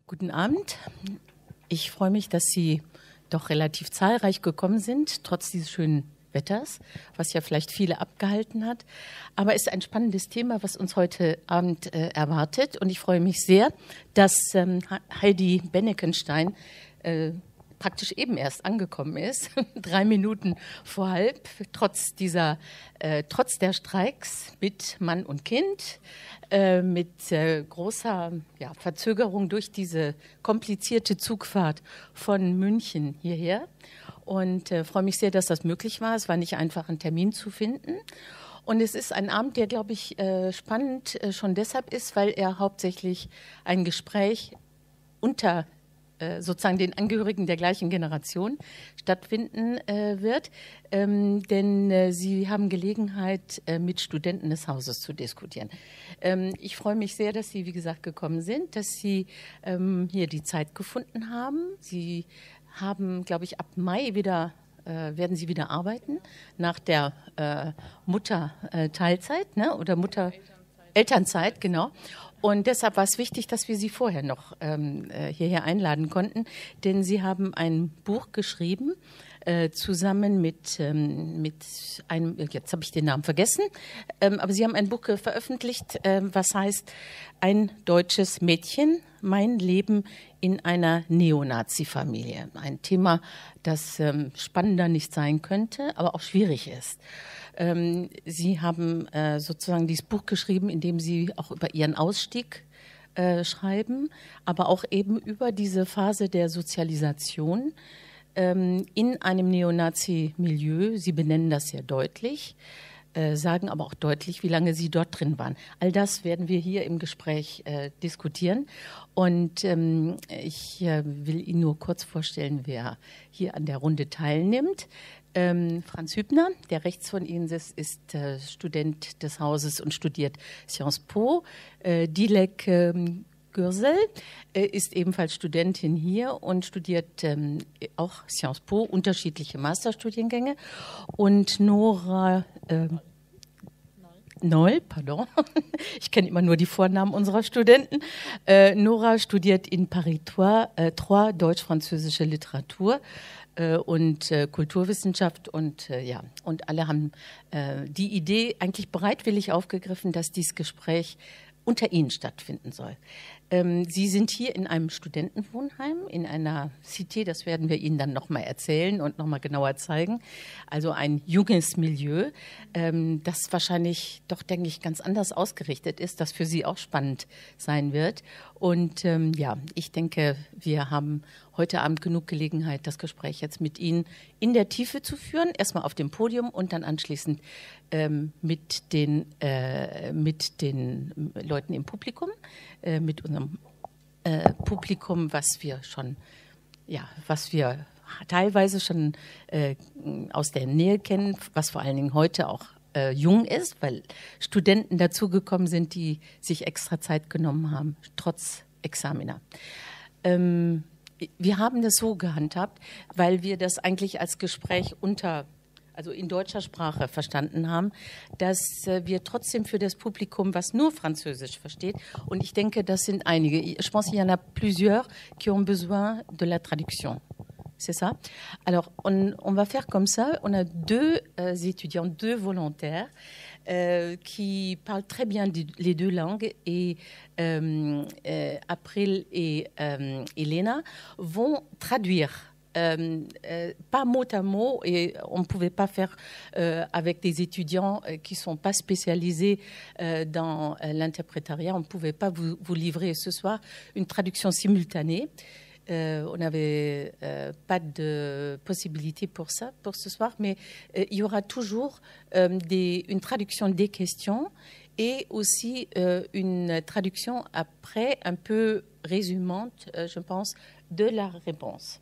Guten Abend. Ich freue mich, dass Sie doch relativ zahlreich gekommen sind, trotz dieses schönen Wetters, was ja vielleicht viele abgehalten hat. Aber es ist ein spannendes Thema, was uns heute Abend erwartet. Und ich freue mich sehr, dass Heidi Bennekenstein praktisch eben erst angekommen ist, 3 Minuten vor halb, trotz der Streiks mit Mann und Kind, mit großer Verzögerung durch diese komplizierte Zugfahrt von München hierher. Und freue mich sehr, dass das möglich war. Es war nicht einfach, einen Termin zu finden. Und es ist ein Abend, der, glaube ich, spannend schon deshalb ist, weil er hauptsächlich ein Gespräch unter sozusagen den Angehörigen der gleichen Generation stattfinden wird. Denn Sie haben Gelegenheit, mit Studenten des Hauses zu diskutieren. Ich freue mich sehr, dass Sie, wie gesagt, gekommen sind, dass Sie hier die Zeit gefunden haben. Sie haben, glaube ich, ab Mai werden Sie wieder arbeiten, nach der Mutter-Teilzeit, ne? Oder Elternzeit, genau. Und deshalb war es wichtig, dass wir Sie vorher noch hierher einladen konnten, denn Sie haben ein Buch geschrieben, zusammen mit einem, jetzt habe ich den Namen vergessen, aber Sie haben ein Buch veröffentlicht, was heißt Ein deutsches Mädchen, mein Leben in einer Neonazi-Familie. Ein Thema, das spannender nicht sein könnte, aber auch schwierig ist. Sie haben sozusagen dieses Buch geschrieben, in dem Sie auch über Ihren Ausstieg schreiben, aber auch eben über diese Phase der Sozialisation in einem Neonazi-Milieu. Sie benennen das sehr deutlich, sagen aber auch deutlich, wie lange Sie dort drin waren. All das werden wir hier im Gespräch diskutieren. Und ich will Ihnen nur kurz vorstellen, wer hier an der Runde teilnimmt. Franz Hübner, der rechts von Ihnen ist Student des Hauses und studiert Sciences Po. Dilek Gürsel ist ebenfalls Studentin hier und studiert auch Sciences Po, unterschiedliche Masterstudiengänge. Und Nora Noll, pardon, ich kenne immer nur die Vornamen unserer Studenten. Nora studiert in Paris 3 deutsch-französische Literatur und Kulturwissenschaft und und alle haben die Idee eigentlich bereitwillig aufgegriffen, dass dieses Gespräch unter Ihnen stattfinden soll. Sie sind hier in einem Studentenwohnheim, in einer Cité, das werden wir Ihnen dann nochmal erzählen und nochmal genauer zeigen. Also ein junges Milieu, das wahrscheinlich doch, denke ich, ganz anders ausgerichtet ist, das für Sie auch spannend sein wird. Und ich denke, wir haben heute Abend genug Gelegenheit, das Gespräch jetzt mit Ihnen in der Tiefe zu führen. Erstmal auf dem Podium und dann anschließend mit den Leuten im Publikum, mit unserem Publikum, was wir teilweise schon aus der Nähe kennen, was vor allen Dingen heute auch jung ist, weil Studenten dazugekommen sind, die sich extra Zeit genommen haben, trotz Examina. Wir haben das so gehandhabt, weil wir das eigentlich als Gespräch also in deutscher Sprache verstanden haben, dass wir trotzdem für das Publikum, was nur Französisch versteht, und ich denke, das sind einige, je pense qu'il y en a plusieurs qui ont besoin de la traduction. C'est ça? Alors, on va faire comme ça. On a 2 étudiants, 2 volontaires qui parlent très bien les 2 langues et April et Elena vont traduire. Pas mot à mot, et on ne pouvait pas faire avec des étudiants qui ne sont pas spécialisés dans l'interprétariat, on ne pouvait pas vous livrer ce soir une traduction simultanée. On n'avait pas de possibilité pour ça, pour ce soir, mais il y aura toujours une traduction des questions et aussi une traduction après un peu résumante, je pense, de la réponse.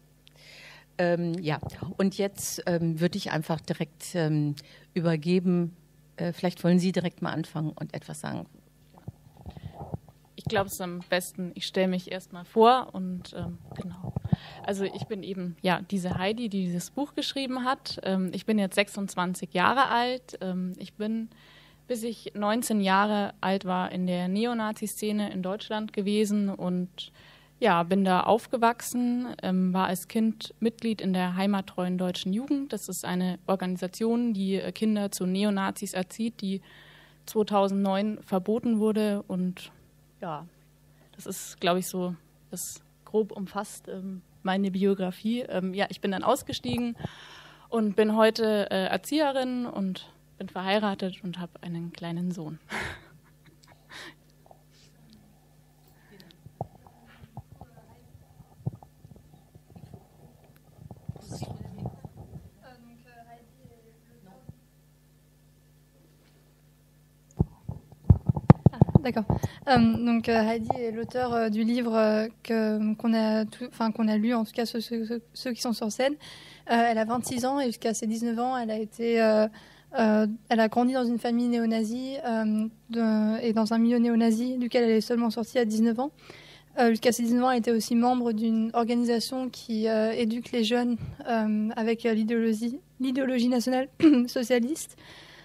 Und jetzt würde ich einfach direkt übergeben. Vielleicht wollen Sie direkt mal anfangen und etwas sagen. Ich glaube, es ist am besten, ich stelle mich erstmal vor und genau. Also ich bin eben diese Heidi, die dieses Buch geschrieben hat. Ich bin jetzt 26 Jahre alt. Ich bin, bis ich 19 Jahre alt war, in der Neonazi-Szene in Deutschland gewesen und Ja, bin da aufgewachsen, war als Kind Mitglied in der Heimattreuen Deutschen Jugend. Das ist eine Organisation, die Kinder zu Neonazis erzieht, die 2009 verboten wurde. Und ja, das ist, glaube ich, so, das grob umfasst meine Biografie. Ja, ich bin dann ausgestiegen und bin heute Erzieherin und bin verheiratet und habe einen kleinen Sohn. D'accord. Donc Heidi est l'auteur du livre qu'on a lu, en tout cas ceux qui sont sur scène. Elle a 26 ans et jusqu'à ses 19 ans, elle a grandi dans une famille néo-nazie et dans un milieu néo-nazi duquel elle est seulement sortie à 19 ans. Jusqu'à ses 19 ans, elle était aussi membre d'une organisation qui éduque les jeunes avec l'idéologie nationale socialiste.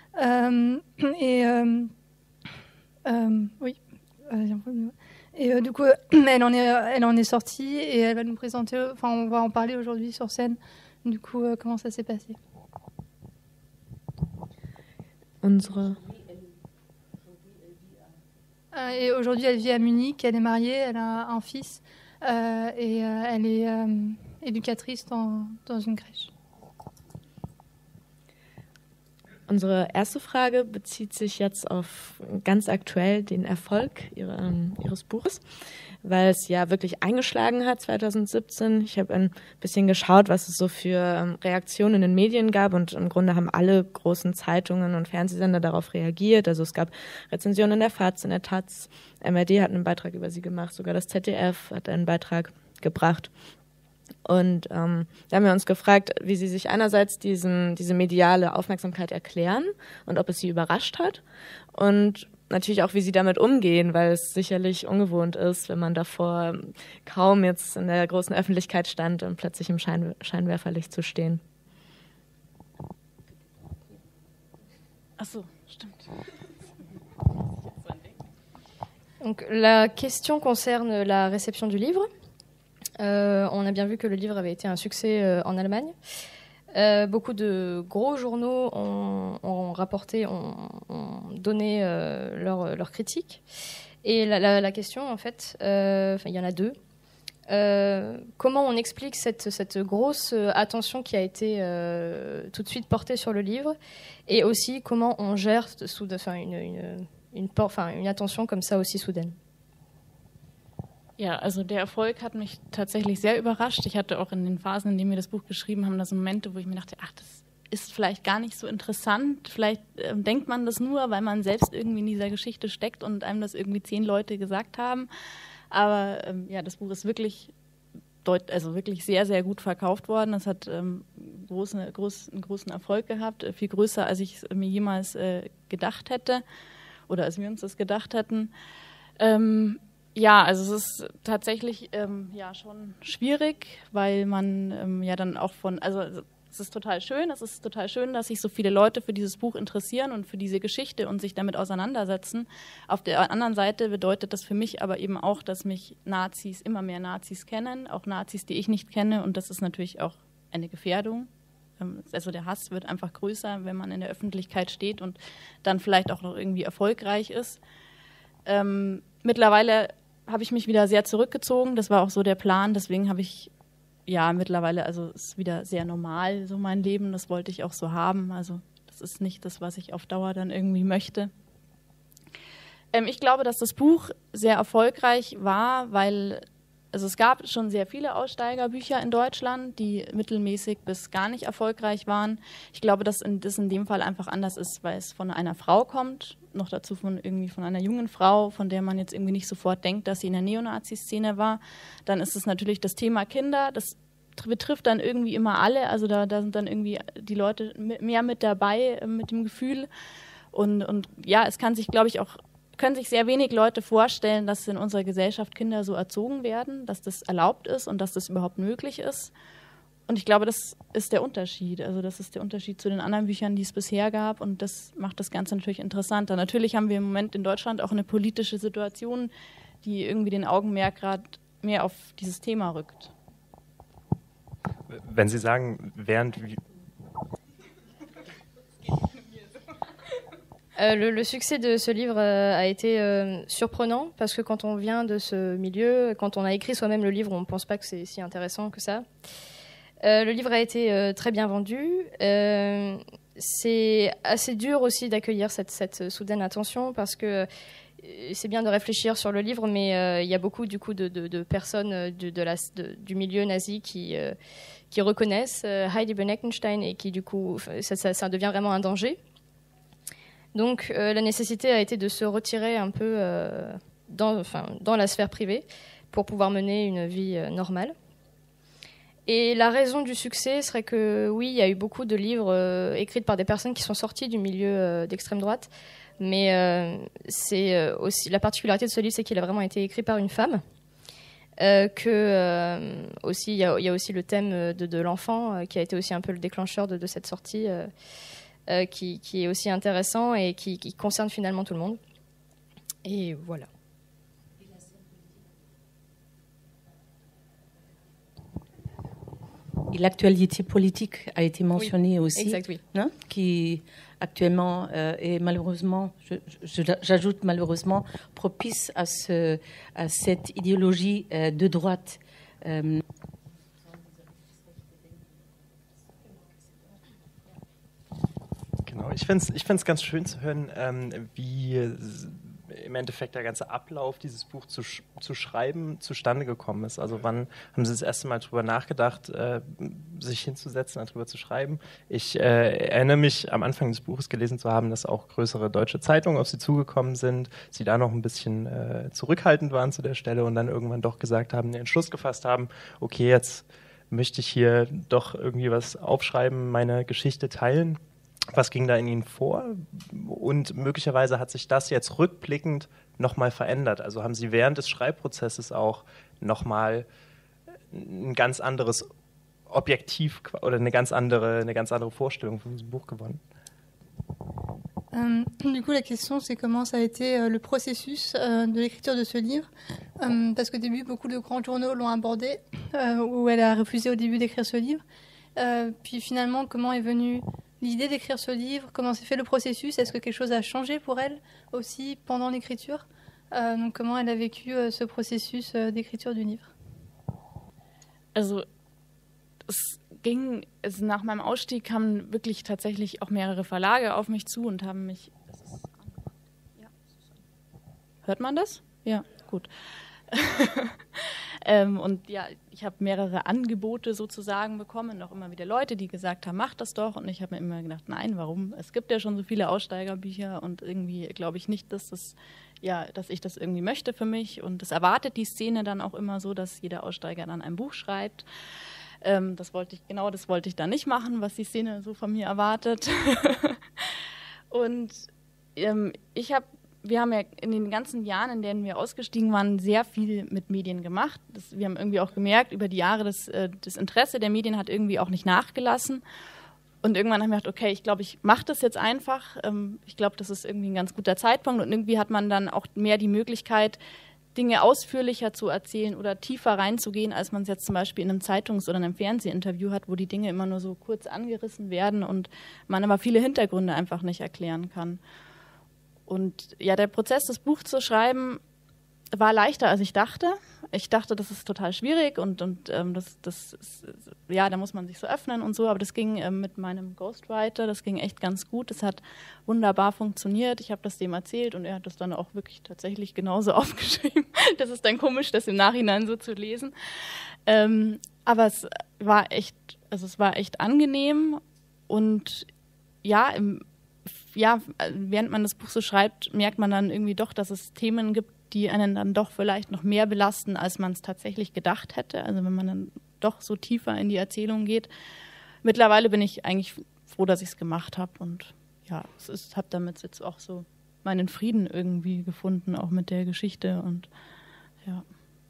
Oui. Et du coup, elle en est sortie et elle va nous présenter. Enfin, on va en parler aujourd'hui sur scène. Du coup, comment ça s'est passé? Et aujourd'hui, elle vit à Munich. Elle est mariée. Elle a un fils et elle est éducatrice dans une crèche. Unsere erste Frage bezieht sich jetzt auf ganz aktuell den Erfolg ihres Buches, weil es ja wirklich eingeschlagen hat 2017. Ich habe ein bisschen geschaut, was es so für Reaktionen in den Medien gab und im Grunde haben alle großen Zeitungen und Fernsehsender darauf reagiert. Also es gab Rezensionen in der FAZ, in der Taz, MRD hat einen Beitrag über sie gemacht, sogar das ZDF hat einen Beitrag gebracht. Und da haben wir uns gefragt, wie sie sich einerseits diese mediale Aufmerksamkeit erklären und ob es sie überrascht hat und natürlich auch, wie sie damit umgehen, weil es sicherlich ungewohnt ist, wenn man davor kaum jetzt in der großen Öffentlichkeit stand und plötzlich im Scheinwerferlicht zu stehen. Ach so, stimmt. Donc, la question concerne la réception du livre. On a bien vu que le livre avait été un succès en Allemagne. Beaucoup de gros journaux ont rapporté, ont donné leur critique. Et la question, en fait, il y en a deux. Comment on explique cette grosse attention qui a été tout de suite portée sur le livre, et aussi comment on gère une attention comme ça aussi soudaine? Ja, also der Erfolg hat mich tatsächlich sehr überrascht. Ich hatte auch in den Phasen, in denen wir das Buch geschrieben haben, da so Momente, wo ich mir dachte, ach, das ist vielleicht gar nicht so interessant. Vielleicht denkt man das nur, weil man selbst irgendwie in dieser Geschichte steckt und einem das irgendwie 10 Leute gesagt haben. Aber ja, das Buch ist wirklich wirklich sehr, sehr gut verkauft worden. Es hat einen großen Erfolg gehabt, viel größer, als ich es mir jemals gedacht hätte oder als wir uns das gedacht hätten. Ja, also es ist tatsächlich schon schwierig, weil man ja dann auch es ist total schön, dass sich so viele Leute für dieses Buch interessieren und für diese Geschichte und sich damit auseinandersetzen. Auf der anderen Seite bedeutet das für mich aber eben auch, dass mich immer mehr Nazis kennen, auch Nazis, die ich nicht kenne, und das ist natürlich auch eine Gefährdung. Also der Hass wird einfach größer, wenn man in der Öffentlichkeit steht und dann vielleicht auch noch irgendwie erfolgreich ist. Mittlerweile habe ich mich wieder sehr zurückgezogen. Das war auch so der Plan. Deswegen habe ich mittlerweile, also ist wieder sehr normal so mein Leben. Das wollte ich auch so haben. Also das ist nicht das, was ich auf Dauer dann irgendwie möchte. Ich glaube, dass das Buch sehr erfolgreich war, weil es gab schon sehr viele Aussteigerbücher in Deutschland, die mittelmäßig bis gar nicht erfolgreich waren. Ich glaube, dass das in dem Fall einfach anders ist, weil es von einer Frau kommt, noch dazu von einer jungen Frau, von der man jetzt irgendwie nicht sofort denkt, dass sie in der Neonazi-Szene war. Dann ist es natürlich das Thema Kinder, das betrifft dann irgendwie immer alle, also da sind dann irgendwie die Leute mehr mit dabei, mit dem Gefühl. Und ja, es kann sich, glaube ich, können sich sehr wenig Leute vorstellen, dass in unserer Gesellschaft Kinder so erzogen werden, dass das erlaubt ist und dass das überhaupt möglich ist. Und ich glaube, das ist der Unterschied. Also das ist der Unterschied zu den anderen Büchern, die es bisher gab. Und das macht das Ganze natürlich interessanter. Natürlich haben wir im Moment in Deutschland auch eine politische Situation, die irgendwie den Augenmerk gerade mehr auf dieses Thema rückt. Wenn Sie sagen, Le succès de ce livre a été surprenant parce que quand on vient de ce milieu, quand on a écrit soi-même le livre, on ne pense pas que c'est si intéressant que ça. Le livre a été très bien vendu. C'est assez dur aussi d'accueillir cette soudaine attention parce que c'est bien de réfléchir sur le livre, mais il y a beaucoup du coup de personnes du milieu nazi qui reconnaissent Heidi Boneckenstein et qui du coup ça devient vraiment un danger. Donc la nécessité a été de se retirer un peu dans la sphère privée pour pouvoir mener une vie normale. Et la raison du succès serait que oui, il y a eu beaucoup de livres écrits par des personnes qui sont sorties du milieu d'extrême droite, mais c'est aussi la particularité de ce livre, c'est qu'il a vraiment été écrit par une femme. Aussi, il y a aussi le thème de l'enfant qui a été aussi un peu le déclencheur de cette sortie. Qui est aussi intéressant et qui concerne finalement tout le monde. Et voilà. Et l'actualité politique a été mentionnée aussi, exact, oui. Hein, qui actuellement est malheureusement, j'ajoute malheureusement, propice à cette idéologie de droite. Genau, ich find's ganz schön zu hören, wie im Endeffekt der ganze Ablauf, dieses Buch zu schreiben, zustande gekommen ist. Also wann haben Sie das erste Mal drüber nachgedacht, sich hinzusetzen, darüber zu schreiben? Ich erinnere mich, am Anfang des Buches gelesen zu haben, dass auch größere deutsche Zeitungen auf Sie zugekommen sind, Sie da noch ein bisschen zurückhaltend waren zu der Stelle und dann irgendwann doch gesagt haben, den Entschluss gefasst haben, okay, jetzt möchte ich hier doch irgendwie was aufschreiben, meine Geschichte teilen. Was ging da in Ihnen vor? Und möglicherweise hat sich das jetzt rückblickend nochmal verändert. Also haben Sie während des Schreibprozesses auch nochmal ein ganz anderes Objektiv oder eine ganz andere Vorstellung von diesem Buch gewonnen? Du coup, la question, c'est comment ça a été le processus de l'écriture de ce livre. Parce qu'au début, beaucoup de grands journaux l'ont abordé, où elle a refusé au début d'écrire ce livre. Puis finalement, comment est venue l'idée d'écrire ce livre? Comment s'est fait le processus? Est-ce que quelque chose a changé pour elle aussi pendant l'écriture? Donc comment elle a vécu ce processus d'écriture du livre? Also nach meinem Ausstieg kamen wirklich tatsächlich auch mehrere Verlage auf mich zu und haben mich... Hört man das? Ja, gut. Und ja, ich habe mehrere Angebote sozusagen bekommen, noch immer wieder Leute, die gesagt haben, mach das doch. Und ich habe mir immer gedacht, nein, warum? Es gibt ja schon so viele Aussteigerbücher und irgendwie glaube ich nicht, dass ich das irgendwie möchte für mich. Und das erwartet die Szene dann auch immer so, dass jeder Aussteiger dann ein Buch schreibt. Das wollte ich dann nicht machen, was die Szene so von mir erwartet. Und wir haben ja in den ganzen Jahren, in denen wir ausgestiegen waren, sehr viel mit Medien gemacht. Wir haben irgendwie auch gemerkt, über die Jahre, das Interesse der Medien hat irgendwie auch nicht nachgelassen. Und irgendwann haben wir gedacht, okay, ich glaube, ich mache das jetzt einfach. Ich glaube, das ist irgendwie ein ganz guter Zeitpunkt. Und irgendwie hat man dann auch mehr die Möglichkeit, Dinge ausführlicher zu erzählen oder tiefer reinzugehen, als man es jetzt zum Beispiel in einem Zeitungs- oder einem Fernsehinterview hat, wo die Dinge immer nur so kurz angerissen werden und man aber viele Hintergründe einfach nicht erklären kann. Und ja, der Prozess, das Buch zu schreiben, war leichter, als ich dachte. Ich dachte, das ist total schwierig und das ist, ja, da muss man sich so öffnen und so. Aber das ging mit meinem Ghostwriter, das ging echt ganz gut. Das hat wunderbar funktioniert. Ich habe das dem erzählt und er hat das dann auch wirklich tatsächlich genauso aufgeschrieben. Das ist dann komisch, das im Nachhinein so zu lesen. Aber es war echt angenehm und ja, während man das Buch so schreibt, merkt man dann irgendwie doch, dass es Themen gibt, die einen dann doch vielleicht noch mehr belasten, als man es tatsächlich gedacht hätte. Also wenn man dann doch so tiefer in die Erzählung geht. Mittlerweile bin ich eigentlich froh, dass ich es gemacht habe und ja, habe damit jetzt auch so meinen Frieden irgendwie gefunden, auch mit der Geschichte und ja.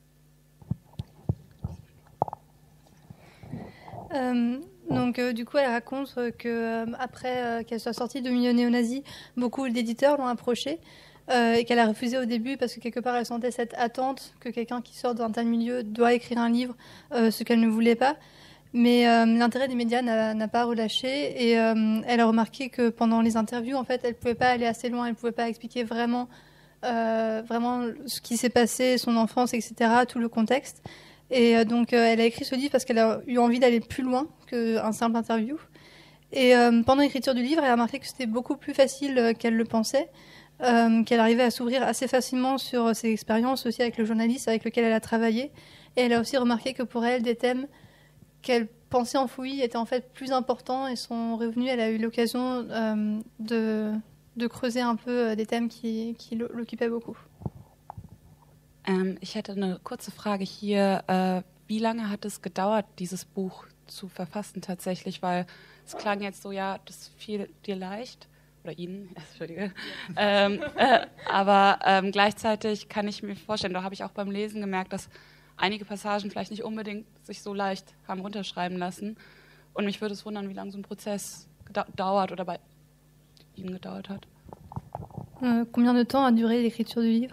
Donc du coup, elle raconte que après qu'elle soit sortie du milieu néo-nazi, beaucoup d'éditeurs l'ont approchée et qu'elle a refusé au début parce que quelque part elle sentait cette attente que quelqu'un qui sort d'un tel milieu doit écrire un livre, ce qu'elle ne voulait pas. Mais l'intérêt des médias n'a pas relâché et elle a remarqué que pendant les interviews, en fait, elle ne pouvait pas aller assez loin, elle ne pouvait pas expliquer vraiment ce qui s'est passé, son enfance, etc., tout le contexte. Et donc elle a écrit ce livre parce qu'elle a eu envie d'aller plus loin qu'un simple interview. Et pendant l'écriture du livre, elle a remarqué que c'était beaucoup plus facile qu'elle le pensait, qu'elle arrivait à s'ouvrir assez facilement sur ses expériences, aussi avec le journaliste avec lequel elle a travaillé. Et elle a aussi remarqué que pour elle, des thèmes qu'elle pensait enfouis étaient en fait plus importants et sont revenus. Elle a eu l'occasion de creuser un peu des thèmes qui l'occupaient beaucoup. Ich hätte eine kurze Frage hier. Wie lange hat es gedauert, dieses Buch zu verfassen tatsächlich? Weil es klang jetzt so, ja, das fiel dir leicht. Oder Ihnen, Entschuldige. Aber gleichzeitig kann ich mir vorstellen, da habe ich auch beim Lesen gemerkt, dass einige Passagen vielleicht nicht unbedingt sich so leicht haben runterschreiben lassen. Und mich würde es wundern, wie lange so ein Prozess dauert oder bei Ihnen gedauert hat. Combien de temps a duré l'écriture du livre?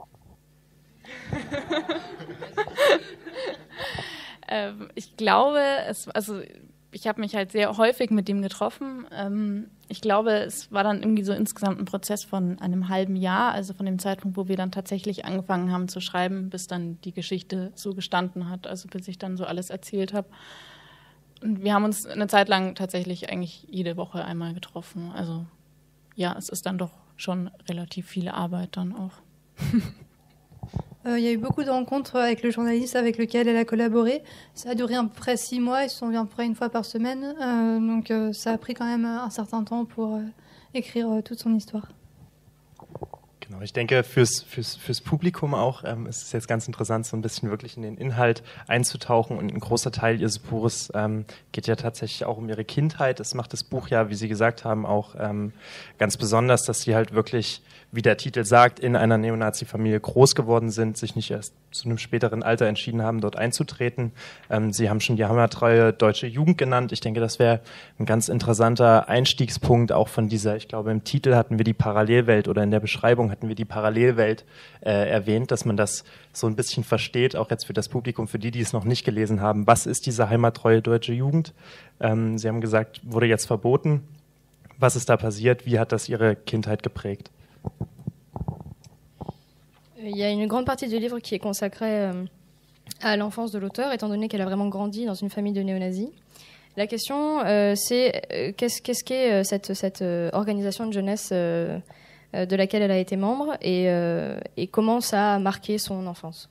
Ich glaube, ich habe mich halt sehr häufig mit dem getroffen. Ich glaube, es war dann irgendwie so insgesamt ein Prozess von einem halben Jahr, also von dem Zeitpunkt, wo wir dann tatsächlich angefangen haben zu schreiben, bis dann die Geschichte so gestanden hat, also bis ich dann so alles erzählt habe. Und wir haben uns eine Zeit lang tatsächlich eigentlich jede Woche einmal getroffen. Also ja, es ist dann doch schon relativ viel Arbeit dann auch. Il y a eu beaucoup de rencontres avec le journaliste avec lequel elle a collaboré. Ça a duré à peu près 6 mois. Ils se sont vus à peu près une fois par semaine. Donc ça a pris quand même un certain temps pour écrire toute son histoire. Genau, ich denke, fürs Publikum auch ist es jetzt ganz interessant, so ein bisschen wirklich in den Inhalt einzutauchen. Und ein großer Teil Ihres Buches geht ja tatsächlich auch um Ihre Kindheit. Das macht das Buch ja, wie Sie gesagt haben, auch ganz besonders, dass Sie halt wirklich, wie der Titel sagt, in einer Neonazi-Familie groß geworden sind, sich nicht erst zu einem späteren Alter entschieden haben, dort einzutreten. Sie haben schon die heimatreue deutsche Jugend genannt. Ich denke, das wäre ein ganz interessanter Einstiegspunkt auch von dieser, ich glaube, im Titel hatten wir die Parallelwelt oder in der Beschreibung hatten wir die Parallelwelt erwähnt, dass man das so ein bisschen versteht, auch jetzt für das Publikum, für die es noch nicht gelesen haben. Was ist diese heimatreue deutsche Jugend? Sie haben gesagt, wurde jetzt verboten. Was ist da passiert? Wie hat das Ihre Kindheit geprägt? Il y a une grande partie du livre qui est consacrée à l'enfance de l'auteur, étant donné qu'elle a vraiment grandi dans une famille de néo-nazis. La question, c'est qu'est-ce qu'est cette organisation de jeunesse de laquelle elle a été membre et comment ça a marqué son enfance.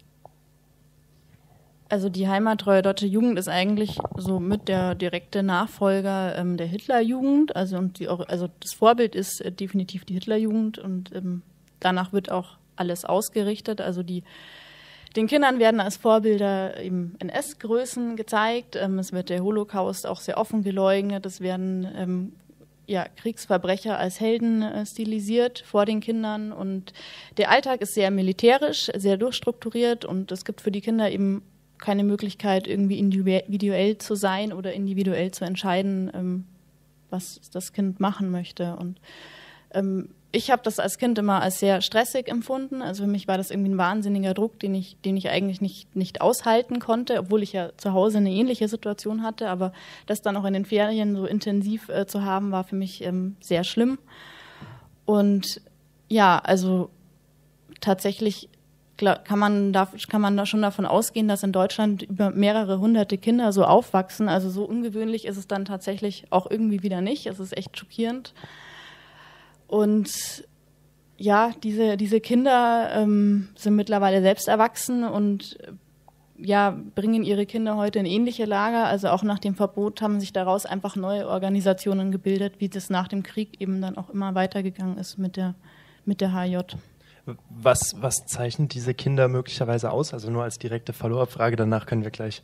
Also die heimatreue deutsche Jugend ist eigentlich so mit der direkte Nachfolger der Hitlerjugend. Also das Vorbild ist definitiv die Hitlerjugend und danach wird auch alles ausgerichtet. Also den Kindern werden als Vorbilder eben NS-Größen gezeigt. Es wird der Holocaust auch sehr offen geleugnet. Es werden Kriegsverbrecher als Helden stilisiert vor den Kindern. Und der Alltag ist sehr militärisch, sehr durchstrukturiert und es gibt für die Kinder eben keine Möglichkeit, irgendwie individuell zu sein oder individuell zu entscheiden, was das Kind machen möchte. Und ich habe das als Kind immer als sehr stressig empfunden. Also für mich war das irgendwie ein wahnsinniger Druck, den ich eigentlich nicht aushalten konnte, obwohl ich ja zu Hause eine ähnliche Situation hatte. Aber das dann auch in den Ferien so intensiv zu haben, war für mich sehr schlimm. Und ja, also tatsächlich kann man da schon davon ausgehen, dass in Deutschland über mehrere hunderte Kinder so aufwachsen. Also so ungewöhnlich ist es dann tatsächlich auch irgendwie wieder nicht. Es ist echt schockierend. Und ja, diese Kinder sind mittlerweile selbst erwachsen und bringen ihre Kinder heute in ähnliche Lager. Also auch nach dem Verbot haben sich daraus einfach neue Organisationen gebildet, wie das nach dem Krieg eben dann auch immer weitergegangen ist mit der HJ. Was zeichnet diese Kinder möglicherweise aus? Also nur als direkte Follow-up-Frage, danach können wir gleich.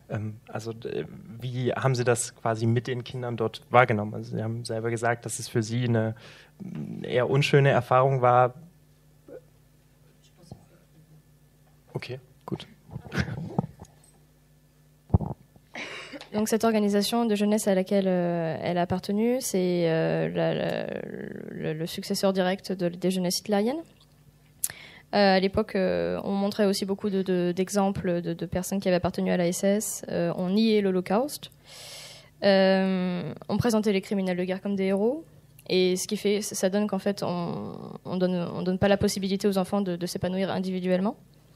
Wie haben Sie das quasi mit den Kindern dort wahrgenommen? Also Sie haben selber gesagt, dass es für Sie eine eher unschöne Erfahrung war. Okay, gut. Donc cette organisation de jeunesse à laquelle elle a appartenu, c'est le successeur direct des jeunesses hitlériennes. À l'époque, on montrait aussi beaucoup d'exemples de personnes qui avaient appartenu à la SS. On niait l'Holocauste. On présentait les criminels de guerre comme des héros. Et ce qui fait, ça donne qu'en fait, on donne pas la possibilité aux enfants de s'épanouir individuellement.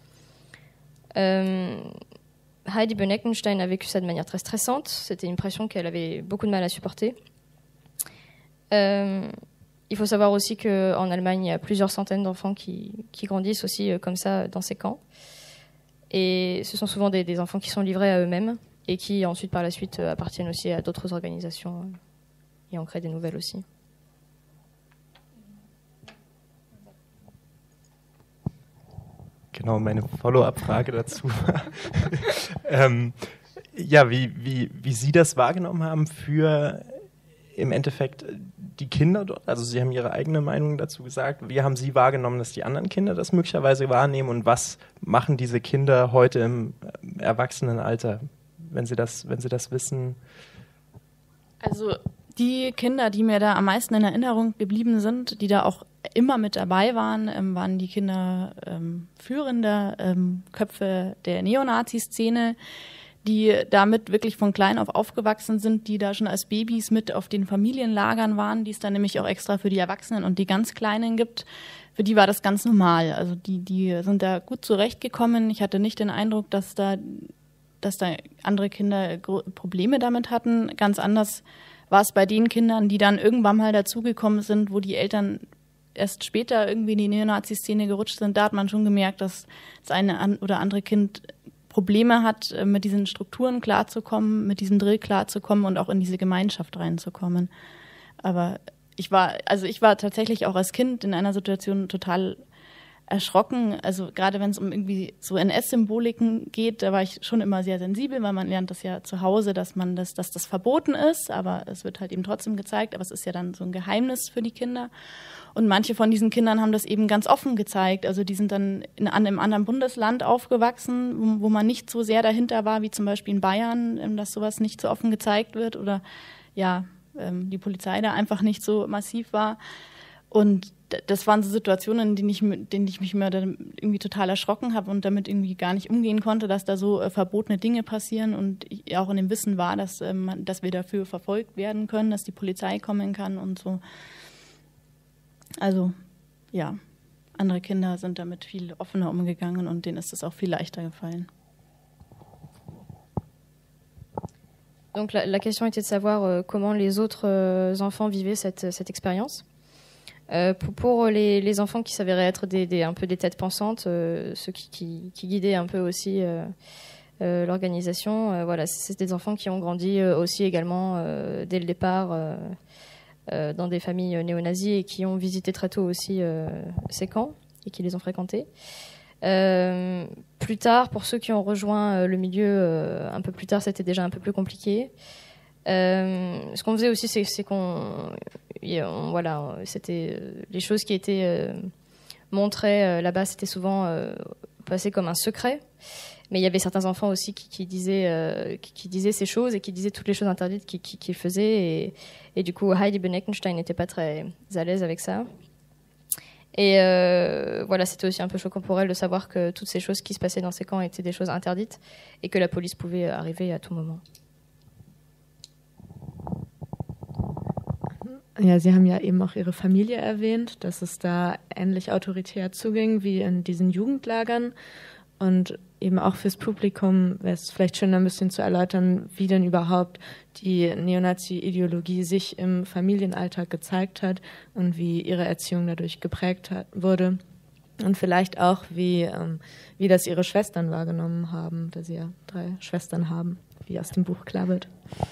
Heidi Boneckenstein a vécu ça de manière très stressante. C'était une pression qu'elle avait beaucoup de mal à supporter. Il faut savoir aussi qu'en Allemagne, il y a plusieurs centaines d'enfants qui grandissent aussi comme ça dans ces camps. Et ce sont souvent des enfants qui sont livrés à eux-mêmes et qui ensuite, par la suite, appartiennent aussi à d'autres organisations et en créent des nouvelles aussi. Genau, meine Follow-up-Frage dazu. Ja, wie Sie das wahrgenommen haben für im Endeffekt die Kinder dort. Also Sie haben Ihre eigene Meinung dazu gesagt. Wie haben Sie wahrgenommen, dass die anderen Kinder das möglicherweise wahrnehmen und was machen diese Kinder heute im Erwachsenenalter, wenn Sie das wissen? Also die Kinder, die mir da am meisten in Erinnerung geblieben sind, die da auch immer mit dabei waren, waren die Kinder führender Köpfe der Neonazi-Szene, die damit wirklich von klein auf aufgewachsen sind, die da schon als Babys mit auf den Familienlagern waren, die es dann nämlich auch extra für die Erwachsenen und die ganz Kleinen gibt. Für die war das ganz normal. Also die sind da gut zurechtgekommen. Ich hatte nicht den Eindruck, dass da andere Kinder Probleme damit hatten. Ganz anders war es bei den Kindern, die dann irgendwann mal dazugekommen sind, wo die Eltern erst später irgendwie in die Neonazi-Szene gerutscht sind. Da hat man schon gemerkt, dass das eine oder andere Kind Probleme hat, mit diesen Strukturen klarzukommen, mit diesem Drill klarzukommen und auch in diese Gemeinschaft reinzukommen. Aber ich war tatsächlich auch als Kind in einer Situation total erschrocken. Also gerade wenn es um irgendwie so NS-Symboliken geht, da war ich schon immer sehr sensibel, weil man lernt das ja zu Hause, dass das verboten ist, aber es wird halt eben trotzdem gezeigt, aber es ist ja dann so ein Geheimnis für die Kinder. Und manche von diesen Kindern haben das eben ganz offen gezeigt. Also die sind dann in einem anderen Bundesland aufgewachsen, wo man nicht so sehr dahinter war, wie zum Beispiel in Bayern, dass sowas nicht so offen gezeigt wird oder die Polizei da einfach nicht so massiv war. Und das waren so Situationen, in denen ich mich immer dann irgendwie total erschrocken habe und damit irgendwie gar nicht umgehen konnte, dass da so verbotene Dinge passieren und ich auch in dem Wissen war, dass wir dafür verfolgt werden können, dass die Polizei kommen kann und so. Also ja, andere Kinder sind damit viel offener umgegangen und denen ist es auch viel leichter gefallen. Donc la question était de savoir comment les autres enfants vivaient cette expérience. Pour les enfants qui s'avéraient être un peu des têtes pensantes, ceux qui guidaient un peu aussi l'organisation, voilà, c'est des enfants qui ont grandi aussi également dès le départ dans des familles néo-nazis et qui ont visité très tôt aussi ces camps et qui les ont fréquentés. Plus tard, pour ceux qui ont rejoint le milieu un peu plus tard, c'était déjà un peu plus compliqué. Ce qu'on faisait aussi, c'est voilà, c'était les choses qui étaient montrées là-bas, c'était souvent passé comme un secret. Mais il y avait certains enfants aussi qui disaient ces choses et qui disaient toutes les choses interdites qu'ils faisaient. Et du coup, Heidi Boneckenstein n'était pas très à l'aise avec ça. Et voilà, c'était aussi un peu choquant pour elle de savoir que toutes ces choses qui se passaient dans ces camps étaient des choses interdites et que la police pouvait arriver à tout moment. Ja, Sie haben ja eben auch Ihre Familie erwähnt, dass es da ähnlich autoritär zuging wie in diesen Jugendlagern. Und eben auch fürs Publikum wäre es vielleicht schön, ein bisschen zu erläutern, wie denn überhaupt die Neonazi-Ideologie sich im Familienalltag gezeigt hat und wie Ihre Erziehung dadurch geprägt wurde. Und vielleicht auch, wie das Ihre Schwestern wahrgenommen haben, da Sie ja 3 Schwestern haben, wie aus dem Buch klar wird.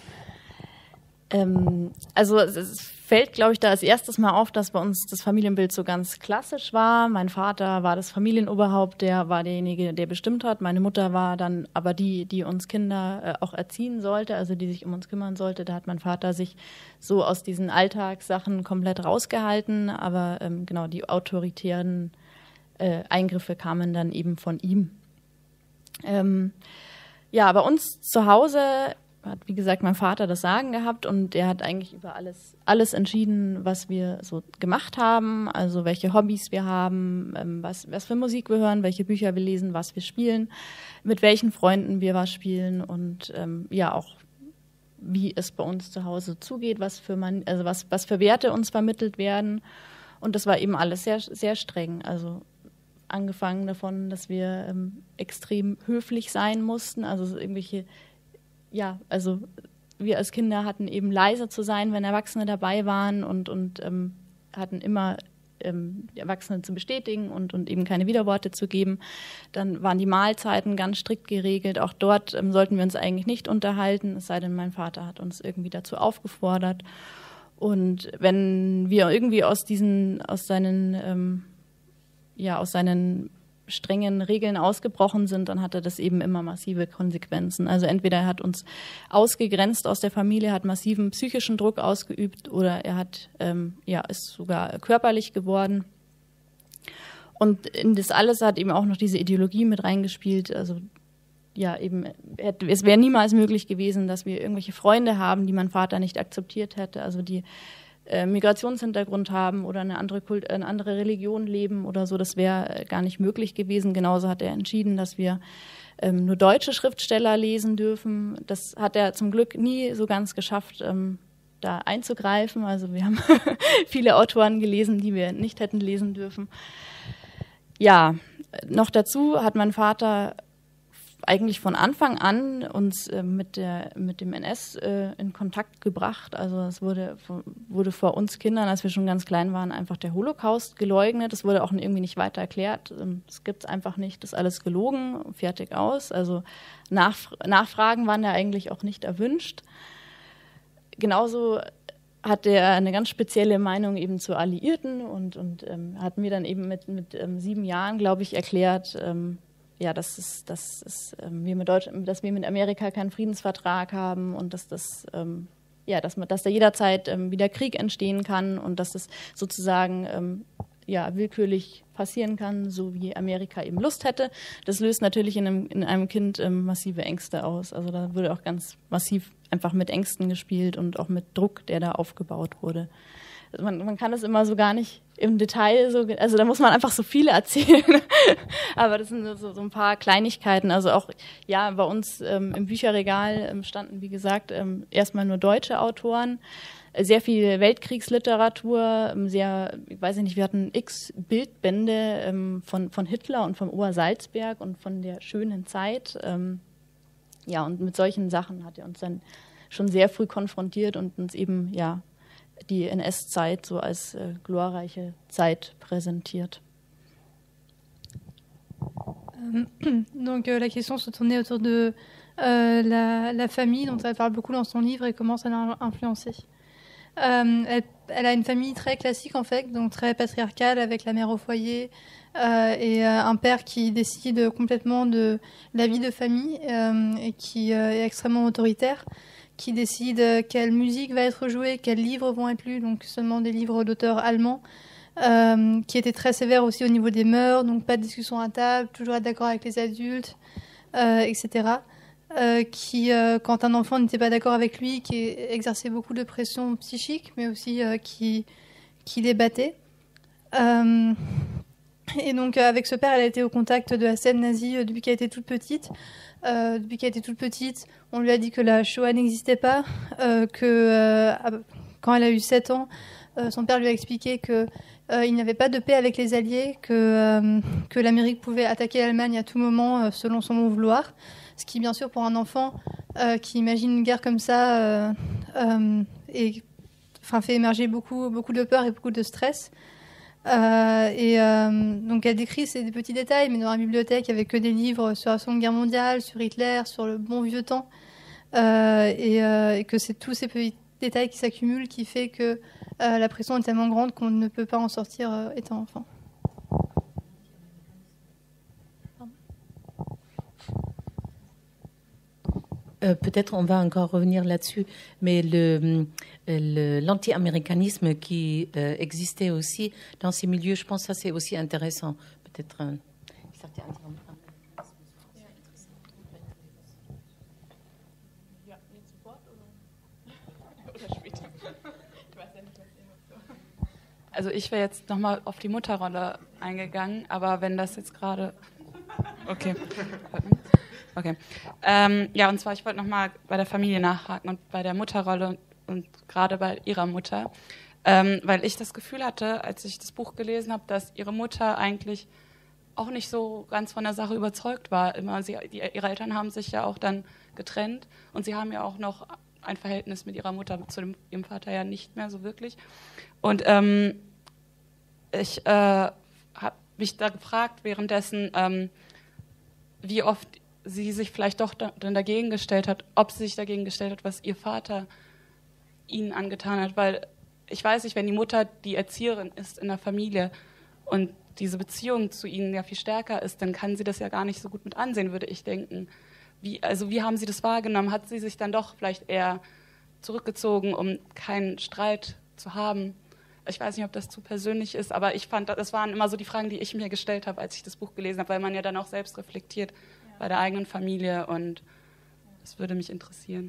Also es fällt, glaube ich, da als erstes mal auf, dass bei uns das Familienbild so ganz klassisch war. Mein Vater war das Familienoberhaupt, der war derjenige, der bestimmt hat. Meine Mutter war dann aber die uns Kinder auch erziehen sollte, also die sich um uns kümmern sollte. Da hat mein Vater sich so aus diesen Alltagssachen komplett rausgehalten. Aber genau, die autoritären Eingriffe kamen dann eben von ihm. Ja, bei uns zu Hause hat, wie gesagt, mein Vater das Sagen gehabt und er hat eigentlich über alles entschieden, was wir so gemacht haben, also welche Hobbys wir haben, was für Musik wir hören, welche Bücher wir lesen, was wir spielen, mit welchen Freunden wir was spielen und ja auch wie es bei uns zu Hause zugeht, was für Werte uns vermittelt werden. Und das war eben alles sehr, sehr streng. Also angefangen davon, dass wir extrem höflich sein mussten, also irgendwelche, ja, also wir als Kinder hatten eben leise zu sein, wenn Erwachsene dabei waren und hatten immer die Erwachsenen zu bestätigen und eben keine Widerworte zu geben. Dann waren die Mahlzeiten ganz strikt geregelt. Auch dort sollten wir uns eigentlich nicht unterhalten, es sei denn, mein Vater hat uns irgendwie dazu aufgefordert. Und wenn wir irgendwie aus seinen strengen Regeln ausgebrochen sind, dann hatte das eben immer massive Konsequenzen. Also entweder er hat uns ausgegrenzt aus der Familie, hat massiven psychischen Druck ausgeübt oder er hat ist sogar körperlich geworden. Und in das alles hat eben auch noch diese Ideologie mit reingespielt. Also ja, eben es wäre niemals möglich gewesen, dass wir irgendwelche Freunde haben, die mein Vater nicht akzeptiert hätte. Also die Migrationshintergrund haben oder eine andere Religion leben oder so, das wäre gar nicht möglich gewesen. Genauso hat er entschieden, dass wir nur deutsche Schriftsteller lesen dürfen. Das hat er zum Glück nie so ganz geschafft, da einzugreifen. Also wir haben viele Autoren gelesen, die wir nicht hätten lesen dürfen. Ja, noch dazu hat mein Vater eigentlich von Anfang an uns mit dem NS in Kontakt gebracht. Also es wurde vor uns Kindern, als wir schon ganz klein waren, einfach der Holocaust geleugnet. Es wurde auch irgendwie nicht weiter erklärt. Das gibt es einfach nicht. Das ist alles gelogen, fertig aus. Also Nachfragen waren ja eigentlich auch nicht erwünscht. Genauso hat er eine ganz spezielle Meinung eben zu Alliierten und hat mir dann eben mit 7 Jahren, glaube ich, erklärt, dass wir mit Amerika keinen Friedensvertrag haben und dass da jederzeit wieder Krieg entstehen kann und dass das sozusagen willkürlich passieren kann, so wie Amerika eben Lust hätte. Das löst natürlich in einem Kind massive Ängste aus. Also da wurde auch ganz massiv einfach mit Ängsten gespielt und auch mit Druck, der da aufgebaut wurde. Also man kann das immer so gar nicht im Detail, also da muss man einfach so viele erzählen. Aber das sind so ein paar Kleinigkeiten. Also auch bei uns im Bücherregal standen, wie gesagt, erstmal nur deutsche Autoren, sehr viel Weltkriegsliteratur, ich weiß nicht, wir hatten x Bildbände von Hitler und vom Obersalzberg und von der schönen Zeit. Und mit solchen Sachen hat er uns dann schon sehr früh konfrontiert und uns eben, die NS-Zeit so als glorreiche Zeit präsentiert. Donc la question se tournait autour de la famille dont elle parle beaucoup dans son livre et comment ça l'a influencée. Elle a une famille très classique en fait, donc très patriarcale avec la mère au foyer et un père qui décide complètement de la vie de famille et qui est extrêmement autoritaire, qui décide quelle musique va être jouée, quels livres vont être lus, donc seulement des livres d'auteurs allemands, qui était très sévère aussi au niveau des mœurs, donc pas de discussion à table, toujours être d'accord avec les adultes, etc. Qui, quand un enfant n'était pas d'accord avec lui, qui exerçait beaucoup de pression psychique, mais aussi qui les battait. Et donc avec ce père, elle a été au contact de la scène nazie depuis qu'elle était toute petite. Depuis qu'elle était toute petite, on lui a dit que la Shoah n'existait pas, quand elle a eu 7 ans, son père lui a expliqué qu'il n'y avait pas de paix avec les Alliés, que l'Amérique pouvait attaquer l'Allemagne à tout moment selon son bon vouloir. Ce qui, bien sûr, pour un enfant qui imagine une guerre comme ça, fait émerger beaucoup de peur et beaucoup de stress. Donc elle décrit des petits détails, mais dans la bibliothèque, il n'y avait que des livres sur la Seconde Guerre mondiale, sur Hitler, sur le bon vieux temps, et que c'est tous ces petits détails qui s'accumulent qui fait que la pression est tellement grande qu'on ne peut pas en sortir étant enfant. Peut-être on va encore revenir là-dessus, mais l'anti-américanisme qui existait aussi dans ces milieux, je pense que ça c'est aussi intéressant. Peut-être Jetzt sofort oder später? Ich weiß ja nicht, was ihr noch so. Also ich wäre jetzt nochmal auf die Mutterrolle eingegangen, aber wenn das jetzt gerade... Okay. Okay. Ja, und zwar, ich wollte nochmal bei der Familie nachhaken und bei der Mutterrolle und gerade bei ihrer Mutter, weil ich das Gefühl hatte, als ich das Buch gelesen habe, dass ihre Mutter eigentlich auch nicht so ganz von der Sache überzeugt war. Ihre Eltern haben sich ja auch dann getrennt und sie haben ja auch noch ein Verhältnis mit ihrer Mutter, ihrem Vater ja nicht mehr so wirklich. Und ich habe mich da gefragt währenddessen, wie oft sie sich vielleicht doch dann dagegen gestellt hat, ob sie sich dagegen gestellt hat, was ihr Vater ihnen angetan hat. Weil ich weiß nicht, wenn die Mutter die Erzieherin ist in der Familie und diese Beziehung zu ihnen ja viel stärker ist, dann kann sie das ja gar nicht so gut mit ansehen, würde ich denken. Wie haben Sie das wahrgenommen? Hat sie sich dann doch vielleicht eher zurückgezogen, um keinen Streit zu haben? Ich weiß nicht, ob das zu persönlich ist, aber ich fand, das waren immer so die Fragen, die ich mir gestellt habe, als ich das Buch gelesen habe, weil man ja dann auch selbst reflektiert bei der eigenen Familie und das würde mich interessieren.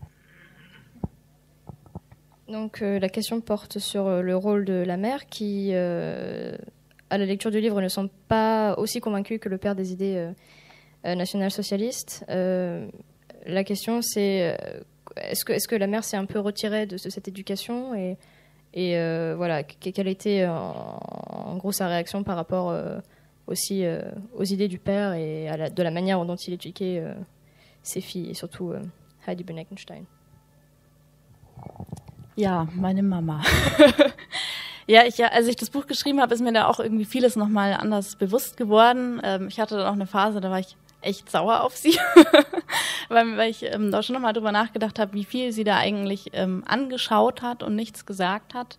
Donc la question porte sur le rôle de la mère qui, à la lecture du livre, ne semble pas aussi convaincue que le père des idées nationales-socialistes. La question c'est est-ce que la mère s'est un peu retirée de cette éducation et voilà, quelle a été en gros sa réaction par rapport aussi aux idées du père et de la manière dont il éduquait ses filles et surtout Heidi Benek-Einstein. Ja, meine Mama. Ja, als ich das Buch geschrieben habe, ist mir da auch irgendwie vieles nochmal anders bewusst geworden. Ich hatte dann auch eine Phase, da war ich echt sauer auf sie, weil ich da schon nochmal drüber nachgedacht habe, wie viel sie da eigentlich angeschaut hat und nichts gesagt hat.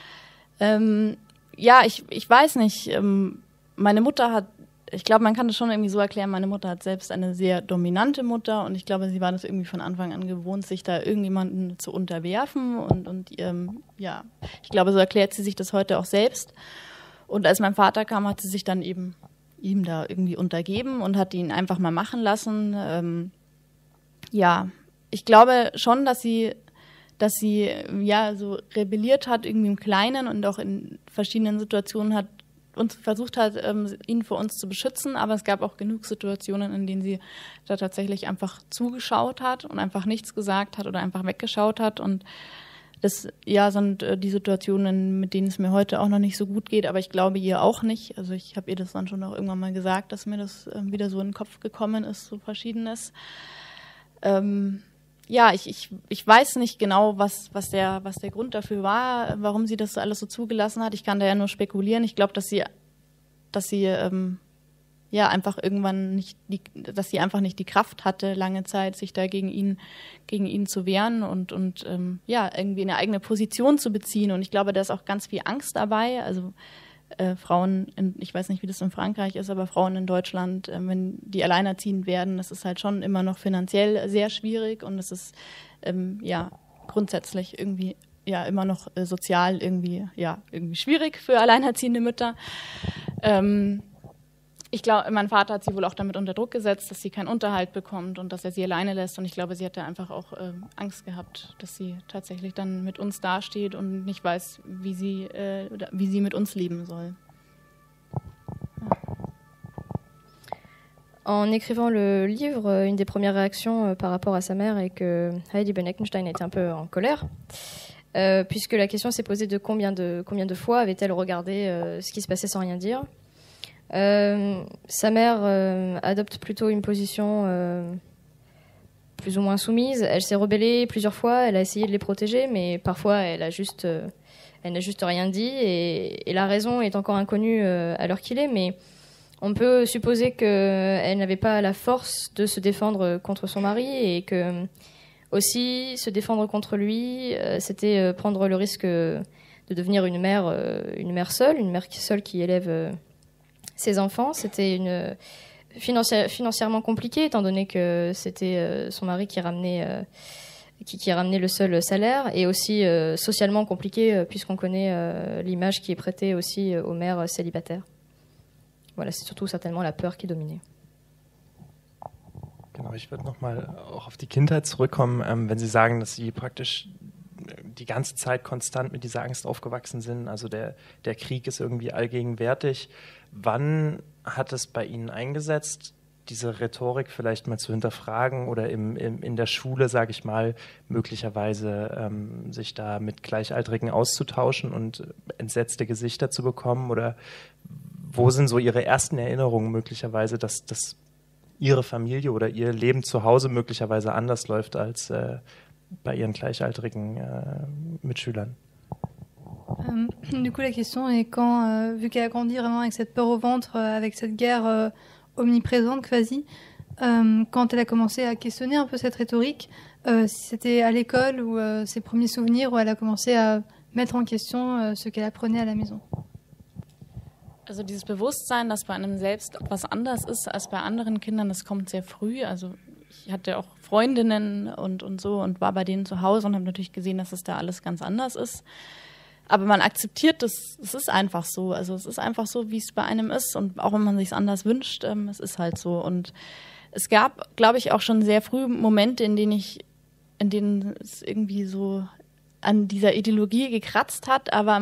Ja, ich weiß nicht, meine Mutter hat, ich glaube, man kann das schon irgendwie so erklären, meine Mutter hat selbst eine sehr dominante Mutter und ich glaube, sie war das irgendwie von Anfang an gewohnt, sich da irgendjemanden zu unterwerfen und ja, ich glaube, so erklärt sie sich das heute auch selbst. Und als mein Vater kam, hat sie sich dann eben ihm da irgendwie untergeben und hat ihn einfach mal machen lassen. Ja, ich glaube schon, dass sie ja so rebelliert hat irgendwie im Kleinen und auch in verschiedenen Situationen hat uns versucht hat, ihn vor uns zu beschützen, aber es gab auch genug Situationen, in denen sie da tatsächlich einfach zugeschaut hat und einfach nichts gesagt hat oder einfach weggeschaut hat und das ja sind die Situationen, mit denen es mir heute auch noch nicht so gut geht, aber ich glaube ihr auch nicht. Also ich habe ihr das dann schon auch irgendwann mal gesagt, dass mir das wieder so in den Kopf gekommen ist, so Verschiedenes. Ja, ich weiß nicht genau, was der Grund dafür war, warum sie das alles so zugelassen hat. Ich kann da ja nur spekulieren. Ich glaube, dass sie ja einfach irgendwann dass sie einfach nicht die Kraft hatte, lange Zeit sich da gegen ihn zu wehren und ja irgendwie eine eigene Position zu beziehen. Und ich glaube, da ist auch ganz viel Angst dabei. Also Frauen, ich weiß nicht, wie das in Frankreich ist, aber Frauen in Deutschland, wenn die alleinerziehend werden, das ist halt schon immer noch finanziell sehr schwierig und es ist ja grundsätzlich irgendwie ja immer noch sozial irgendwie schwierig für alleinerziehende Mütter. Ich glaube, mein Vater hat sie wohl auch damit unter Druck gesetzt, dass sie keinen Unterhalt bekommt und dass er sie alleine lässt. Und ich glaube, sie hatte einfach auch Angst gehabt, dass sie tatsächlich dann mit uns dasteht und nicht weiß, wie sie mit uns leben soll. Ja. En écrivant le livre, une des premières réactions par rapport à sa mère est que Heidi Benek-Einstein était un peu en colère, puisque la question s'est posée de combien de fois avait-elle regardé ce qui se passait sans rien dire. Sa mère adopte plutôt une position plus ou moins soumise. Elle s'est rebellée plusieurs fois, elle a essayé de les protéger, mais parfois elle n'a juste rien dit et la raison est encore inconnue à l'heure qu'il est, mais on peut supposer qu'elle n'avait pas la force de se défendre contre son mari et que aussi se défendre contre lui, c'était prendre le risque de devenir une mère seule, une mère seule qui élève ses enfants. C'était financièrement compliqué étant donné que c'était son mari qui ramenait le seul salaire et aussi socialement compliqué puisqu'on connaît l'image qui est prêtée aussi aux mères célibataires. Voilà, c'est surtout certainement la peur qui dominait. Genau, ich würde nochmal auch auf die Kindheit zurückkommen, wenn Sie sagen, dass Sie praktisch die ganze Zeit konstant mit dieser Angst aufgewachsen sind. Also der Krieg ist irgendwie allgegenwärtig. Wann hat es bei Ihnen eingesetzt, diese Rhetorik vielleicht mal zu hinterfragen oder in der Schule, sage ich mal, möglicherweise sich da mit Gleichaltrigen auszutauschen und entsetzte Gesichter zu bekommen? Oder wo sind so Ihre ersten Erinnerungen möglicherweise, dass Ihre Familie oder Ihr Leben zu Hause möglicherweise anders läuft als bei Ihren gleichaltrigen Mitschülern? Du coup, la question est quand, vu qu'elle a grandi vraiment avec cette peur au ventre, avec cette guerre omniprésente quasi, quand elle a commencé à questionner un peu cette rhétorique, si c'était à l'école ou ses premiers souvenirs où elle a commencé à mettre en question ce qu'elle apprenait à la maison. Also dieses Bewusstsein, dass bei einem selbst etwas anders ist als bei anderen Kindern, das kommt sehr früh. Also ich hatte auch Freundinnen und so und war bei denen zu Hause und habe natürlich gesehen, dass es da alles ganz anders ist. Aber man akzeptiert das, es ist einfach so. Also es ist einfach so, wie es bei einem ist. Und auch wenn man sich es anders wünscht, es ist halt so. Und es gab, glaube ich, auch schon sehr früh Momente, in denen es irgendwie so an dieser Ideologie gekratzt hat. Aber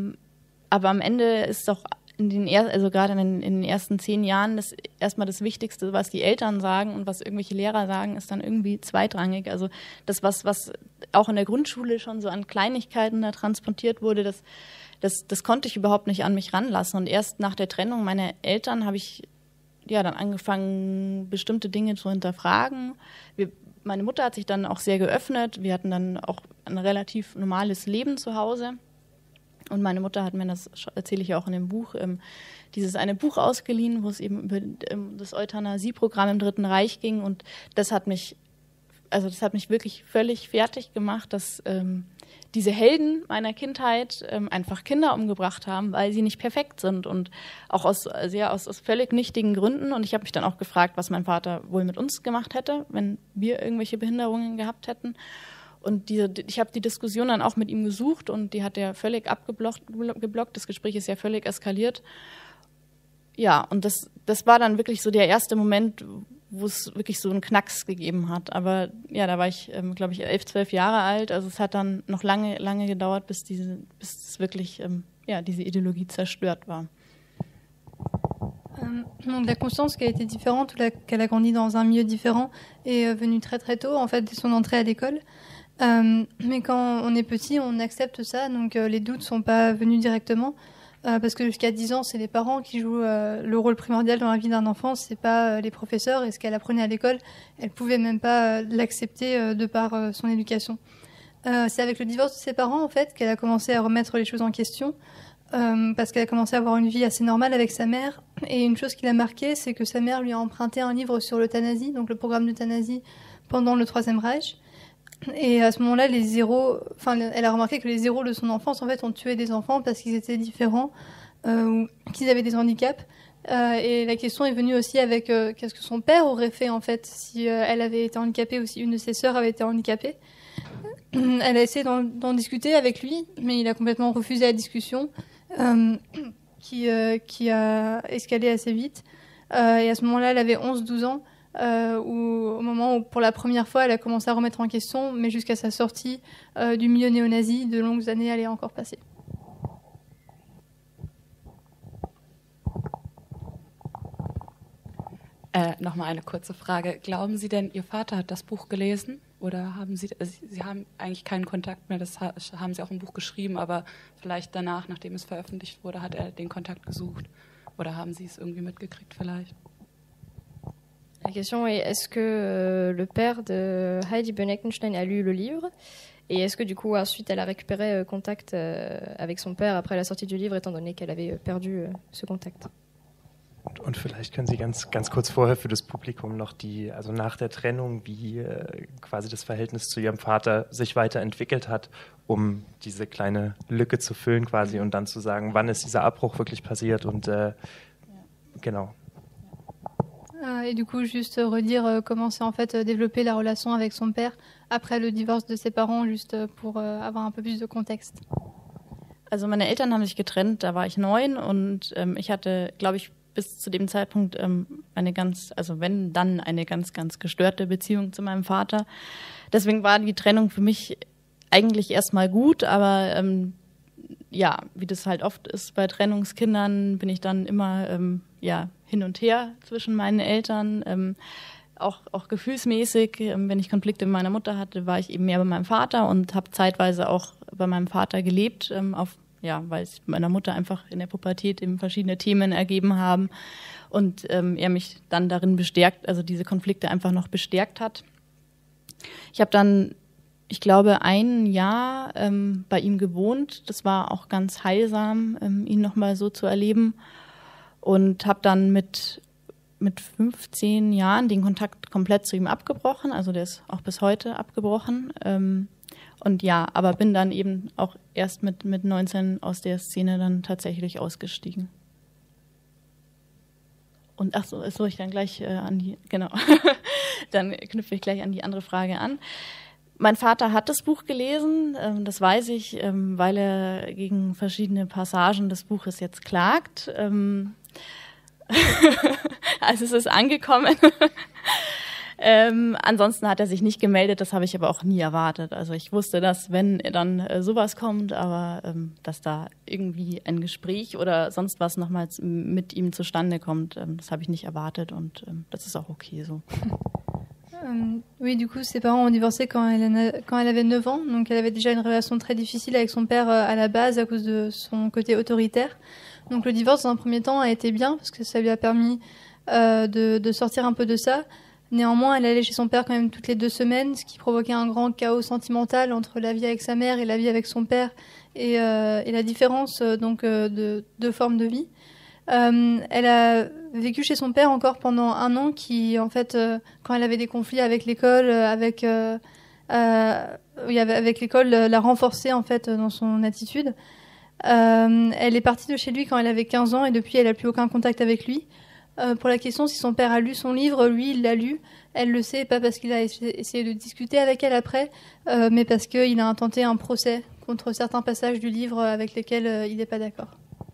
am Ende ist doch also gerade in den ersten 10 Jahren erstmal das Wichtigste, was die Eltern sagen und was irgendwelche Lehrer sagen, ist dann irgendwie zweitrangig. Also das, was auch in der Grundschule schon so an Kleinigkeiten da transportiert wurde, das konnte ich überhaupt nicht an mich ranlassen. Und erst nach der Trennung meiner Eltern habe ich dann angefangen, bestimmte Dinge zu hinterfragen. Meine Mutter hat sich dann auch sehr geöffnet. Wir hatten dann auch ein relativ normales Leben zu Hause. Und meine Mutter hat mir, das erzähle ich ja auch in dem Buch, dieses eine Buch ausgeliehen, wo es eben über das Euthanasieprogramm im Dritten Reich ging. Und das hat mich wirklich völlig fertig gemacht, dass diese Helden meiner Kindheit einfach Kinder umgebracht haben, weil sie nicht perfekt sind und auch aus völlig nichtigen Gründen. Und ich habe mich dann auch gefragt, was mein Vater wohl mit uns gemacht hätte, wenn wir irgendwelche Behinderungen gehabt hätten. Und ich habe die Diskussion dann auch mit ihm gesucht und die hat er völlig abgeblockt. Das Gespräch ist ja völlig eskaliert. Ja, und das war dann wirklich so der erste Moment, wo es wirklich so einen Knacks gegeben hat. Aber ja, da war ich, glaube ich, 11, 12 Jahre alt. Also es hat dann noch lange, lange gedauert, bis es wirklich, diese Ideologie zerstört war. Donc la conscience qui a été différente, ou qu'elle a grandi dans un milieu différent, est venue très très tôt, en fait, dès son entrée à l'école. Mais quand on est petit, on accepte ça, donc les doutes sont pas venus directement, parce que jusqu'à 10 ans, c'est les parents qui jouent le rôle primordial dans la vie d'un enfant, c'est pas les professeurs, et ce qu'elle apprenait à l'école, elle pouvait même pas l'accepter de par son éducation. C'est avec le divorce de ses parents, en fait, qu'elle a commencé à remettre les choses en question, parce qu'elle a commencé à avoir une vie assez normale avec sa mère, et une chose qui l'a marquée, c'est que sa mère lui a emprunté un livre sur l'euthanasie, donc le programme d'euthanasie pendant le Troisième Reich. Et à ce moment-là, elle a remarqué que les héros de son enfance, en fait, ont tué des enfants parce qu'ils étaient différents ou qu'ils avaient des handicaps. Et la question est venue aussi avec qu'est-ce que son père aurait fait, en fait, si elle avait été handicapée ou si une de ses sœurs avait été handicapée. Elle a essayé d'en discuter avec lui, mais il a complètement refusé la discussion, qui a escalé assez vite. Et à ce moment-là, elle avait 11-12 ans. Au moment où, pour la première fois, elle a commencé à remettre en question, mais jusqu'à sa sortie du milieu néo-nazi, de longues années allaient encore passer. Nochmal eine kurze Frage. Glauben Sie denn, Ihr Vater hat das Buch gelesen? Oder haben Sie haben eigentlich keinen Kontakt mehr, das haben Sie auch im Buch geschrieben, aber vielleicht danach, nachdem es veröffentlicht wurde, hat er den Kontakt gesucht? Oder haben Sie es irgendwie mitgekriegt vielleicht? La question est, est-ce que le père de Heidi Bonnet-Eckenstein a lu le livre? Et est-ce que du coup ensuite elle a récupéré contact avec son père après la sortie du livre, étant donné qu'elle avait perdu ce contact? Und vielleicht können Sie ganz kurz vorher für das Publikum noch also nach der Trennung, wie quasi das Verhältnis zu Ihrem Vater sich weiterentwickelt hat, um diese kleine Lücke zu füllen quasi und dann zu sagen, wann ist dieser Abbruch wirklich passiert und genau. Et du coup, juste redire comment s'est en fait développée la relation avec son père après le divorce de ses parents, juste pour avoir un peu plus de contexte. Also meine Eltern haben sich getrennt, da war ich 9 und ich hatte, glaube ich, bis zu dem Zeitpunkt eine ganz gestörte Beziehung zu meinem Vater. Deswegen war die Trennung für mich eigentlich erstmal gut, aber ja, wie das halt oft ist bei Trennungskindern, bin ich dann immer hin und her zwischen meinen Eltern. Auch gefühlsmäßig, wenn ich Konflikte mit meiner Mutter hatte, war ich eben mehr bei meinem Vater und habe zeitweise auch bei meinem Vater gelebt, weil es meiner Mutter einfach in der Pubertät eben verschiedene Themen ergeben haben und er mich dann darin bestärkt, also diese Konflikte einfach noch bestärkt hat. Ich habe dann, ich glaube, 1 Jahr bei ihm gewohnt. Das war auch ganz heilsam, ihn nochmal so zu erleben. Und habe dann mit 15 Jahren den Kontakt komplett zu ihm abgebrochen. Also der ist auch bis heute abgebrochen. Und ja, aber bin dann eben auch erst mit 19 aus der Szene dann tatsächlich ausgestiegen. Und ach so, das soll ich dann gleich dann knüpfe ich gleich an die andere Frage an. Mein Vater hat das Buch gelesen, das weiß ich, weil er gegen verschiedene Passagen des Buches jetzt klagt. Also es ist angekommen. Ansonsten hat er sich nicht gemeldet, das habe ich aber auch nie erwartet. Also ich wusste, dass wenn dann sowas kommt, aber dass da irgendwie ein Gespräch oder sonst was nochmals mit ihm zustande kommt, das habe ich nicht erwartet und das ist auch okay so. Oui, du coup, ses parents ont divorcé quand elle avait 9 ans, donc elle avait déjà une relation très difficile avec son père à la base à cause de son côté autoritaire. Donc le divorce, dans un premier temps, a été bien parce que ça lui a permis de sortir un peu de ça. Néanmoins, elle allait chez son père quand même toutes les 2 semaines, ce qui provoquait un grand chaos sentimental entre la vie avec sa mère et la vie avec son père et la différence de 2 formes de vie. Elle a vécu chez son père encore pendant 1 an qui, en fait, quand elle avait des conflits avec l'école, avec l'école, l'a renforcée en fait dans son attitude. Elle est partie de chez lui quand elle avait 15 ans et depuis, elle n'a plus aucun contact avec lui. Pour la question si son père a lu son livre, lui, il l'a lu. Elle le sait, pas parce qu'il a essayé de discuter avec elle après, mais parce qu'il a intenté un procès contre certains passages du livre avec lesquels il n'est pas d'accord.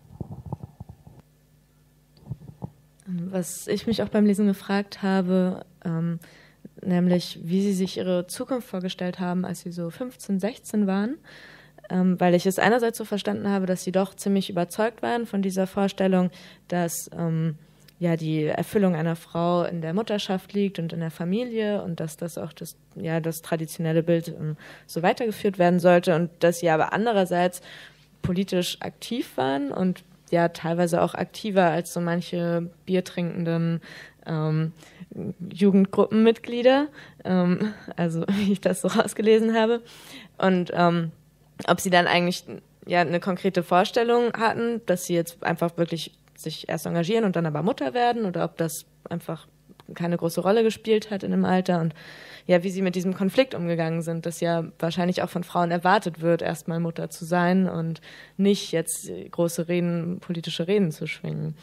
Was ich mich auch beim Lesen gefragt habe, nämlich wie Sie sich Ihre Zukunft vorgestellt haben, als Sie so 15, 16 waren, weil ich es einerseits so verstanden habe, dass Sie doch ziemlich überzeugt waren von dieser Vorstellung, dass die Erfüllung einer Frau in der Mutterschaft liegt und in der Familie und dass das auch das traditionelle Bild so weitergeführt werden sollte und dass Sie aber andererseits politisch aktiv waren und ja teilweise auch aktiver als so manche biertrinkenden Jugendgruppenmitglieder, also wie ich das so rausgelesen habe. Und ob Sie dann eigentlich eine konkrete Vorstellung hatten, dass Sie jetzt einfach wirklich sich erst engagieren und dann aber Mutter werden oder ob das einfach keine große Rolle gespielt hat in dem Alter und ja, wie Sie mit diesem Konflikt umgegangen sind, dass ja wahrscheinlich auch von Frauen erwartet wird, erstmal Mutter zu sein und nicht jetzt große politische Reden zu schwingen.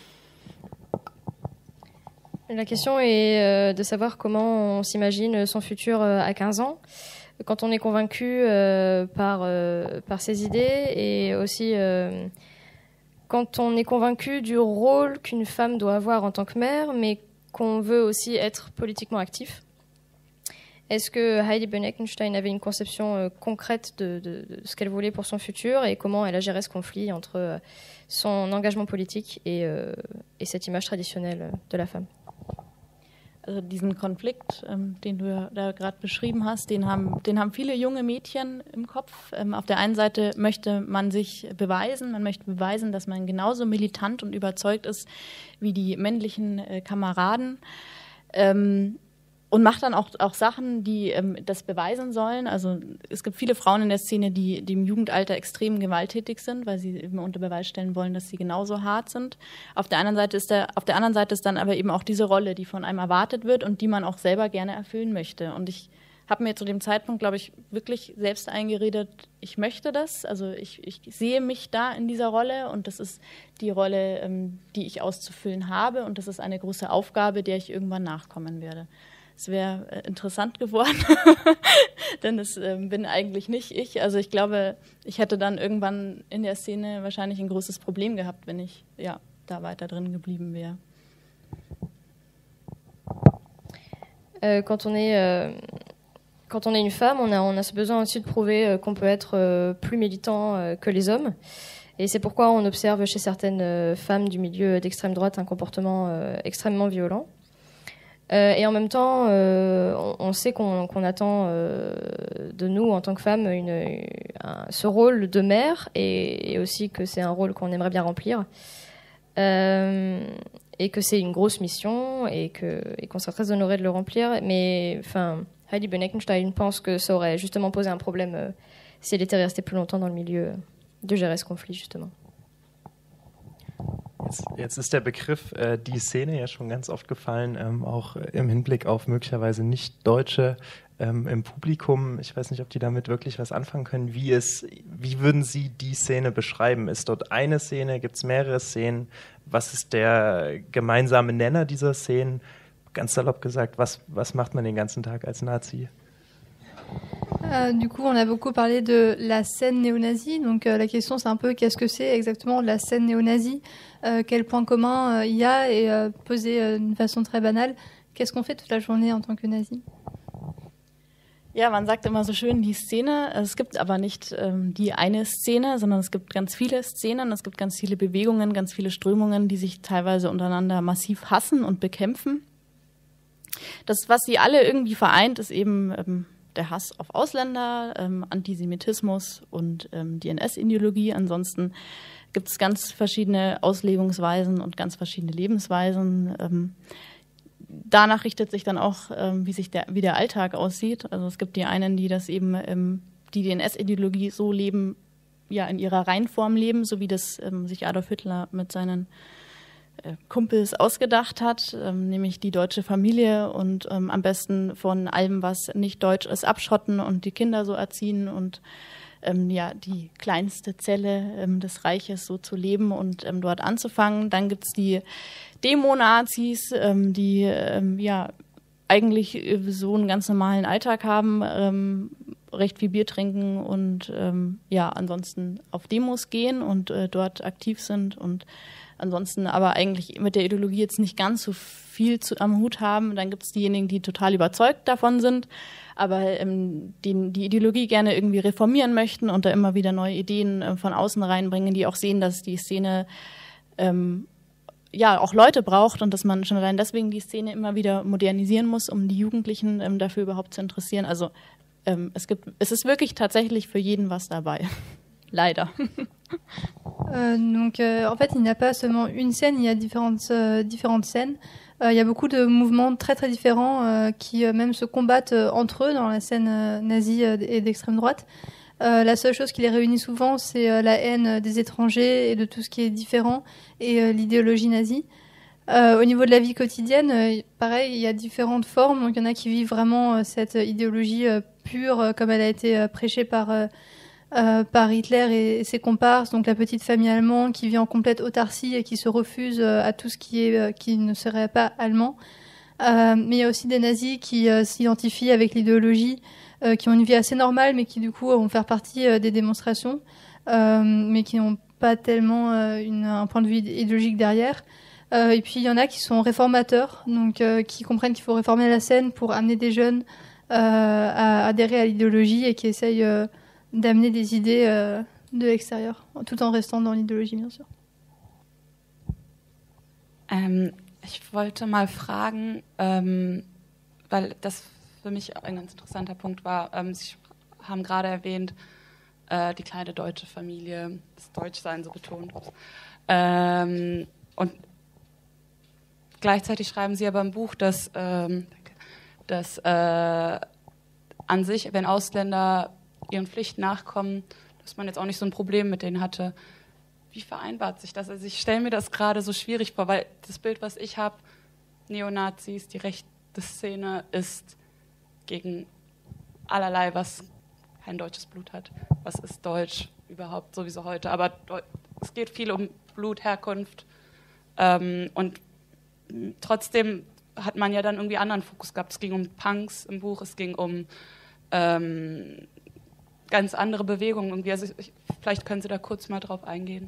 La question est de savoir comment on s'imagine son futur à 15 ans, quand on est convaincu par ses idées et aussi quand on est convaincu du rôle qu'une femme doit avoir en tant que mère, mais qu'on veut aussi être politiquement actif. Est-ce que Heidi Böhm-Eckenstein avait une conception concrète de ce qu'elle voulait pour son futur et comment elle a géré ce conflit entre son engagement politique et cette image traditionnelle de la femme? Also diesen Konflikt, den du da gerade beschrieben hast, den haben viele junge Mädchen im Kopf. Auf der einen Seite möchte man sich beweisen, dass man genauso militant und überzeugt ist wie die männlichen Kameraden und macht dann auch Sachen, die das beweisen sollen. Also es gibt viele Frauen in der Szene, die im Jugendalter extrem gewalttätig sind, weil sie eben unter Beweis stellen wollen, dass sie genauso hart sind. Auf der anderen Seite ist dann aber eben auch diese Rolle, die von einem erwartet wird und die man auch selber gerne erfüllen möchte. Und ich habe mir zu dem Zeitpunkt, glaube ich, wirklich selbst eingeredet, ich möchte das. Also ich sehe mich da in dieser Rolle und das ist die Rolle, die ich auszufüllen habe und das ist eine große Aufgabe, der ich irgendwann nachkommen werde. Es wäre interessant geworden, denn das bin eigentlich nicht ich. Also ich glaube, ich hätte dann irgendwann in der Szene wahrscheinlich ein großes Problem gehabt, wenn ich da weiter drin geblieben wäre. Quand on est une femme, on a ce besoin aussi de prouver qu'on peut être plus militant que les hommes. Et c'est pourquoi on observe chez certaines femmes du milieu d'extrême droite un comportement extrêmement violent. Et en même temps, on sait qu'on attend de nous, en tant que femmes, ce rôle de mère, et aussi que c'est un rôle qu'on aimerait bien remplir. Et que c'est une grosse mission, et qu'on serait très honoré de le remplir. Mais enfin, Heidi Benekenstein pense que ça aurait justement posé un problème si elle était restée plus longtemps dans le milieu de gérer ce conflit, justement. Jetzt ist der Begriff die Szene ja schon ganz oft gefallen, auch im Hinblick auf möglicherweise Nicht-Deutsche im Publikum. Ich weiß nicht, ob die damit wirklich was anfangen können. Wie würden Sie die Szene beschreiben? Ist dort eine Szene? Gibt es mehrere Szenen? Was ist der gemeinsame Nenner dieser Szenen? Ganz salopp gesagt, was macht man den ganzen Tag als Nazi? Du coup, on a beaucoup parlé de la scène néo-nazie. Donc, la question, c'est un peu qu'est-ce que c'est exactement la scène néo-nazie, quel point commun il y a, et posé d'une façon très banale, qu'est-ce qu'on fait toute la journée en tant que nazi? Ja, man sagt immer so schön die Szene. Es gibt aber nicht die eine Szene, sondern es gibt ganz viele Szenen, es gibt ganz viele Bewegungen, ganz viele Strömungen, die sich teilweise untereinander massiv hassen und bekämpfen. Das, was sie alle irgendwie vereint, ist eben der Hass auf Ausländer, Antisemitismus und die NS-Ideologie. Ansonsten gibt es ganz verschiedene Auslegungsweisen und ganz verschiedene Lebensweisen. Danach richtet sich dann auch, wie der Alltag aussieht. Also es gibt die einen, die das eben, die NS-Ideologie so leben, ja, in ihrer Reinform leben, so wie das sich Adolf Hitler mit seinen Kumpels ausgedacht hat, nämlich die deutsche Familie und am besten von allem, was nicht deutsch ist, abschotten und die Kinder so erziehen und ja, die kleinste Zelle des Reiches so zu leben und dort anzufangen. Dann gibt es die Demo-Nazis, die ja eigentlich so einen ganz normalen Alltag haben, recht viel Bier trinken und ja, ansonsten auf Demos gehen und dort aktiv sind und ansonsten aber eigentlich mit der Ideologie jetzt nicht ganz so viel am Hut haben. Dann gibt es diejenigen, die total überzeugt davon sind, aber die Ideologie gerne irgendwie reformieren möchten und da immer wieder neue Ideen von außen reinbringen, die auch sehen, dass die Szene ja auch Leute braucht und dass man schon allein deswegen die Szene immer wieder modernisieren muss, um die Jugendlichen dafür überhaupt zu interessieren. Also es ist wirklich tatsächlich für jeden was dabei. Leider. Donc, en fait, il n'y a pas seulement une scène, il y a différentes scènes. Il y a beaucoup de mouvements très très différents qui même se combattent entre eux dans la scène nazie et d'extrême droite. La seule chose qui les réunit souvent, c'est la haine des étrangers et de tout ce qui est différent et l'idéologie nazie. Au niveau de la vie quotidienne, pareil, il y a différentes formes. Donc, il y en a qui vivent vraiment cette idéologie pure, comme elle a été prêchée par Hitler et ses comparses, donc la petite famille allemande qui vit en complète autarcie et qui se refuse à tout ce qui ne serait pas allemand. Mais il y a aussi des nazis qui s'identifient avec l'idéologie, qui ont une vie assez normale, mais qui du coup vont faire partie des démonstrations, mais qui n'ont pas tellement un point de vue idéologique derrière. Et puis il y en a qui sont réformateurs, donc qui comprennent qu'il faut réformer la scène pour amener des jeunes à adhérer à l'idéologie et qui essayent d'amener des idées de l'extérieur, tout en restant dans l'idéologie, bien sûr. Ich wollte mal fragen, weil das für mich ein ganz interessanter Punkt war. Sie haben gerade erwähnt, die kleine deutsche Familie, das Deutschsein so betont. Und gleichzeitig schreiben Sie aber im Buch, dass an sich, wenn Ausländer ihren Pflichten nachkommen, dass man jetzt auch nicht so ein Problem mit denen hatte. Wie vereinbart sich das? Also ich stelle mir das gerade so schwierig vor, weil das Bild, was ich habe, Neonazis, die rechte Szene, ist gegen allerlei, was kein deutsches Blut hat. Was ist deutsch überhaupt sowieso heute? Aber es geht viel um Blut, Herkunft und trotzdem hat man ja dann irgendwie anderen Fokus gehabt. Es ging um Punks im Buch, es ging um ganz andere Bewegungen irgendwie. Also vielleicht können Sie da kurz mal drauf eingehen.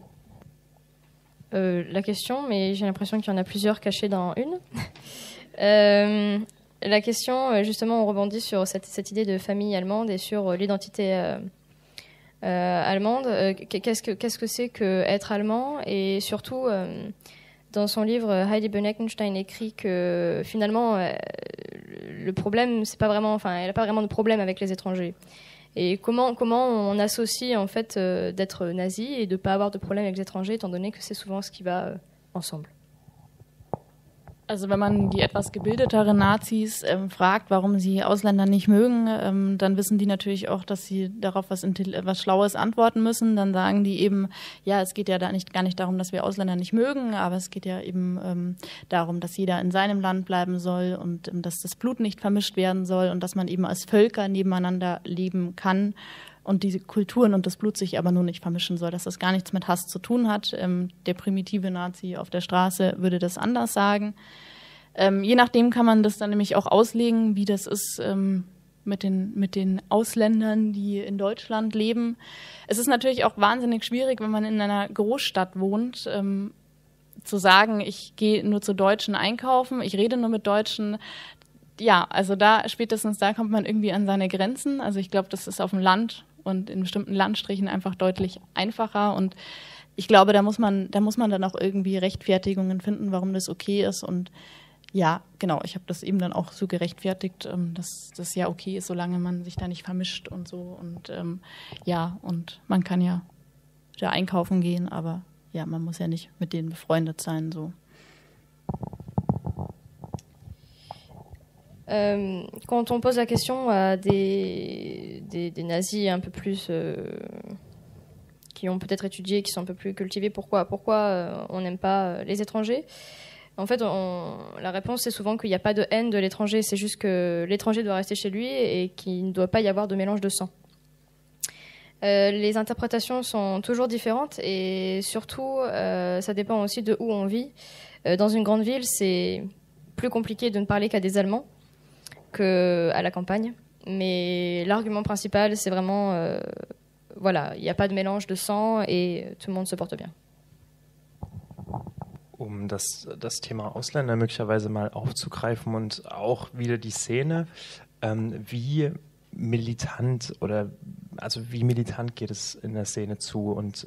La question, mais j'ai l'impression qu'il y en a plusieurs cachées dans une. la question, justement, on rebondit sur cette idée de famille allemande et sur l'identité allemande. Qu'est-ce que c'est que être allemand? Et surtout, dans son livre, Heidi Boneckenstein écrit que finalement, le problème, c'est pas vraiment, enfin, elle n'a pas vraiment de problème avec les étrangers. Et comment on associe en fait d'être nazi et de ne pas avoir de problème avec les étrangers, étant donné que c'est souvent ce qui va ensemble. Also wenn man die etwas gebildeteren Nazis fragt, warum sie Ausländer nicht mögen, dann wissen die natürlich auch, dass sie darauf was Schlaues antworten müssen. Dann sagen die eben, ja, es geht ja gar nicht darum, dass wir Ausländer nicht mögen, aber es geht ja eben darum, dass jeder in seinem Land bleiben soll und dass das Blut nicht vermischt werden soll und dass man eben als Völker nebeneinander leben kann und diese Kulturen und das Blut sich aber nur nicht vermischen soll, dass das gar nichts mit Hass zu tun hat. Der primitive Nazi auf der Straße würde das anders sagen. Je nachdem kann man das dann nämlich auch auslegen, wie das ist mit den Ausländern, die in Deutschland leben. Es ist natürlich auch wahnsinnig schwierig, wenn man in einer Großstadt wohnt, zu sagen, ich gehe nur zu Deutschen einkaufen, ich rede nur mit Deutschen. Ja, also spätestens da kommt man irgendwie an seine Grenzen. Also ich glaube, das ist auf dem Land und in bestimmten Landstrichen einfach deutlich einfacher. Und ich glaube, da muss man dann auch irgendwie Rechtfertigungen finden, warum das okay ist. Und ja, genau, ich habe das eben dann auch so gerechtfertigt, dass das ja okay ist, solange man sich da nicht vermischt und so. Und ja, und man kann ja da einkaufen gehen, aber ja, man muss ja nicht mit denen befreundet sein, so. Quand on pose la question à des nazis un peu plus qui ont peut-être étudié, qui sont un peu plus cultivés, pourquoi on n'aime pas les étrangers, en fait la réponse c'est souvent qu'il n'y a pas de haine de l'étranger, c'est juste que l'étranger doit rester chez lui et qu'il ne doit pas y avoir de mélange de sang. Les interprétations sont toujours différentes et surtout ça dépend aussi de où on vit. Dans une grande ville, c'est plus compliqué de ne parler qu'à des Allemands qu'à la campagne. Mais l'argument principal, c'est vraiment, voilà, il n'y a pas de mélange de sang et tout le monde se porte bien. Um das Thema Ausländer möglicherweise mal aufzugreifen und auch wieder die Szene, wie militant geht es in der Szene zu und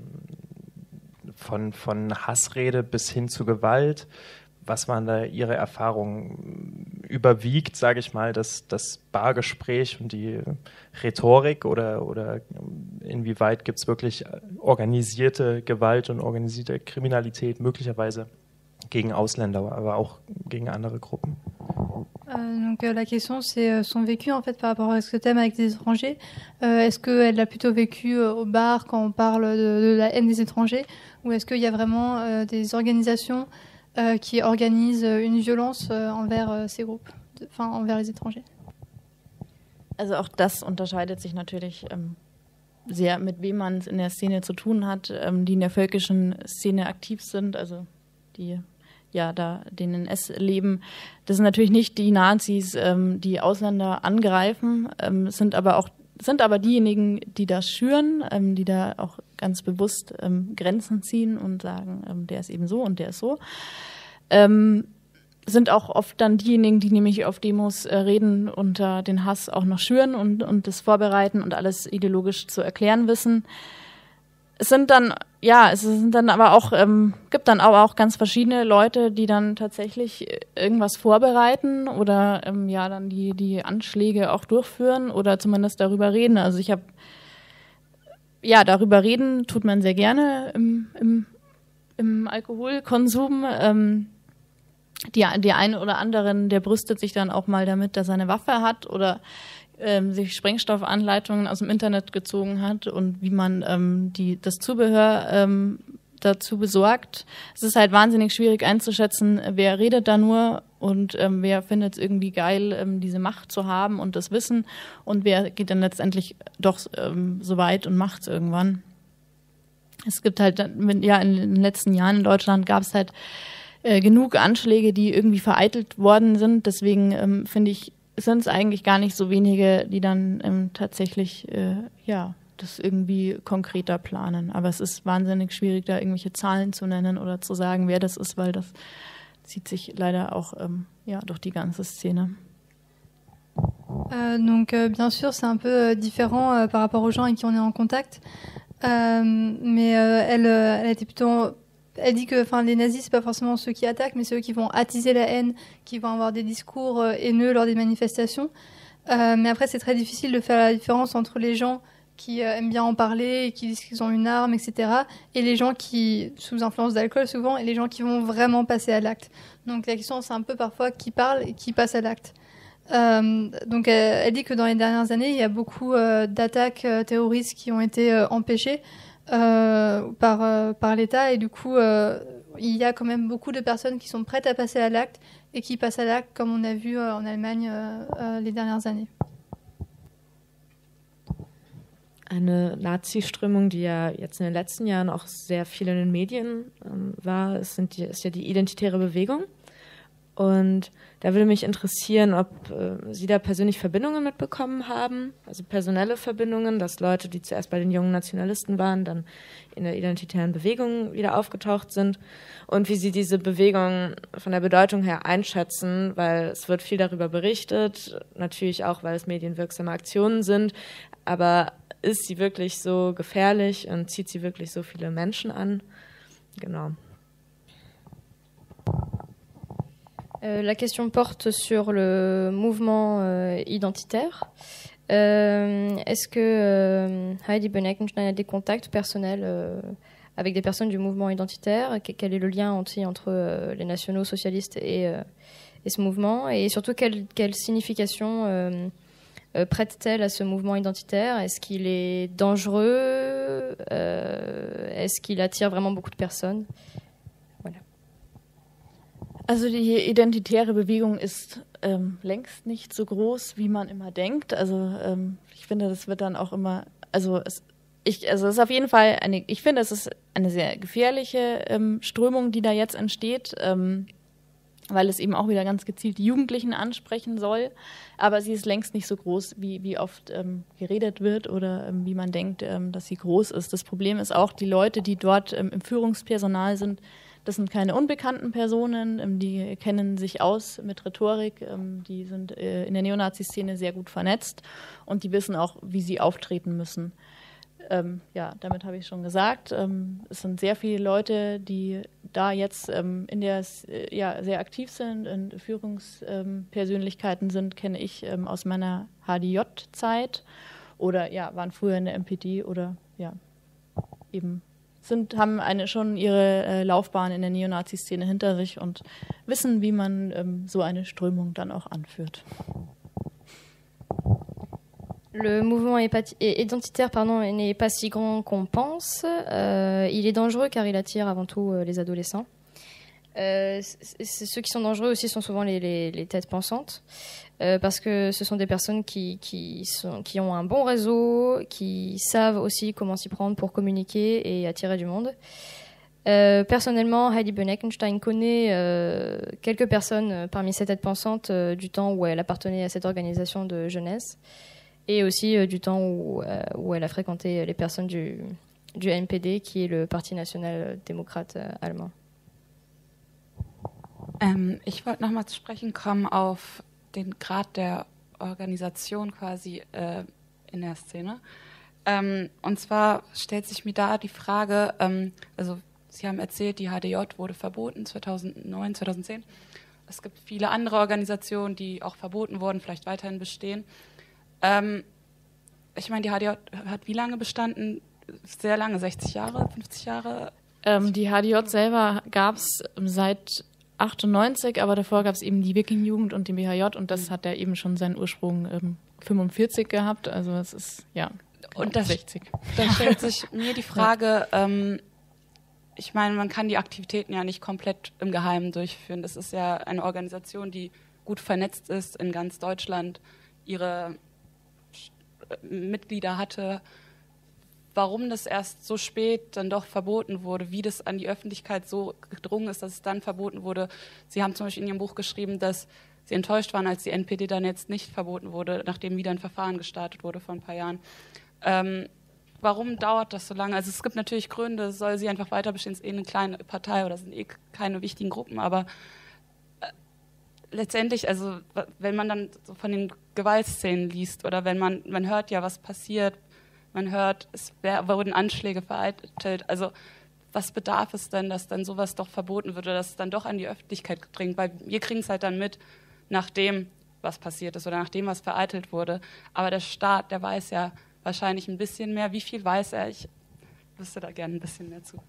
von Hassrede bis hin zu Gewalt. Was waren da Ihre Erfahrungen? Überwiegt, sage ich mal, das Bargespräch und die Rhetorik oder inwieweit gibt es wirklich organisierte Gewalt und organisierte Kriminalität, möglicherweise gegen Ausländer, aber auch gegen andere Gruppen? Donc la question c'est son vécu en fait par rapport à ce thème avec des étrangers. Est-ce qu'elle l'a plutôt vécu au bar quand on parle de la haine des étrangers ou est-ce qu'il y a vraiment des organisations qui organisent une violence envers ces groupes, envers les étrangers? Also auch das unterscheidet sich natürlich sehr, mit wem man es in der Szene zu tun hat, die in der völkischen Szene aktiv sind, also die ja da den NS leben. Das sind natürlich nicht die Nazis, die Ausländer angreifen, sind aber diejenigen, die das schüren, die da auch ganz bewusst Grenzen ziehen und sagen, der ist eben so und der ist so. Sind auch oft dann diejenigen, die nämlich auf Demos reden und den Hass auch noch schüren und das vorbereiten und alles ideologisch zu erklären wissen. Es sind dann aber auch, gibt dann aber auch ganz verschiedene Leute, die dann tatsächlich irgendwas vorbereiten oder dann die Anschläge auch durchführen oder zumindest darüber reden. Also darüber reden tut man sehr gerne im Alkoholkonsum. Die eine oder anderen, der brüstet sich dann auch mal damit, dass er eine Waffe hat oder sich Sprengstoffanleitungen aus dem Internet gezogen hat und wie man das Zubehör dazu besorgt. Es ist halt wahnsinnig schwierig einzuschätzen, wer redet da nur und wer findet es irgendwie geil, diese Macht zu haben und das Wissen und wer geht dann letztendlich doch so weit und macht es irgendwann. Es gibt halt, in den letzten Jahren in Deutschland gab es halt genug Anschläge, die irgendwie vereitelt worden sind. Deswegen finde ich, sind es eigentlich gar nicht so wenige, die dann tatsächlich das irgendwie konkreter planen. Aber es ist wahnsinnig schwierig, da irgendwelche Zahlen zu nennen oder zu sagen, wer das ist, weil zieht sich leider auch durch die ganze Szene. Donc bien sûr c'est un peu différent par rapport aux gens avec qui on est en contact, mais elle était plutôt, elle dit que les nazis c'est pas forcément ceux qui attaquent, mais ceux qui vont attiser la haine, qui vont avoir des discours haineux lors des manifestations. Mais après c'est très difficile de faire la différence entre les gens qui aiment bien en parler et qui disent qu'ils ont une arme, etc. et les gens qui, sous influence d'alcool souvent, et les gens qui vont vraiment passer à l'acte. Donc la question c'est un peu parfois qui parle et qui passe à l'acte. Donc elle dit que dans les dernières années, il y a beaucoup d'attaques terroristes qui ont été empêchées par l'État, et du coup, il y a quand même beaucoup de personnes qui sont prêtes à passer à l'acte et qui passent à l'acte, comme on a vu en Allemagne les dernières années. Eine Nazi-Strömung, die ja jetzt in den letzten Jahren auch sehr viel in den Medien war, ist ja die identitäre Bewegung. Und da würde mich interessieren, ob Sie da persönlich Verbindungen mitbekommen haben, also personelle Verbindungen, dass Leute, die zuerst bei den jungen Nationalisten waren, dann in der identitären Bewegung wieder aufgetaucht sind, und wie Sie diese Bewegung von der Bedeutung her einschätzen, weil es wird viel darüber berichtet, natürlich auch, weil es medienwirksame Aktionen sind, aber ist sie wirklich so gefährlich und zieht sie wirklich so viele Menschen an? Genau. La question porte sur le mouvement identitaire. Est-ce que Heidi Bonnet-Eckenstein a des contacts personnels avec des personnes du mouvement identitaire? Quel est le lien entre les nationaux socialistes et ce mouvement? Et surtout, quelle signification prête-t-elle à ce mouvement identitaire? Est-ce qu'il est dangereux? Est-ce qu'il attire vraiment beaucoup de personnes? Also die identitäre Bewegung ist längst nicht so groß, wie man immer denkt. Also ich finde, das wird dann auch immer, es ist auf jeden Fall ich finde, es ist eine sehr gefährliche Strömung, die da jetzt entsteht, weil es eben auch wieder ganz gezielt die Jugendlichen ansprechen soll. Aber sie ist längst nicht so groß, wie oft geredet wird oder wie man denkt, dass sie groß ist. Das Problem ist auch, die Leute, die dort im Führungspersonal sind, das sind keine unbekannten Personen, die kennen sich aus mit Rhetorik, die sind in der Neonazi-Szene sehr gut vernetzt und die wissen auch, wie sie auftreten müssen. Damit habe ich schon gesagt. Es sind sehr viele Leute, die da jetzt in der sehr aktiv sind und Führungspersönlichkeiten sind, kenne ich aus meiner HDJ-Zeit oder waren früher in der MPD oder eben haben schon ihre Laufbahn in der Neonazi-Szene hinter sich und wissen, wie man so eine Strömung dann auch anführt. Le mouvement identitaire n'est pas si grand qu'on pense. Il est dangereux car il attire avant tout les adolescents. Ceux qui sont dangereux aussi sont souvent les têtes pensantes, parce que ce sont des personnes qui ont un bon réseau, qui savent aussi comment s'y prendre pour communiquer et attirer du monde. Personnellement, Heidi Bonnet-Eckenstein connaît quelques personnes parmi ces têtes pensantes du temps où elle appartenait à cette organisation de jeunesse, et aussi du temps où elle a fréquenté les personnes du NPD, qui est le Parti national-démocrate allemand. Ich wollte nochmal zu sprechen kommen auf den Grad der Organisation quasi in der Szene. Und zwar stellt sich mir da die Frage, also Sie haben erzählt, die HDJ wurde verboten 2009, 2010. Es gibt viele andere Organisationen, die auch verboten wurden, vielleicht weiterhin bestehen. Ich meine, die HDJ hat wie lange bestanden? Sehr lange, 60 Jahre, 50 Jahre? Die HDJ selber gab es seit 98, aber davor gab es eben die Wiking-Jugend und die BHJ, und das hat ja eben schon seinen Ursprung 45 gehabt, also es ist, und das 60. Da stellt sich mir die Frage, ich meine, man kann die Aktivitäten ja nicht komplett im Geheimen durchführen. Das ist ja eine Organisation, die gut vernetzt ist in ganz Deutschland, ihre Mitglieder hatte. Warum das erst so spät dann doch verboten wurde, wie das an die Öffentlichkeit so gedrungen ist, dass es dann verboten wurde. Sie haben zum Beispiel in Ihrem Buch geschrieben, dass Sie enttäuscht waren, als die NPD dann jetzt nicht verboten wurde, nachdem wieder ein Verfahren gestartet wurde vor ein paar Jahren. Warum dauert das so lange? Also es gibt natürlich Gründe, soll sie einfach weiter bestehen, es ist eine kleine Partei oder es sind keine wichtigen Gruppen, aber letztendlich, also wenn man dann so von den Gewaltszenen liest oder wenn man hört ja, was passiert, man hört, es wurden Anschläge vereitelt, also was bedarf es denn, dass dann sowas doch verboten wird oder dass es dann doch an die Öffentlichkeit dringt, weil wir kriegen es halt dann mit, nachdem was passiert ist oder nachdem was vereitelt wurde, aber der Staat, der weiß ja wahrscheinlich ein bisschen mehr. Wie viel weiß er? Ich wüsste da gerne ein bisschen mehr zu.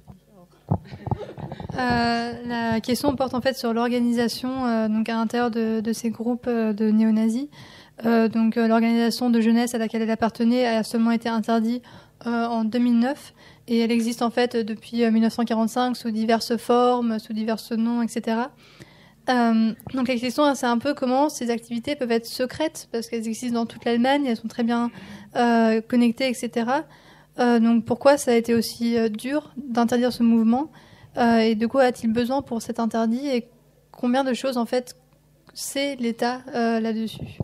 La question porte en fait sur l'organisation donc à l'intérieur de ces groupes de néo-nazis. L'organisation de jeunesse à laquelle elle appartenait a seulement été interdite en 2009 et elle existe en fait depuis 1945 sous diverses formes, sous divers noms, etc. Donc la question c'est un peu comment ces activités peuvent être secrètes parce qu'elles existent dans toute l'Allemagne, elles sont très bien connectées, etc. Donc pourquoi ça a été aussi dur d'interdire ce mouvement et de quoi a-t-il besoin pour cet interdit et combien de choses en fait sait l'État là-dessus?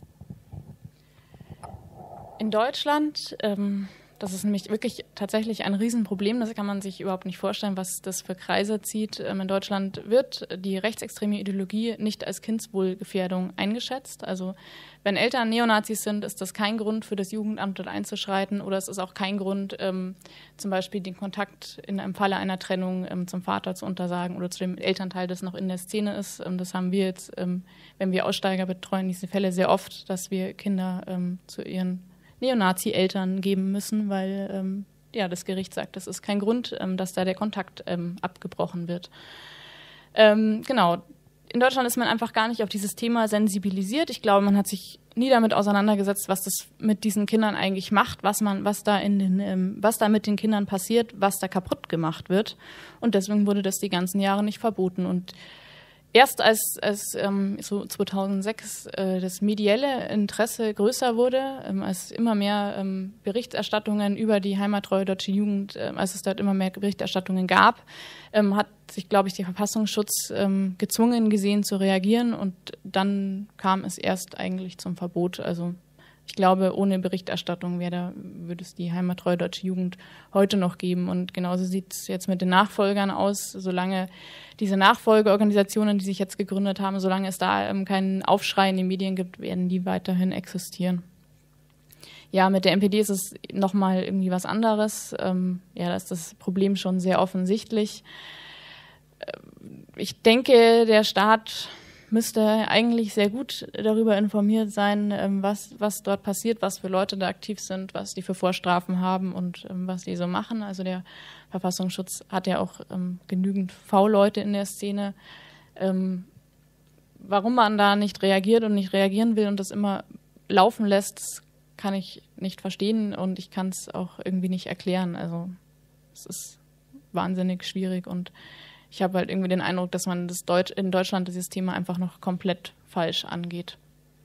In Deutschland, das ist nämlich wirklich tatsächlich ein Riesenproblem, das kann man sich überhaupt nicht vorstellen, was das für Kreise zieht. In Deutschland wird die rechtsextreme Ideologie nicht als Kindeswohlgefährdung eingeschätzt. Also wenn Eltern Neonazis sind, ist das kein Grund für das Jugendamt dort einzuschreiten oder es ist auch kein Grund, zum Beispiel den Kontakt im Falle einer Trennung zum Vater zu untersagen oder zu dem Elternteil, das noch in der Szene ist. Das haben wir jetzt, wenn wir Aussteiger betreuen, diese Fälle sehr oft, dass wir Kinder zu ihren Neonazi-Eltern geben müssen, weil das Gericht sagt, das ist kein Grund, dass da der Kontakt abgebrochen wird. Genau. In Deutschland ist man einfach gar nicht auf dieses Thema sensibilisiert. Ich glaube, man hat sich nie damit auseinandergesetzt, was das mit diesen Kindern eigentlich macht, was da mit den Kindern passiert, was da kaputt gemacht wird. Und deswegen wurde das die ganzen Jahre nicht verboten. Und erst als so 2006 das medielle Interesse größer wurde, als immer mehr Berichterstattungen über die heimattreue deutsche Jugend, als es dort immer mehr Berichterstattungen gab, hat sich, glaube ich, der Verfassungsschutz gezwungen gesehen zu reagieren und dann kam es erst eigentlich zum Verbot. Also ich glaube, ohne Berichterstattung würde es die heimattreue deutsche Jugend heute noch geben. Und genauso sieht es jetzt mit den Nachfolgern aus. Solange diese Nachfolgeorganisationen, die sich jetzt gegründet haben, solange es da keinen Aufschrei in den Medien gibt, werden die weiterhin existieren. Ja, mit der NPD ist es nochmal irgendwie was anderes. Da ist das Problem schon sehr offensichtlich. Ich denke, der Staat müsste eigentlich sehr gut darüber informiert sein, was dort passiert, was für Leute da aktiv sind, was die für Vorstrafen haben und was die so machen. Also der Verfassungsschutz hat ja auch genügend V-Leute in der Szene. Warum man da nicht reagiert und nicht reagieren will und das immer laufen lässt, kann ich nicht verstehen und ich kann es auch irgendwie nicht erklären. Also es ist wahnsinnig schwierig und ich habe halt irgendwie den Eindruck, dass man in Deutschland dieses Thema einfach noch komplett falsch angeht.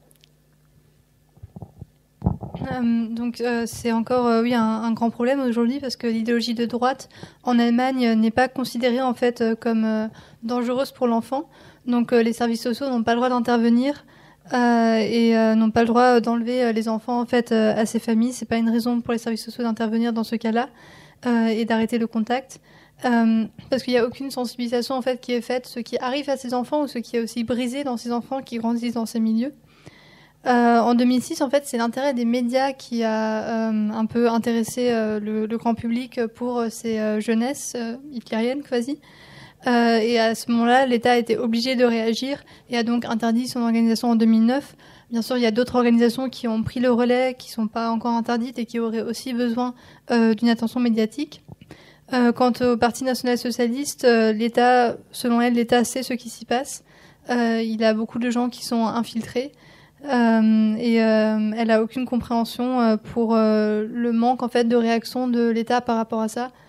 C'est encore un grand problème aujourd'hui parce que l'idéologie de droite en Allemagne n'est pas considérée en fait comme dangereuse pour l'enfant. Donc les services sociaux n'ont pas le droit d'intervenir et n'ont pas le droit d'enlever les enfants en fait à ces familles. C'est pas une raison pour les services sociaux d'intervenir dans ce cas-là et d'arrêter le contact. Parce qu'il n'y a aucune sensibilisation en fait qui est faite, ce qui arrive à ces enfants ou ce qui est aussi brisé dans ces enfants qui grandissent dans ces milieux. En 2006, en fait, c'est l'intérêt des médias qui a un peu intéressé le grand public pour ces jeunesses hitlériennes quasi. Et à ce moment-là, l'État a été obligé de réagir et a donc interdit son organisation en 2009. Bien sûr, il y a d'autres organisations qui ont pris le relais, qui ne sont pas encore interdites et qui auraient aussi besoin d'une attention médiatique. Quant au Parti national-socialiste, l'État, selon elle, l'État sait ce qui s'y passe. Il a beaucoup de gens qui sont infiltrés et elle a aucune compréhension pour le manque en fait de réaction de l'État par rapport à ça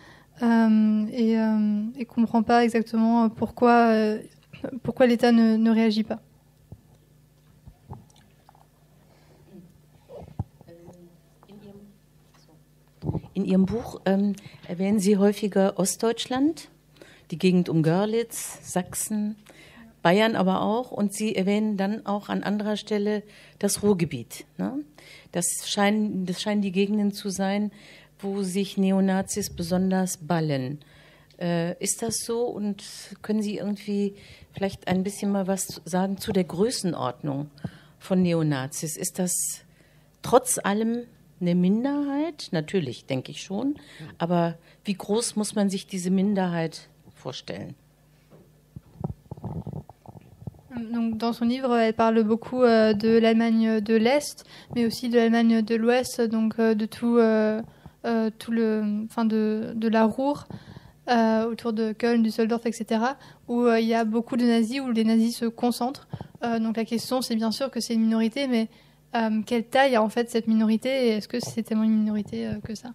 et comprend pas exactement pourquoi l'État ne réagit pas. In Ihrem Buch erwähnen Sie häufiger Ostdeutschland, die Gegend um Görlitz, Sachsen, Bayern aber auch. Und Sie erwähnen dann auch an anderer Stelle das Ruhrgebiet. Ne? Das scheinen die Gegenden zu sein, wo sich Neonazis besonders ballen. Ist das so? Und können Sie irgendwie vielleicht ein bisschen mal was sagen zu der Größenordnung von Neonazis? Ist das trotz allem eine Minderheit? Natürlich, denke ich schon. Aber wie groß muss man sich diese Minderheit vorstellen? Donc, dans son livre, elle parle beaucoup de l'Allemagne de l'Est, mais aussi de l'Allemagne de l'Ouest, donc de tout le, enfin de la Ruhr, autour de Köln, Düsseldorf, etc., où il y a beaucoup de nazis, où les nazis se concentrent. Donc la question, c'est bien sûr que c'est une minorité, mais quelle taille a en fait cette minorité et est-ce que c'est tellement une minorité que ça?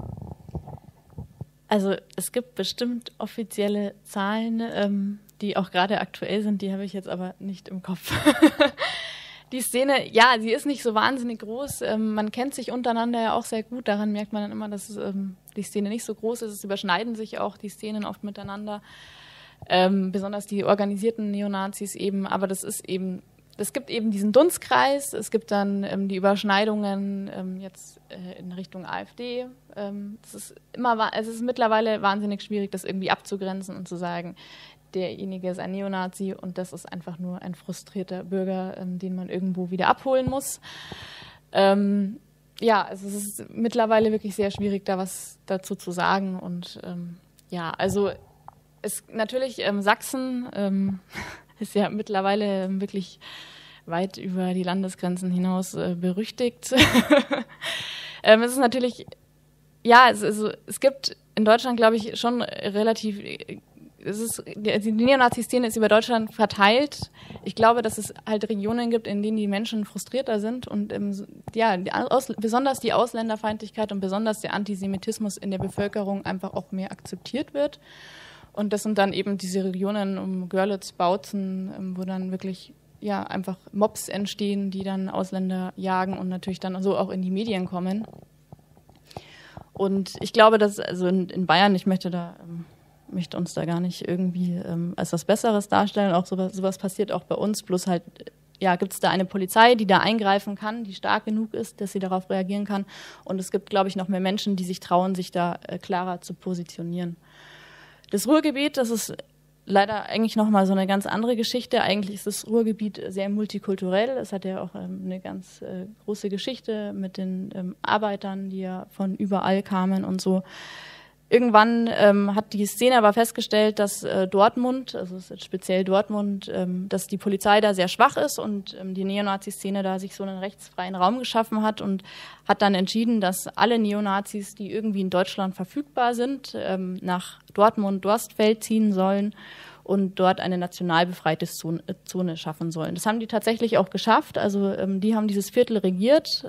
Also es gibt bestimmt offizielle Zahlen, die auch gerade aktuell sind, die habe ich jetzt aber nicht im Kopf. Die Szene, ja, sie ist nicht so wahnsinnig groß. Man kennt sich untereinander ja auch sehr gut. Daran merkt man dann immer, dass die Szene nicht so groß ist. Es überschneiden sich auch die Szenen oft miteinander. Besonders die organisierten Neonazis eben. Aber das ist eben, es gibt eben diesen Dunstkreis. Es gibt dann die Überschneidungen jetzt in Richtung AfD. Es ist mittlerweile wahnsinnig schwierig, das irgendwie abzugrenzen und zu sagen, derjenige ist ein Neonazi und das ist einfach nur ein frustrierter Bürger, den man irgendwo wieder abholen muss. Ja, also es ist mittlerweile wirklich sehr schwierig, da was dazu zu sagen. Und ja, also natürlich Sachsen ist ja mittlerweile wirklich weit über die Landesgrenzen hinaus berüchtigt. Es ist natürlich, ja, es gibt in Deutschland, glaube ich, schon relativ... Die Neonazi-Szene ist über Deutschland verteilt. Ich glaube, dass es halt Regionen gibt, in denen die Menschen frustrierter sind und ja, besonders die Ausländerfeindlichkeit und besonders der Antisemitismus in der Bevölkerung einfach auch mehr akzeptiert wird. Und das sind dann eben diese Regionen um Görlitz, Bautzen, wo dann wirklich ja einfach Mobs entstehen, die dann Ausländer jagen und natürlich dann so auch in die Medien kommen. Und ich glaube, dass also in Bayern, ich möchte uns da gar nicht irgendwie als was Besseres darstellen. Auch sowas passiert auch bei uns. Bloß halt, ja, gibt es da eine Polizei, die da eingreifen kann, die stark genug ist, dass sie darauf reagieren kann. Und es gibt, glaube ich, noch mehr Menschen, die sich trauen, sich da klarer zu positionieren. Das Ruhrgebiet, das ist leider eigentlich nochmal so eine ganz andere Geschichte. Eigentlich ist das Ruhrgebiet sehr multikulturell. Es hat ja auch eine ganz große Geschichte mit den Arbeitern, die ja von überall kamen und so. Irgendwann hat die Szene aber festgestellt, dass Dortmund, also speziell Dortmund, dass die Polizei da sehr schwach ist und die Neonazi-Szene da sich so einen rechtsfreien Raum geschaffen hat und hat dann entschieden, dass alle Neonazis, die irgendwie in Deutschland verfügbar sind, nach Dortmund-Dorstfeld ziehen sollen und dort eine national befreite Zone schaffen sollen. Das haben die tatsächlich auch geschafft. Also die haben dieses Viertel regiert.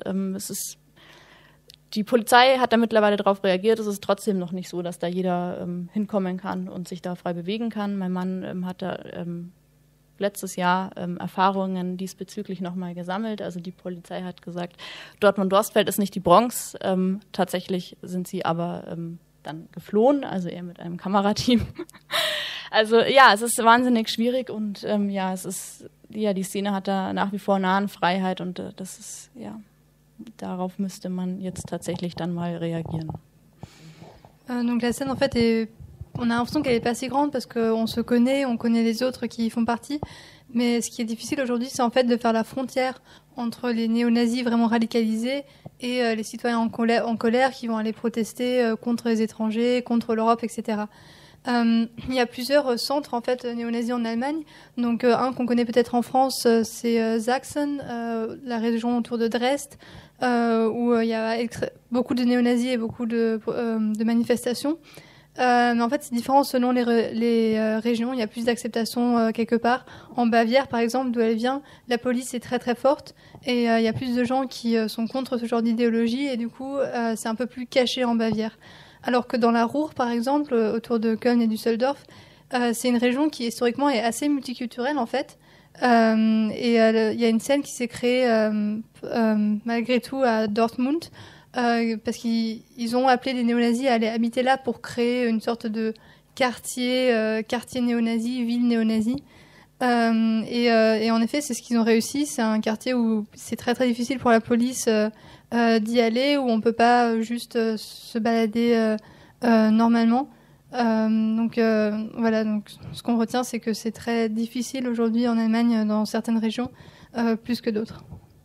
Die Polizei hat da mittlerweile darauf reagiert. Es ist trotzdem noch nicht so, dass da jeder hinkommen kann und sich da frei bewegen kann. Mein Mann hat da letztes Jahr Erfahrungen diesbezüglich nochmal gesammelt. Also die Polizei hat gesagt, Dortmund-Dorstfeld ist nicht die Bronx. Tatsächlich sind sie aber dann geflohen, also eher mit einem Kamerateam. Also ja, es ist wahnsinnig schwierig und ja, die Szene hat da nach wie vor Nahenfreiheit und das ist, ja... Darauf müsste man jetzt tatsächlich dann mal reagieren. Donc la scène, en fait, on a l'impression qu'elle n'est pas si grande parce qu'on se connaît, on connaît les autres qui y font partie. Mais ce qui est difficile aujourd'hui, c'est en fait de faire la frontière entre les néo-nazis vraiment radicalisés et les citoyens en colère qui vont aller protester contre les étrangers, contre l'Europe, etc. Il y a plusieurs centres en fait néo-nazis en Allemagne. Donc un qu'on connaît peut-être en France, c'est Sachsen, la région autour de Dresde, où il y a beaucoup de néo-nazis et beaucoup de manifestations. Mais en fait, c'est différent selon les régions. Il y a plus d'acceptation quelque part. En Bavière, par exemple, d'où elle vient, la police est très très forte et il y a plus de gens qui sont contre ce genre d'idéologie et du coup, c'est un peu plus caché en Bavière. Alors que dans la Ruhr, par exemple, autour de Köln et Düsseldorf, c'est une région qui historiquement est assez multiculturelle en fait. Et il y a une scène qui s'est créée malgré tout à Dortmund parce qu'ils ont appelé les néo-nazis à aller habiter là pour créer une sorte de quartier néo-nazi, ville néo-nazi. Et en effet, c'est ce qu'ils ont réussi. C'est un quartier où c'est très très difficile pour la police d'y aller, où on peut pas juste se balader normalement. Voilà, donc ce qu'on retient, c'est que c'est très difficile aujourd'hui en Allemagne, dans certaines régions, plus que d'autres.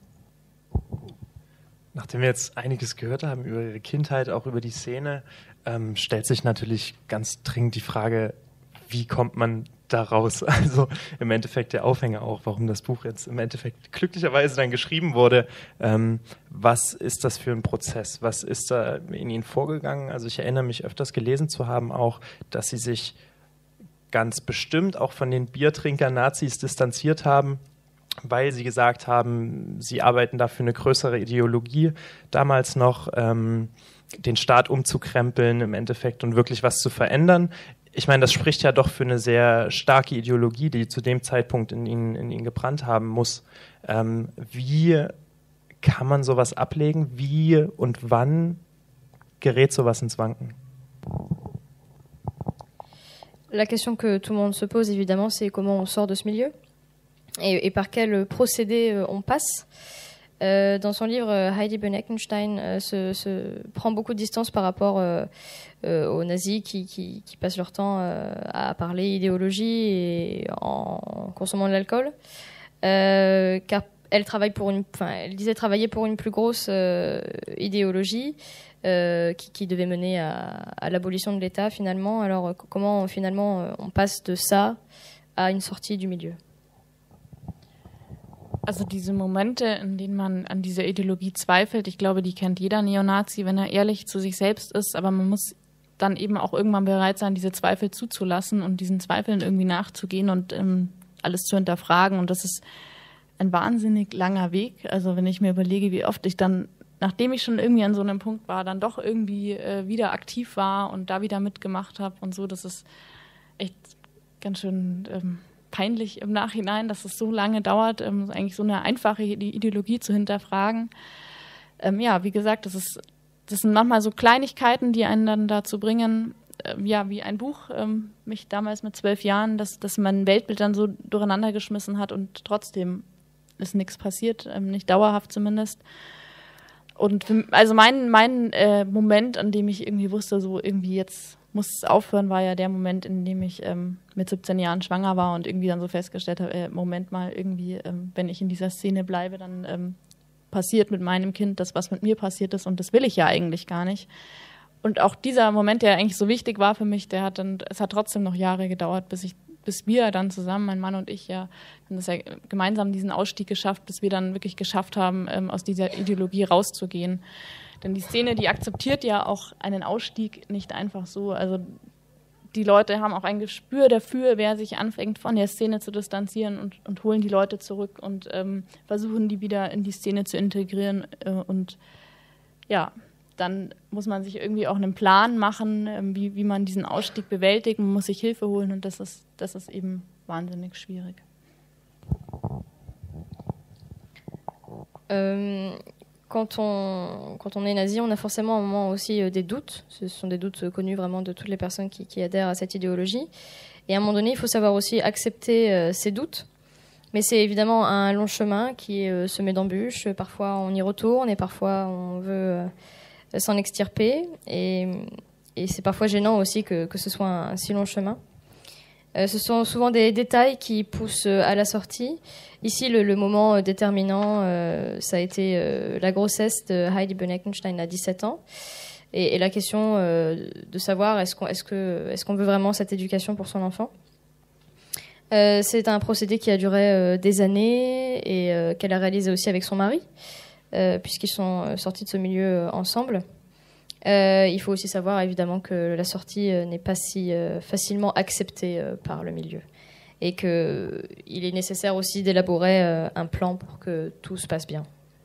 Nachdem wir jetzt einiges gehört haben über Ihre Kindheit, auch über die Szene, stellt sich natürlich ganz dringend die Frage, wie kommt man da raus? Also im Endeffekt der Aufhänger auch, warum das Buch jetzt im Endeffekt glücklicherweise dann geschrieben wurde. Was ist das für ein Prozess? Was ist da in Ihnen vorgegangen? Also ich erinnere mich öfters gelesen zu haben auch, dass Sie sich ganz bestimmt auch von den Biertrinker-Nazis distanziert haben, weil Sie gesagt haben, Sie arbeiten da für eine größere Ideologie damals noch, den Staat umzukrempeln im Endeffekt und wirklich was zu verändern. Ich meine, das spricht ja doch für eine sehr starke Ideologie, die zu dem Zeitpunkt in Ihnen gebrannt haben muss. Wie kann man sowas ablegen? Wie und wann gerät sowas ins Wanken? La question que tout le monde se pose, évidemment, c'est comment on sort de ce milieu et par quel procédé on passe. Dans son livre, Heidi Boneckenstein prend beaucoup de distance par rapport aux nazis qui passent leur temps à parler idéologie et en consommant de l'alcool, car elle disait travailler pour une plus grosse idéologie qui devait mener à l'abolition de l'État finalement. Alors comment finalement on passe de ça à une sortie du milieu? Also diese Momente, in denen man an dieser Ideologie zweifelt, ich glaube, die kennt jeder Neonazi, wenn er ehrlich zu sich selbst ist, aber man muss dann eben auch irgendwann bereit sein, diese Zweifel zuzulassen und diesen Zweifeln irgendwie nachzugehen und alles zu hinterfragen, und das ist ein wahnsinnig langer Weg. Also wenn ich mir überlege, wie oft ich dann, nachdem ich schon irgendwie an so einem Punkt war, dann doch irgendwie wieder aktiv war und da wieder mitgemacht habe und so, das ist echt ganz schön peinlich im Nachhinein, dass es so lange dauert, eigentlich so eine einfache Ideologie zu hinterfragen. Ja, wie gesagt, das sind manchmal so Kleinigkeiten, die einen dann dazu bringen, ja, wie ein Buch, mich damals mit 12 Jahren, dass mein Weltbild dann so durcheinander geschmissen hat und trotzdem ist nichts passiert, nicht dauerhaft zumindest. Und also mein Moment, an dem ich irgendwie wusste, so irgendwie jetzt muss es aufhören, war ja der Moment, in dem ich mit 17 Jahren schwanger war und irgendwie dann so festgestellt habe, Moment mal, irgendwie, wenn ich in dieser Szene bleibe, dann passiert mit meinem Kind das, was mit mir passiert ist, und das will ich ja eigentlich gar nicht. Und auch dieser Moment, der eigentlich so wichtig war für mich, es hat trotzdem noch Jahre gedauert, bis wir dann zusammen, mein Mann und ich, ja, haben das ja gemeinsam diesen Ausstieg geschafft, bis wir dann wirklich geschafft haben, aus dieser Ideologie rauszugehen. Denn die Szene, die akzeptiert ja auch einen Ausstieg nicht einfach so. Also die Leute haben auch ein Gespür dafür, wer sich anfängt, von der Szene zu distanzieren und holen die Leute zurück und versuchen, die wieder in die Szene zu integrieren. Und ja, dann muss man sich irgendwie auch einen Plan machen, wie man diesen Ausstieg bewältigt. Man muss sich Hilfe holen, und das ist eben wahnsinnig schwierig. Quand on est nazi, on a forcément un moment aussi des doutes. Ce sont des doutes connus vraiment de toutes les personnes qui adhèrent à cette idéologie. Et à un moment donné, il faut savoir aussi accepter ces doutes. Mais c'est évidemment un long chemin qui est semé d'embûches. Parfois, on y retourne et parfois, on veut s'en extirper. Et c'est parfois gênant aussi que ce soit un si long chemin. Ce sont souvent des détails qui poussent à la sortie. Ici, le moment déterminant, ça a été la grossesse de Heidi Boneckenstein à 17 ans. Et la question de savoir est-ce qu'on veut vraiment cette éducation pour son enfant. C'est un procédé qui a duré des années et qu'elle a réalisé aussi avec son mari, puisqu'ils sont sortis de ce milieu ensemble. Il faut aussi savoir évidemment que la sortie n'est pas si facilement acceptée par le milieu et qu'il est nécessaire aussi d'élaborer un plan pour que tout se passe bien.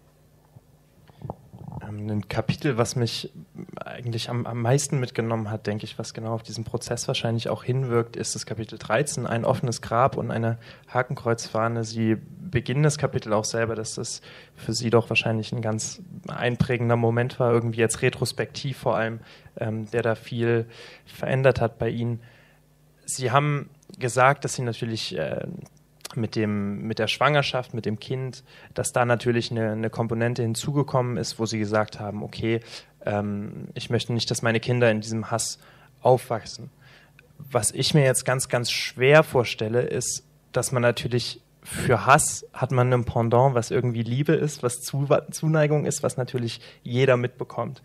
Ein Kapitel, was mich eigentlich am meisten mitgenommen hat, denke ich, was genau auf diesen Prozess wahrscheinlich auch hinwirkt, ist das Kapitel 13, ein offenes Grab und eine Hakenkreuzfahne. Sie beginnen das Kapitel auch selber, dass das für Sie doch wahrscheinlich ein ganz einprägender Moment war, irgendwie jetzt retrospektiv vor allem, der da viel verändert hat bei Ihnen. Sie haben gesagt, dass Sie natürlich mit der Schwangerschaft, mit dem Kind, dass da natürlich eine Komponente hinzugekommen ist, wo Sie gesagt haben, okay, ich möchte nicht, dass meine Kinder in diesem Hass aufwachsen. was ich mir jetzt ganz, ganz schwer vorstelle, ist, dass man natürlich für Hass hat man ein Pendant, was irgendwie Liebe ist, was Zuneigung ist, was natürlich jeder mitbekommt.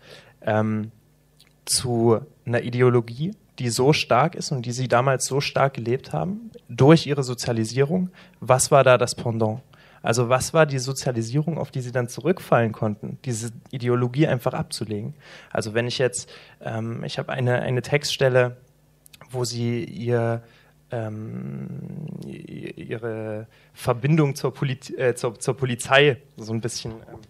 Zu einer Ideologie, die so stark ist und die sie damals so stark gelebt haben, durch ihre Sozialisierung. Was war da das Pendant? Also was war die Sozialisierung, auf die sie dann zurückfallen konnten, diese Ideologie einfach abzulegen? Also wenn ich jetzt, ich habe eine Textstelle, wo sie ihre Verbindung zur Polizei so ein bisschen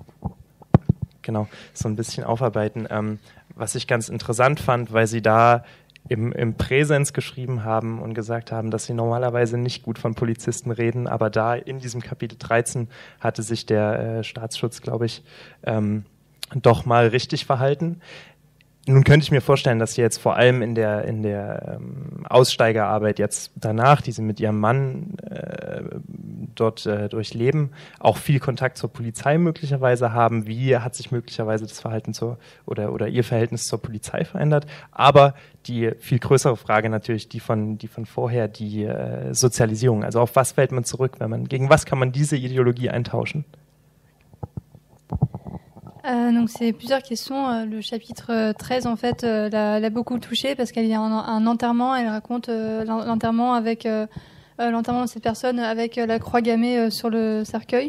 aufarbeiten, was ich ganz interessant fand, weil sie da im Präsens geschrieben haben und gesagt haben, dass sie normalerweise nicht gut von Polizisten reden, aber da in diesem Kapitel 13 hatte sich der Staatsschutz, glaube ich, doch mal richtig verhalten. Nun könnte ich mir vorstellen, dass sie jetzt vor allem in der Aussteigerarbeit jetzt danach, die sie mit ihrem Mann dort durchleben, auch viel Kontakt zur Polizei möglicherweise haben. Wie hat sich möglicherweise das Verhalten oder ihr Verhältnis zur Polizei verändert? Aber die viel größere Frage natürlich, die von vorher, die Sozialisierung. Also auf was fällt man zurück, gegen was kann man diese Ideologie eintauschen? Donc c'est plusieurs questions. Le chapitre 13 en fait l'a beaucoup touchée parce qu'il y a un enterrement. Elle raconte l'enterrement avec l'enterrement de cette personne avec la croix gammée sur le cercueil.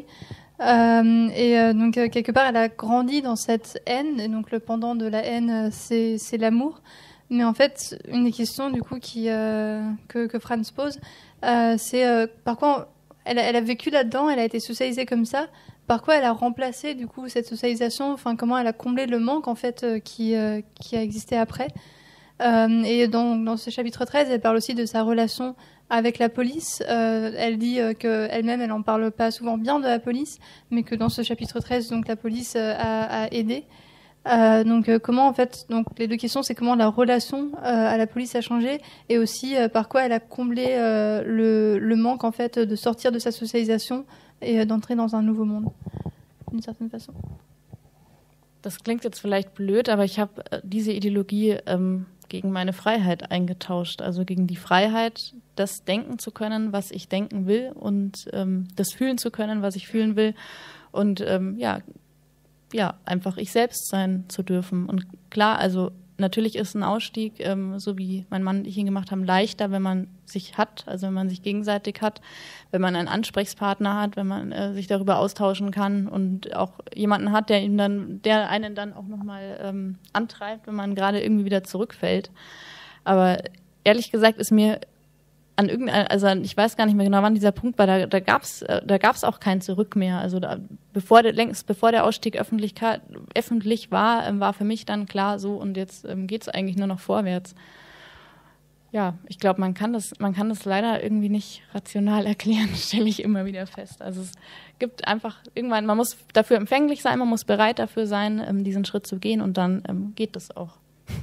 Donc quelque part elle a grandi dans cette haine et donc le pendant de la haine c'est l'amour. Mais en fait une des questions du coup que Franz pose c'est par quoi elle a vécu là-dedans, elle a été socialisée comme ça. Par quoi elle a remplacé du coup cette socialisation, enfin comment elle a comblé le manque en fait qui a existé après. Et dans ce chapitre 13, elle parle aussi de sa relation avec la police. Elle dit qu'elle-même, elle en parle pas souvent bien de la police, mais que dans ce chapitre 13, donc la police a aidé. Donc comment en fait, donc les deux questions, c'est comment la relation à la police a changé et aussi par quoi elle a comblé le manque en fait de sortir de sa socialisation et d'entrer dans un nouveau monde, d'une certaine façon. Das klingt jetzt vielleicht blöd, aber ich habe diese Ideologie gegen meine Freiheit eingetauscht, also gegen die Freiheit, das denken zu können, was ich denken will und das fühlen zu können, was ich fühlen will und einfach ich selbst sein zu dürfen. Und klar, also natürlich ist ein Ausstieg, so wie mein Mann und ich ihn gemacht haben, leichter, wenn man sich hat, also wenn man sich gegenseitig hat, wenn man einen Ansprechpartner hat, wenn man sich darüber austauschen kann und auch jemanden hat, der einen dann auch nochmal antreibt, wenn man gerade irgendwie wieder zurückfällt. Aber ehrlich gesagt ist mir ich weiß gar nicht mehr genau, wann dieser Punkt war, da gab's auch kein Zurück mehr. Also bevor der Ausstieg öffentlich war, war für mich dann klar so und jetzt geht's eigentlich nur noch vorwärts. Ja, ich glaube, man kann das leider irgendwie nicht rational erklären, stelle ich immer wieder fest. Also es gibt einfach irgendwann, man muss dafür empfänglich sein, man muss bereit dafür sein, diesen Schritt zu gehen und dann geht das auch.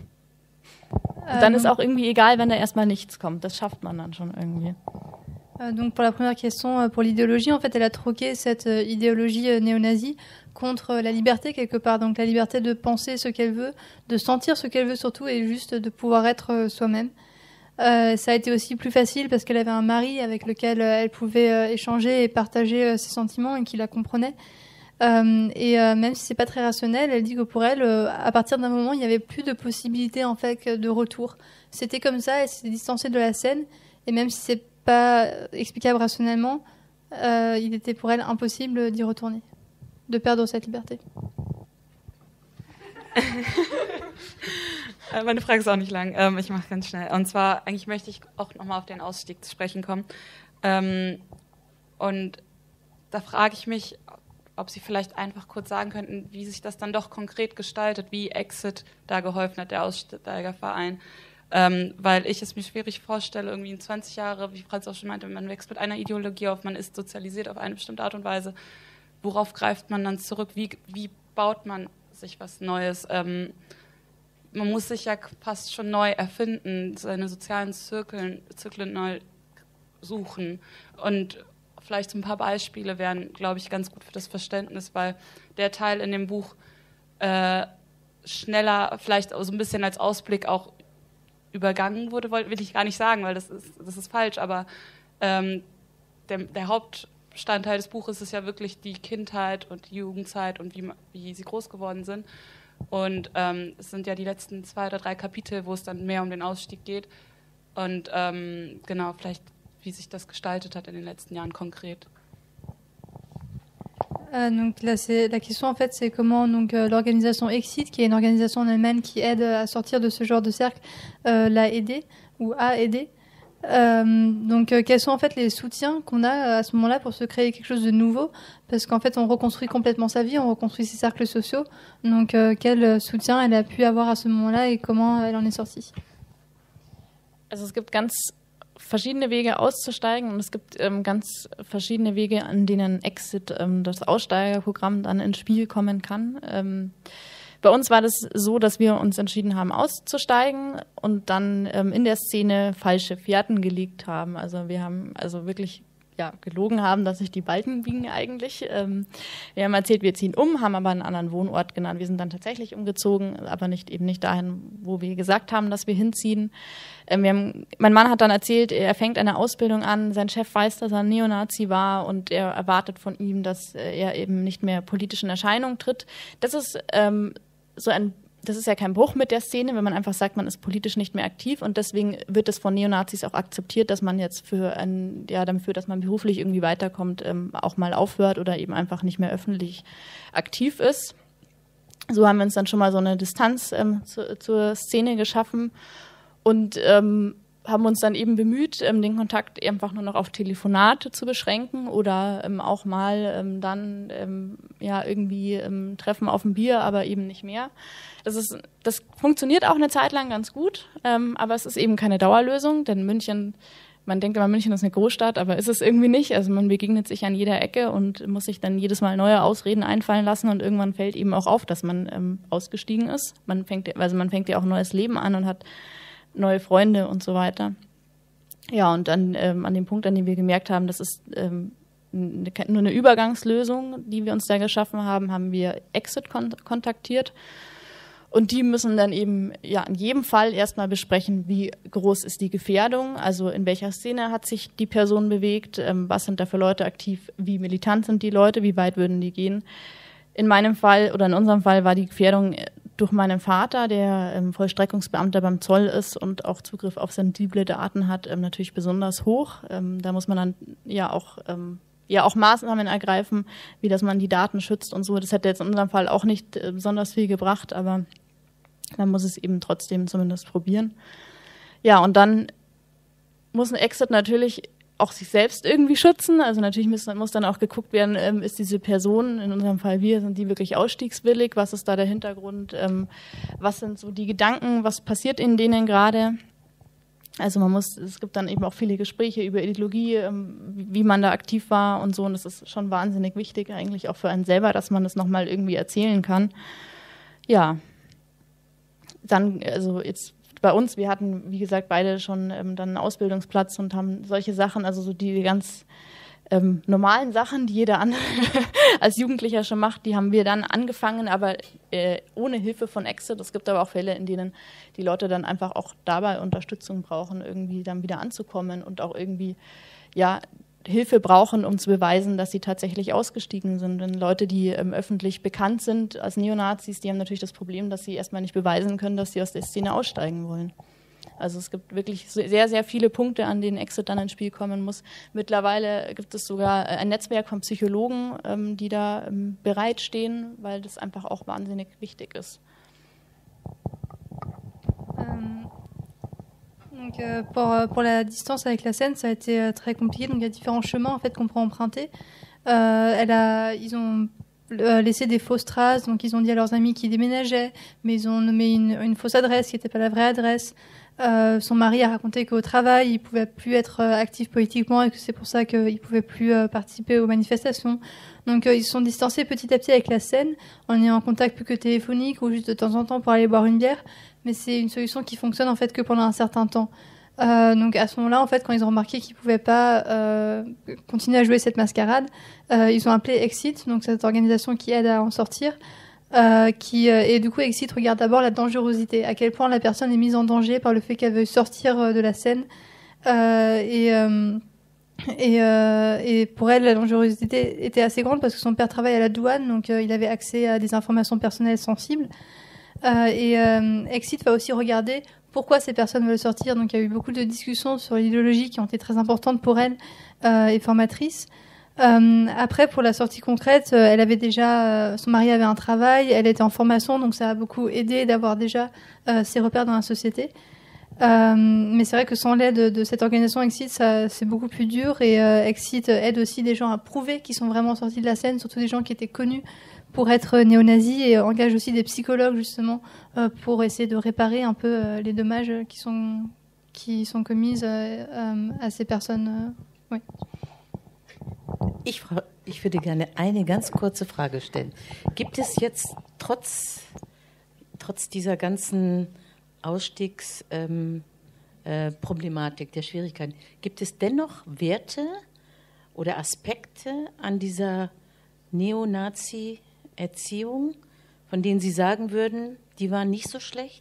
Dann ist auch irgendwie egal, wenn da erstmal nichts kommt. Das schafft man dann schon irgendwie. Donc pour la première question, pour l'idéologie, en fait, elle a troqué cette idéologie néo-nazie contre la liberté quelque part. Donc la liberté de penser ce qu'elle veut, de sentir ce qu'elle veut surtout et juste de pouvoir être soi-même. Ça a été aussi plus facile parce qu'elle avait un mari avec lequel elle pouvait échanger et partager ses sentiments et qui la comprenait. Même si c'est pas très rationnel, elle dit que pour elle, à partir d'un moment, il n'y avait plus de possibilité en fait de retour. C'était comme ça, elle s'est distancée de la scène, et même si c'est pas explicable rationnellement, il était pour elle impossible d'y retourner, de perdre cette liberté. Meine Frage ist auch nicht lang, ich mache ganz schnell. Und zwar, eigentlich möchte ich auch nochmal auf den Ausstieg zu sprechen kommen. Und da frage ich mich, ob Sie vielleicht einfach kurz sagen könnten, wie sich das dann doch konkret gestaltet, wie Exit da geholfen hat, der Aussteigerverein. Weil ich es mir schwierig vorstelle, irgendwie in 20 Jahre, wie Franz auch schon meinte, man wächst mit einer Ideologie auf, man ist sozialisiert auf eine bestimmte Art und Weise. Worauf greift man dann zurück? Wie baut man sich was Neues? Man muss sich ja fast schon neu erfinden, seine sozialen Zyklen neu suchen. Und vielleicht so ein paar Beispiele wären, glaube ich, ganz gut für das Verständnis, weil der Teil in dem Buch schneller, vielleicht so ein bisschen als Ausblick auch übergangen wurde, will ich gar nicht sagen, weil das ist falsch, aber der Hauptbestandteil des Buches ist ja wirklich die Kindheit und die Jugendzeit und wie sie groß geworden sind. Und es sind ja die letzten 2 oder 3 Kapitel, wo es dann mehr um den Ausstieg geht. Und genau, vielleicht wie sich das gestaltet hat in den letzten Jahren konkret. Donc là, la question en fait, c'est comment donc l'organisation Exit, qui est une organisation en Allemagne qui aide à sortir de ce genre de cercle, l'a aidé ou a aidé. Donc quels sont en fait les soutiens qu'on a à ce moment-là pour se créer quelque chose de nouveau, parce qu'en fait on reconstruit complètement sa vie, on reconstruit ses cercles sociaux. Donc quel soutien elle a pu avoir à ce moment-là et comment elle en est sortie? Also es gibt ganz verschiedene Wege auszusteigen und es gibt ganz verschiedene Wege, an denen Exit, das Aussteigerprogramm, dann ins Spiel kommen kann. Bei uns war das so, dass wir uns entschieden haben, auszusteigen und dann in der Szene falsche Fährten gelegt haben. Also wir haben also wirklich gelogen haben, dass sich die Balken biegen eigentlich. Wir haben erzählt, wir ziehen um, haben aber einen anderen Wohnort genannt. Wir sind dann tatsächlich umgezogen, aber eben nicht dahin, wo wir gesagt haben, dass wir hinziehen. Mein Mann hat dann erzählt, er fängt eine Ausbildung an, sein Chef weiß, dass er ein Neonazi war und er erwartet von ihm, dass er eben nicht mehr politisch in Erscheinung tritt. Das ist das ist ja kein Bruch mit der Szene, wenn man einfach sagt, man ist politisch nicht mehr aktiv und deswegen wird es von Neonazis auch akzeptiert, dass man jetzt dafür, dass man beruflich irgendwie weiterkommt, auch mal aufhört oder eben einfach nicht mehr öffentlich aktiv ist. So haben wir uns dann schon mal so eine Distanz zur Szene geschaffen und haben uns dann eben bemüht, den Kontakt einfach nur noch auf Telefonate zu beschränken oder auch mal dann irgendwie Treffen auf ein Bier, aber eben nicht mehr. Das funktioniert auch eine Zeit lang ganz gut, aber es ist eben keine Dauerlösung, denn München, man denkt immer, München ist eine Großstadt, aber ist es irgendwie nicht. Also man begegnet sich an jeder Ecke und muss sich dann jedes Mal neue Ausreden einfallen lassen und irgendwann fällt eben auch auf, dass man ausgestiegen ist. Man fängt ja auch ein neues Leben an und hat neue Freunde und so weiter. Ja, und dann an dem Punkt, an dem wir gemerkt haben, das ist nur eine Übergangslösung, die wir uns da geschaffen haben, haben wir Exit kontaktiert. Und die müssen dann eben in jedem Fall erstmal besprechen, wie groß ist die Gefährdung, also in welcher Szene hat sich die Person bewegt, was sind da für Leute aktiv, wie militant sind die Leute, wie weit würden die gehen. In meinem Fall oder in unserem Fall war die Gefährdung durch meinen Vater, der Vollstreckungsbeamter beim Zoll ist und auch Zugriff auf sensible Daten hat, natürlich besonders hoch. Da muss man dann auch Maßnahmen ergreifen, wie dass man die Daten schützt und so. Das hätte jetzt in unserem Fall auch nicht besonders viel gebracht, aber man muss es eben trotzdem zumindest probieren. Ja, und dann muss ein Exit natürlich auch sich selbst irgendwie schützen. Also natürlich muss dann auch geguckt werden, ist diese Person, in unserem Fall sind die wirklich ausstiegswillig? Was ist da der Hintergrund? Was sind so die Gedanken? Was passiert in denen gerade? Also es gibt dann eben auch viele Gespräche über Ideologie, wie man da aktiv war und so. Und das ist schon wahnsinnig wichtig eigentlich auch für einen selber, dass man das nochmal irgendwie erzählen kann. Ja, dann, also jetzt bei uns, wir hatten, wie gesagt, beide schon dann einen Ausbildungsplatz und haben solche Sachen, also so die ganz normalen Sachen, die jeder andere als Jugendlicher schon macht, die haben wir dann angefangen, aber ohne Hilfe von Exit. Es gibt aber auch Fälle, in denen die Leute dann einfach auch dabei Unterstützung brauchen, irgendwie dann wieder anzukommen und auch irgendwie Hilfe brauchen, um zu beweisen, dass sie tatsächlich ausgestiegen sind. Denn Leute, die öffentlich bekannt sind als Neonazis, die haben natürlich das Problem, dass sie erstmal nicht beweisen können, dass sie aus der Szene aussteigen wollen. Also es gibt wirklich sehr, sehr viele Punkte, an denen Exit dann ins Spiel kommen muss. Mittlerweile gibt es sogar ein Netzwerk von Psychologen, die da bereitstehen, weil das einfach auch wahnsinnig wichtig ist. Donc pour la distance avec la scène, ça a été très compliqué. Donc il y a différents chemins en fait qu'on peut emprunter. Ils ont laissé des fausses traces, donc ils ont dit à leurs amis qu'ils déménageaient, mais ils ont nommé une fausse adresse qui n'était pas la vraie adresse. Son mari a raconté qu'au travail, il pouvait plus être actif politiquement et que c'est pour ça qu'il pouvait plus participer aux manifestations. Donc ils se sont distancés petit à petit avec la scène, en ayant un contact plus que téléphonique ou juste de temps en temps pour aller boire une bière. Mais c'est une solution qui fonctionne en fait que pendant un certain temps. Donc à ce moment-là, en fait, quand ils ont remarqué qu'ils pouvaient pas continuer à jouer cette mascarade, ils ont appelé Exit, donc cette organisation qui aide à en sortir. Et du coup, Exit regarde d'abord la dangerosité, à quel point la personne est mise en danger par le fait qu'elle veuille sortir de la scène. Et pour elle, la dangerosité était assez grande parce que son père travaille à la douane, donc il avait accès à des informations personnelles sensibles. Exit va aussi regarder pourquoi ces personnes veulent sortir. Donc il y a eu beaucoup de discussions sur l'idéologie qui ont été très importantes pour elle et formatrices. Après, pour la sortie concrète, elle avait déjà, son mari avait un travail, elle était en formation, donc ça a beaucoup aidé d'avoir déjà ses repères dans la société. Mais c'est vrai que sans l'aide de cette organisation Exit, c'est beaucoup plus dur. Et Exit aide aussi des gens à prouver qu'ils sont vraiment sortis de la scène, surtout des gens qui étaient connus pour être néo-nazis, et engage aussi des psychologues justement pour essayer de réparer un peu les dommages qui sont commises à ces personnes. Oui. Ich würde gerne eine ganz kurze Frage stellen. Gibt es jetzt trotz dieser ganzen Ausstiegsproblematik, der Schwierigkeiten, gibt es dennoch Werte oder Aspekte an dieser Neonazi-Erziehung, von denen Sie sagen würden, die waren nicht so schlecht?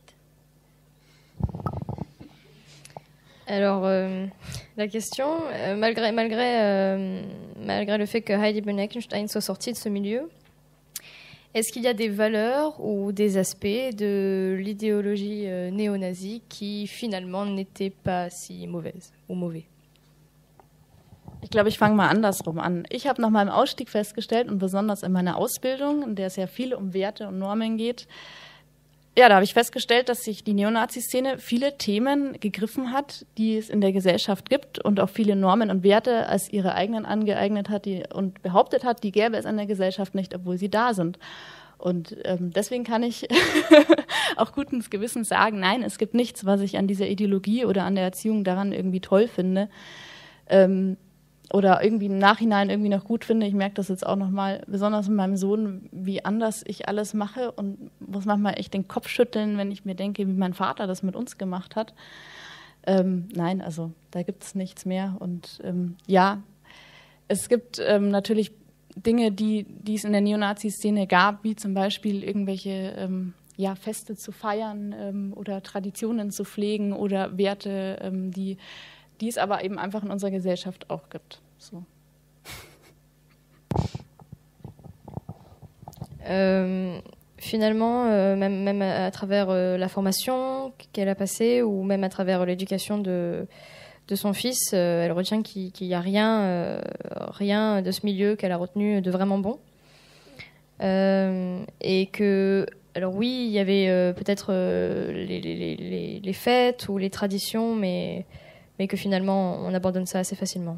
Alors, la question, malgré le fait que Heidi Benek-Einstein soit sortie de ce milieu, est-ce qu'il y a des valeurs ou des aspects de l'idéologie néo-nazie qui finalement n'étaient pas si mauvaises ou mauvais? Ich glaube, ich fange mal andersrum an. Ich habe nach meinem Ausstieg festgestellt, und besonders in meiner Ausbildung, in der es ja viel um Werte und Normen geht, ja, da habe ich festgestellt, dass sich die Neonazi-Szene viele Themen gegriffen hat, die es in der Gesellschaft gibt, und auch viele Normen und Werte als ihre eigenen angeeignet hat und behauptet hat, die gäbe es in der Gesellschaft nicht, obwohl sie da sind. Und deswegen kann ich auch guten Gewissens sagen, nein, es gibt nichts, was ich an dieser Ideologie oder an der Erziehung daran irgendwie toll finde. Oder irgendwie im Nachhinein irgendwie noch gut finde. Ich merke das jetzt auch nochmal, besonders mit meinem Sohn, wie anders ich alles mache, und muss manchmal echt den Kopf schütteln, wenn ich mir denke, wie mein Vater das mit uns gemacht hat. Nein, also da gibt es nichts mehr. Und ja, es gibt natürlich Dinge, die es in der Neonazi-Szene gab, wie zum Beispiel irgendwelche Feste zu feiern oder Traditionen zu pflegen oder Werte, die es aber eben einfach in unserer Gesellschaft auch gibt. So. Finalement, même à travers la formation qu'elle a passée, ou même à travers l'éducation de son fils, elle retient qu'il n'y a rien de ce milieu qu'elle a retenu de vraiment bon. Et que, alors oui, il y avait peut-être les fêtes ou les traditions, mais que finalement, on abandonne ça assez facilement.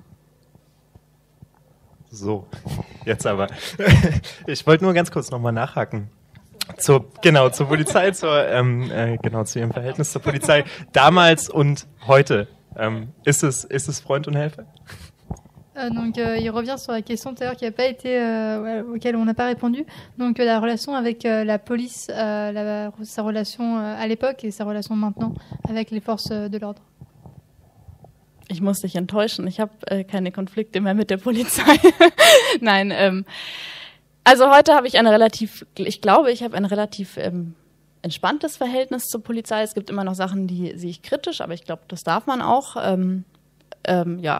So, jetzt aber. Ich wollte nur ganz kurz nochmal nachhaken. Zur Polizei, zu Ihrem Verhältnis zur Polizei damals und heute. Ist es Freund und Helfer? Donc, il revient sur la question tout à l'heure qui n'a pas été, auquel on n'a pas répondu. Donc, la relation avec la police, sa relation à l'époque et sa relation maintenant avec les forces de l'ordre. Ich muss dich enttäuschen, ich habe keine Konflikte mehr mit der Polizei. Nein, also heute habe ich ein relativ entspanntes Verhältnis zur Polizei. Es gibt immer noch Sachen, die sehe ich kritisch, aber ich glaube, das darf man auch. Ja.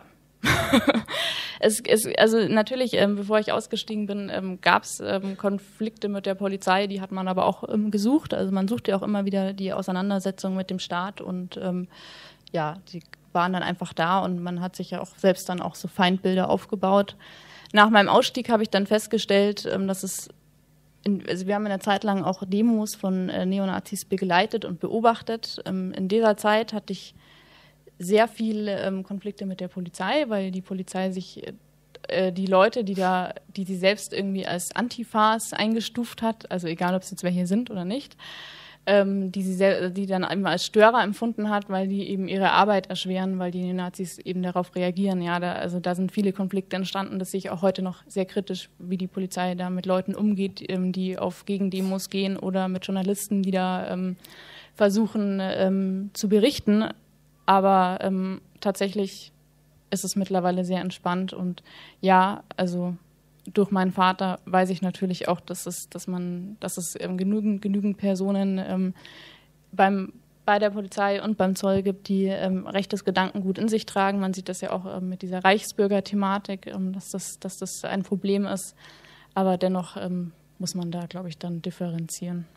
Also natürlich, bevor ich ausgestiegen bin, gab es Konflikte mit der Polizei, die hat man aber auch gesucht. Also man sucht ja auch immer wieder die Auseinandersetzung mit dem Staat, und die waren dann einfach da, und man hat sich ja auch selbst dann auch so Feindbilder aufgebaut. Nach meinem Ausstieg habe ich dann festgestellt, dass wir haben eine Zeit lang auch Demos von Neonazis begleitet und beobachtet. In dieser Zeit hatte ich sehr viele Konflikte mit der Polizei, weil die Polizei sich die Leute, die sie selbst irgendwie als Antifas eingestuft hat, also egal, ob es jetzt welche sind oder nicht, die dann eben als Störer empfunden hat, weil die eben ihre Arbeit erschweren, weil die Neonazis eben darauf reagieren. Ja, da sind viele Konflikte entstanden. Das sehe ich auch heute noch sehr kritisch, wie die Polizei da mit Leuten umgeht, die auf Gegendemos gehen, oder mit Journalisten, die da versuchen zu berichten. Aber tatsächlich ist es mittlerweile sehr entspannt, und ja, also durch meinen Vater weiß ich natürlich auch, dass es genügend Personen bei der Polizei und beim Zoll gibt, die rechtes Gedankengut in sich tragen. Man sieht das ja auch mit dieser Reichsbürger-Thematik, dass das ein Problem ist. Aber dennoch muss man da, glaube ich, dann differenzieren.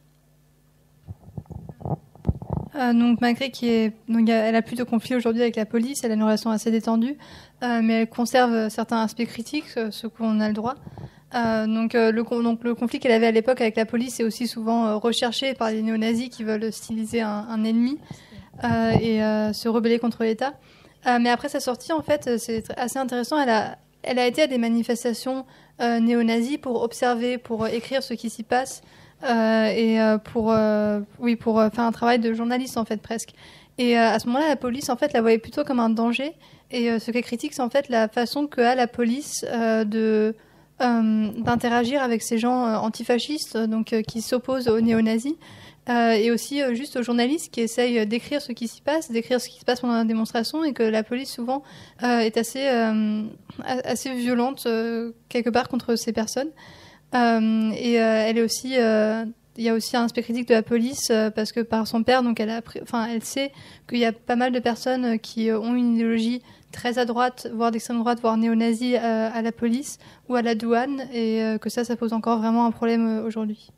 Donc malgré elle a plus de conflits aujourd'hui avec la police, elle a une relation assez détendue, mais elle conserve certains aspects critiques, ce qu'on a le droit. Donc le conflit qu'elle avait à l'époque avec la police est aussi souvent recherché par les néo-nazis qui veulent styliser un ennemi et se rebeller contre l'État. Mais après sa sortie, en fait, c'est assez intéressant. Elle a été à des manifestations néo-nazis pour observer, pour écrire ce qui s'y passe. Pour faire un travail de journaliste en fait presque. Et à ce moment-là, la police en fait la voyait plutôt comme un danger. Et ce qu'elle critique, c'est en fait la façon qu'a la police d'interagir avec ces gens antifascistes, donc qui s'opposent aux néo-nazis, et aussi juste aux journalistes qui essayent d'écrire ce qui s'y passe, d'écrire ce qui se passe pendant la démonstration, et que la police souvent est assez violente quelque part contre ces personnes. Elle est aussi, il y a aussi un aspect critique de la police parce que par son père, donc elle sait qu'il y a pas mal de personnes qui ont une idéologie très à droite, voire d'extrême droite, voire néo-nazi à la police ou à la douane, et que ça pose encore vraiment un problème aujourd'hui.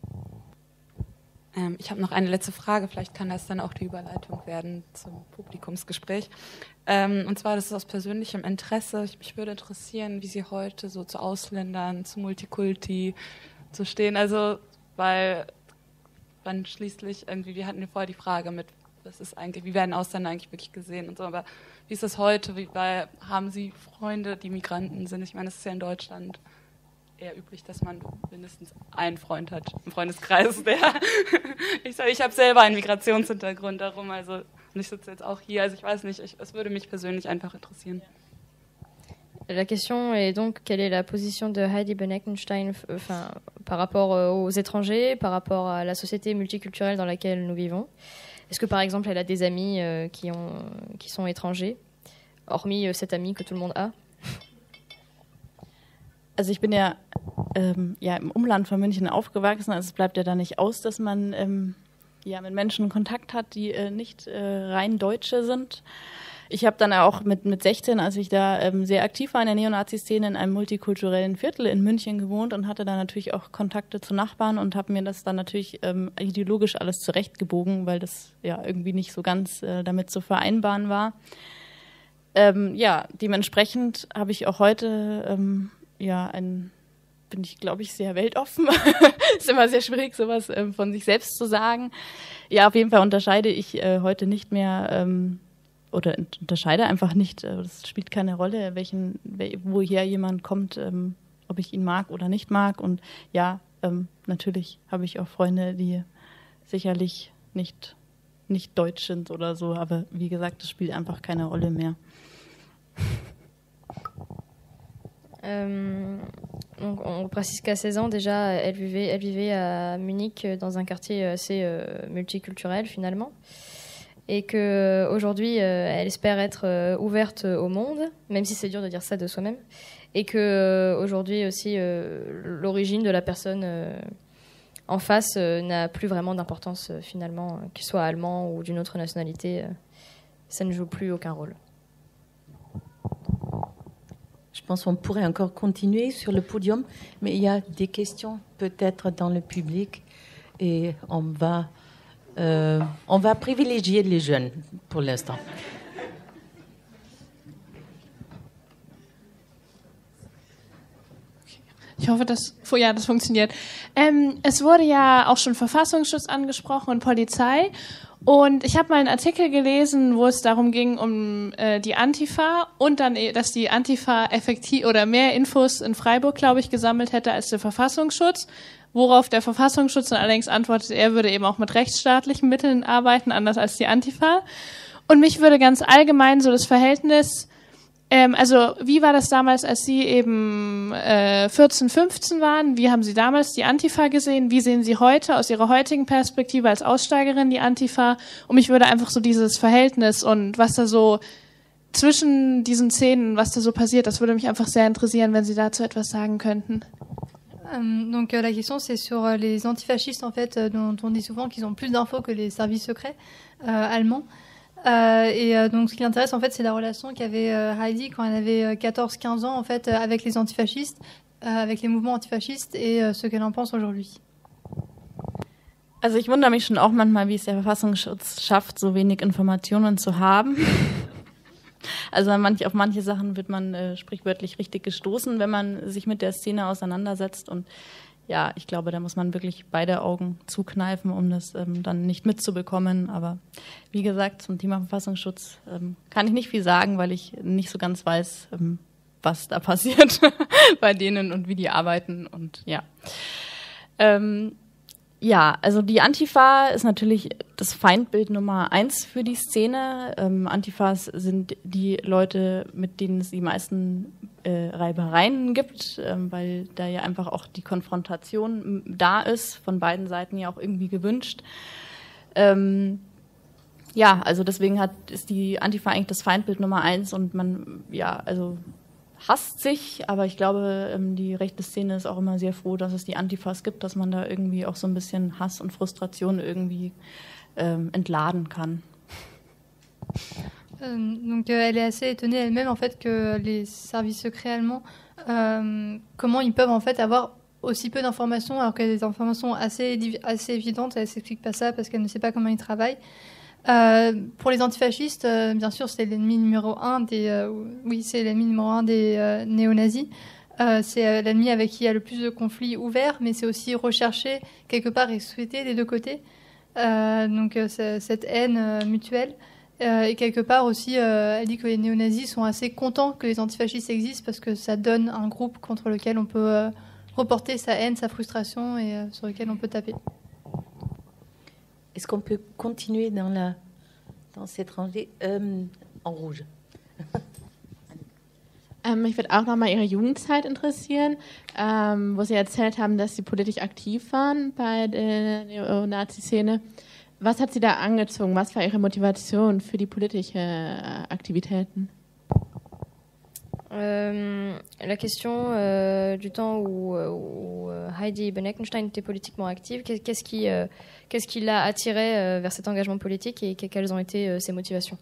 Ich habe noch eine letzte Frage, vielleicht kann das dann auch die Überleitung werden zum Publikumsgespräch. Und zwar, das ist aus persönlichem Interesse. Mich würde interessieren, wie Sie heute so zu Ausländern, zu Multikulti zu stehen. Also, weil man schließlich irgendwie, wir hatten ja vorher die Frage mit, was ist eigentlich, wie werden Ausländer eigentlich wirklich gesehen und so, aber wie ist das heute? Weil haben Sie Freunde, die Migranten sind? Ich meine, das ist ja in Deutschland eher üblich, dass man mindestens einen Freund hat im Freundeskreis, der ich habe selber einen Migrationshintergrund darum, also und ich sitze jetzt auch hier, also ich weiß nicht, es würde mich persönlich einfach interessieren. La question est donc quelle est la position de Heidi Benekenstein par rapport aux étrangers, par rapport à la société multiculturelle dans laquelle nous vivons. Est-ce que par exemple elle a des amis qui sont étrangers, hormis cet ami que tout le monde a? Also ich bin ja im Umland von München aufgewachsen, also es bleibt ja da nicht aus, dass man mit Menschen Kontakt hat, die nicht rein Deutsche sind. Ich habe dann auch mit 16, als ich da sehr aktiv war in der Neonazi-Szene, in einem multikulturellen Viertel in München gewohnt und hatte da natürlich auch Kontakte zu Nachbarn und habe mir das dann natürlich ideologisch alles zurechtgebogen, weil das ja irgendwie nicht so ganz damit zu vereinbaren war. Dementsprechend habe ich auch heute bin ich, glaube ich, sehr weltoffen. Ist immer sehr schwierig, sowas von sich selbst zu sagen. Ja, auf jeden Fall unterscheide ich heute nicht mehr oder unterscheide einfach nicht. Das spielt keine Rolle, woher jemand kommt, ob ich ihn mag oder nicht mag. Und ja, natürlich habe ich auch Freunde, die sicherlich nicht deutsch sind oder so. Aber wie gesagt, das spielt einfach keine Rolle mehr. Donc on précise qu'à 16 ans déjà, elle vivait à Munich dans un quartier assez multiculturel finalement, et que aujourd'hui elle espère être ouverte au monde, même si c'est dur de dire ça de soi-même, et que aujourd'hui aussi l'origine de la personne en face n'a plus vraiment d'importance finalement, qu'il soit allemand ou d'une autre nationalité, ça ne joue plus aucun rôle. Je pense qu'on pourrait encore continuer sur le podium, mais il y a des questions peut-être dans le public et on va privilégier les jeunes pour l'instant. Ich hoffe, das funktioniert. Es wurde ja auch schon Verfassungsschutz angesprochen und Polizei. Und ich habe mal einen Artikel gelesen, wo es darum ging, um die Antifa und dann, dass die Antifa effektiv oder mehr Infos in Freiburg, glaube ich, gesammelt hätte als der Verfassungsschutz. Worauf der Verfassungsschutz dann allerdings antwortet, er würde eben auch mit rechtsstaatlichen Mitteln arbeiten, anders als die Antifa. Und mich würde ganz allgemein so das Verhältnis, also wie war das damals, als Sie eben 14, 15 waren? Wie haben Sie damals die Antifa gesehen? Wie sehen Sie heute aus Ihrer heutigen Perspektive als Aussteigerin die Antifa? Und mich würde einfach so dieses Verhältnis und was da so zwischen diesen Szenen, was da so passiert, das würde mich einfach sehr interessieren, wenn Sie dazu etwas sagen könnten. Donc la question c'est sur les antifascistes en fait dont on dit souvent qu'ils ont plus d'infos que les services secrets allemands. Donc ce qui l'intéresse en fait c'est la relation qu'avait Heidi quand elle avait 14-15 ans en fait avec les antifascistes, avec les mouvements antifascistes et ce qu'elle en pense aujourd'hui. Also ich wundere mich schon auch manchmal, wie es der Verfassungsschutz schafft, so wenig Informationen zu haben. Also auf manche Sachen wird man sprichwörtlich richtig gestoßen, wenn man sich mit der Szene auseinandersetzt. Und ja, ich glaube, da muss man wirklich beide Augen zukneifen, um das dann nicht mitzubekommen. Aber wie gesagt, zum Thema Verfassungsschutz kann ich nicht viel sagen, weil ich nicht so ganz weiß, was da passiert bei denen und wie die arbeiten. Und ja. Ja, also die Antifa ist natürlich das Feindbild Nummer 1 für die Szene. Antifas sind die Leute, mit denen es die meisten Reibereien gibt, weil da ja einfach auch die Konfrontation da ist, von beiden Seiten ja auch irgendwie gewünscht. Ja, also deswegen ist die Antifa eigentlich das Feindbild Nummer 1 und man, ja, also hasst sich, aber ich glaube, die rechte Szene ist auch immer sehr froh, dass es die Antifas gibt, dass man da irgendwie auch so ein bisschen Hass und Frustration irgendwie entladen kann. Donc elle est assez étonnée elle-même en fait que les services secrets allemands, comment ils peuvent en fait avoir aussi peu d'informations alors qu'il y a des informations assez évidentes. Elle s'explique pas ça parce qu'elle ne sait pas comment ils travaillent. Pour les antifascistes, bien sûr, c'est l'ennemi numéro 1 des néo-nazis. C'est l'ennemi avec qui il y a le plus de conflits ouverts, mais c'est aussi recherché quelque part et souhaité des deux côtés. Donc cette haine mutuelle. Et quelque part aussi, elle dit que les néo-nazis sont assez contents que les antifascistes existent parce que ça donne un groupe contre lequel on peut reporter sa haine, sa frustration et sur lequel on peut taper. Est-ce qu'on peut continuer dans cette rangée en rouge? Mich würde auch nochmal Ihre Jugendzeit interessieren, wo Sie erzählt haben, dass Sie politisch aktiv waren bei der Neonazi-Szene. Was hat Sie da angezogen? Was war Ihre Motivation für die politischen Aktivitäten? La question du temps où Heidi Beneckenstein était politiquement active, qu'est-ce qui l'a attirée vers cet engagement politique et quelles ont été ses motivations?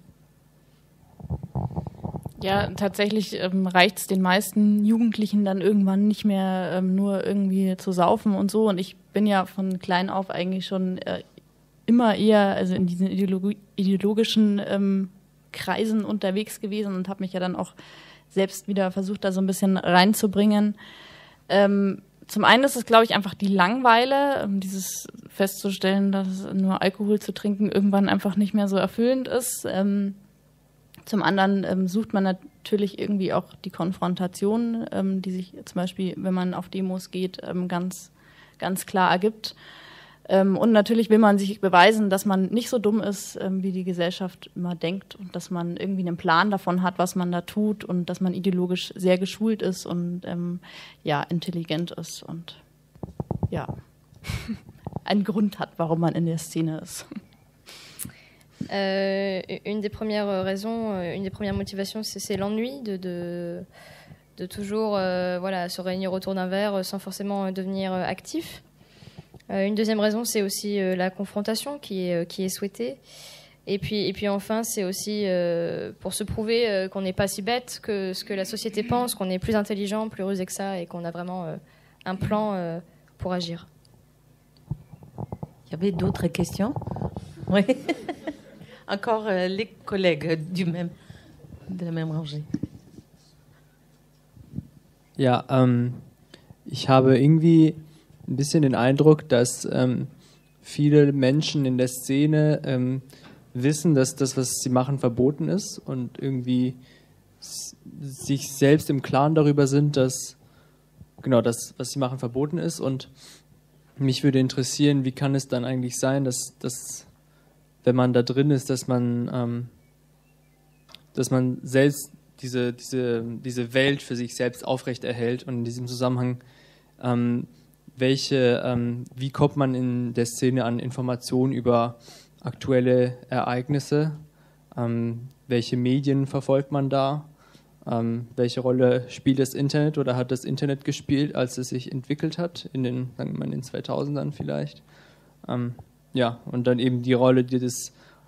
Ja, tatsächlich reicht es den meisten Jugendlichen dann irgendwann nicht mehr nur irgendwie zu saufen und so. Und ich bin ja von klein auf eigentlich schon immer eher also in diesen ideologischen Kreisen unterwegs gewesen und habe mich ja dann auch selbst wieder versucht, da so ein bisschen reinzubringen. Zum einen ist es, glaube ich, einfach die Langeweile, dieses festzustellen, dass nur Alkohol zu trinken irgendwann einfach nicht mehr so erfüllend ist. Zum anderen sucht man natürlich irgendwie auch die Konfrontation, die sich zum Beispiel, wenn man auf Demos geht, ganz, ganz klar ergibt. Und natürlich will man sich beweisen, dass man nicht so dumm ist, wie die Gesellschaft immer denkt und dass man irgendwie einen Plan davon hat, was man da tut und dass man ideologisch sehr geschult ist und ja, intelligent ist und ja, einen Grund hat, warum man in der Szene ist. Une des premières raisons, une des premières motivations, c'est l'ennui de toujours voilà, se réunir autour d'un verre sans forcément devenir actif. Une deuxième raison, c'est aussi la confrontation qui est souhaitée. Et puis enfin, c'est aussi pour se prouver qu'on n'est pas si bête que ce que la société pense, qu'on est plus intelligent, plus rusé que ça et qu'on a vraiment un plan pour agir. Il y avait d'autres questions? Oui. Encore les collègues de la même rangée. Ja, ich habe irgendwie ein bisschen den Eindruck, dass viele Menschen in der Szene wissen, dass das, was sie machen, verboten ist und irgendwie sich selbst im Klaren darüber sind, dass genau das, was sie machen, verboten ist. Und mich würde interessieren, wie kann es dann eigentlich sein, dass wenn man da drin ist, dass man selbst diese Welt für sich selbst aufrechterhält und in diesem Zusammenhang wie kommt man in der Szene an Informationen über aktuelle Ereignisse? welche Medien verfolgt man da? Welche Rolle spielt das Internet oder hat das Internet gespielt, als es sich entwickelt hat, in den 2000ern vielleicht? Ja, und dann eben die Rolle, die das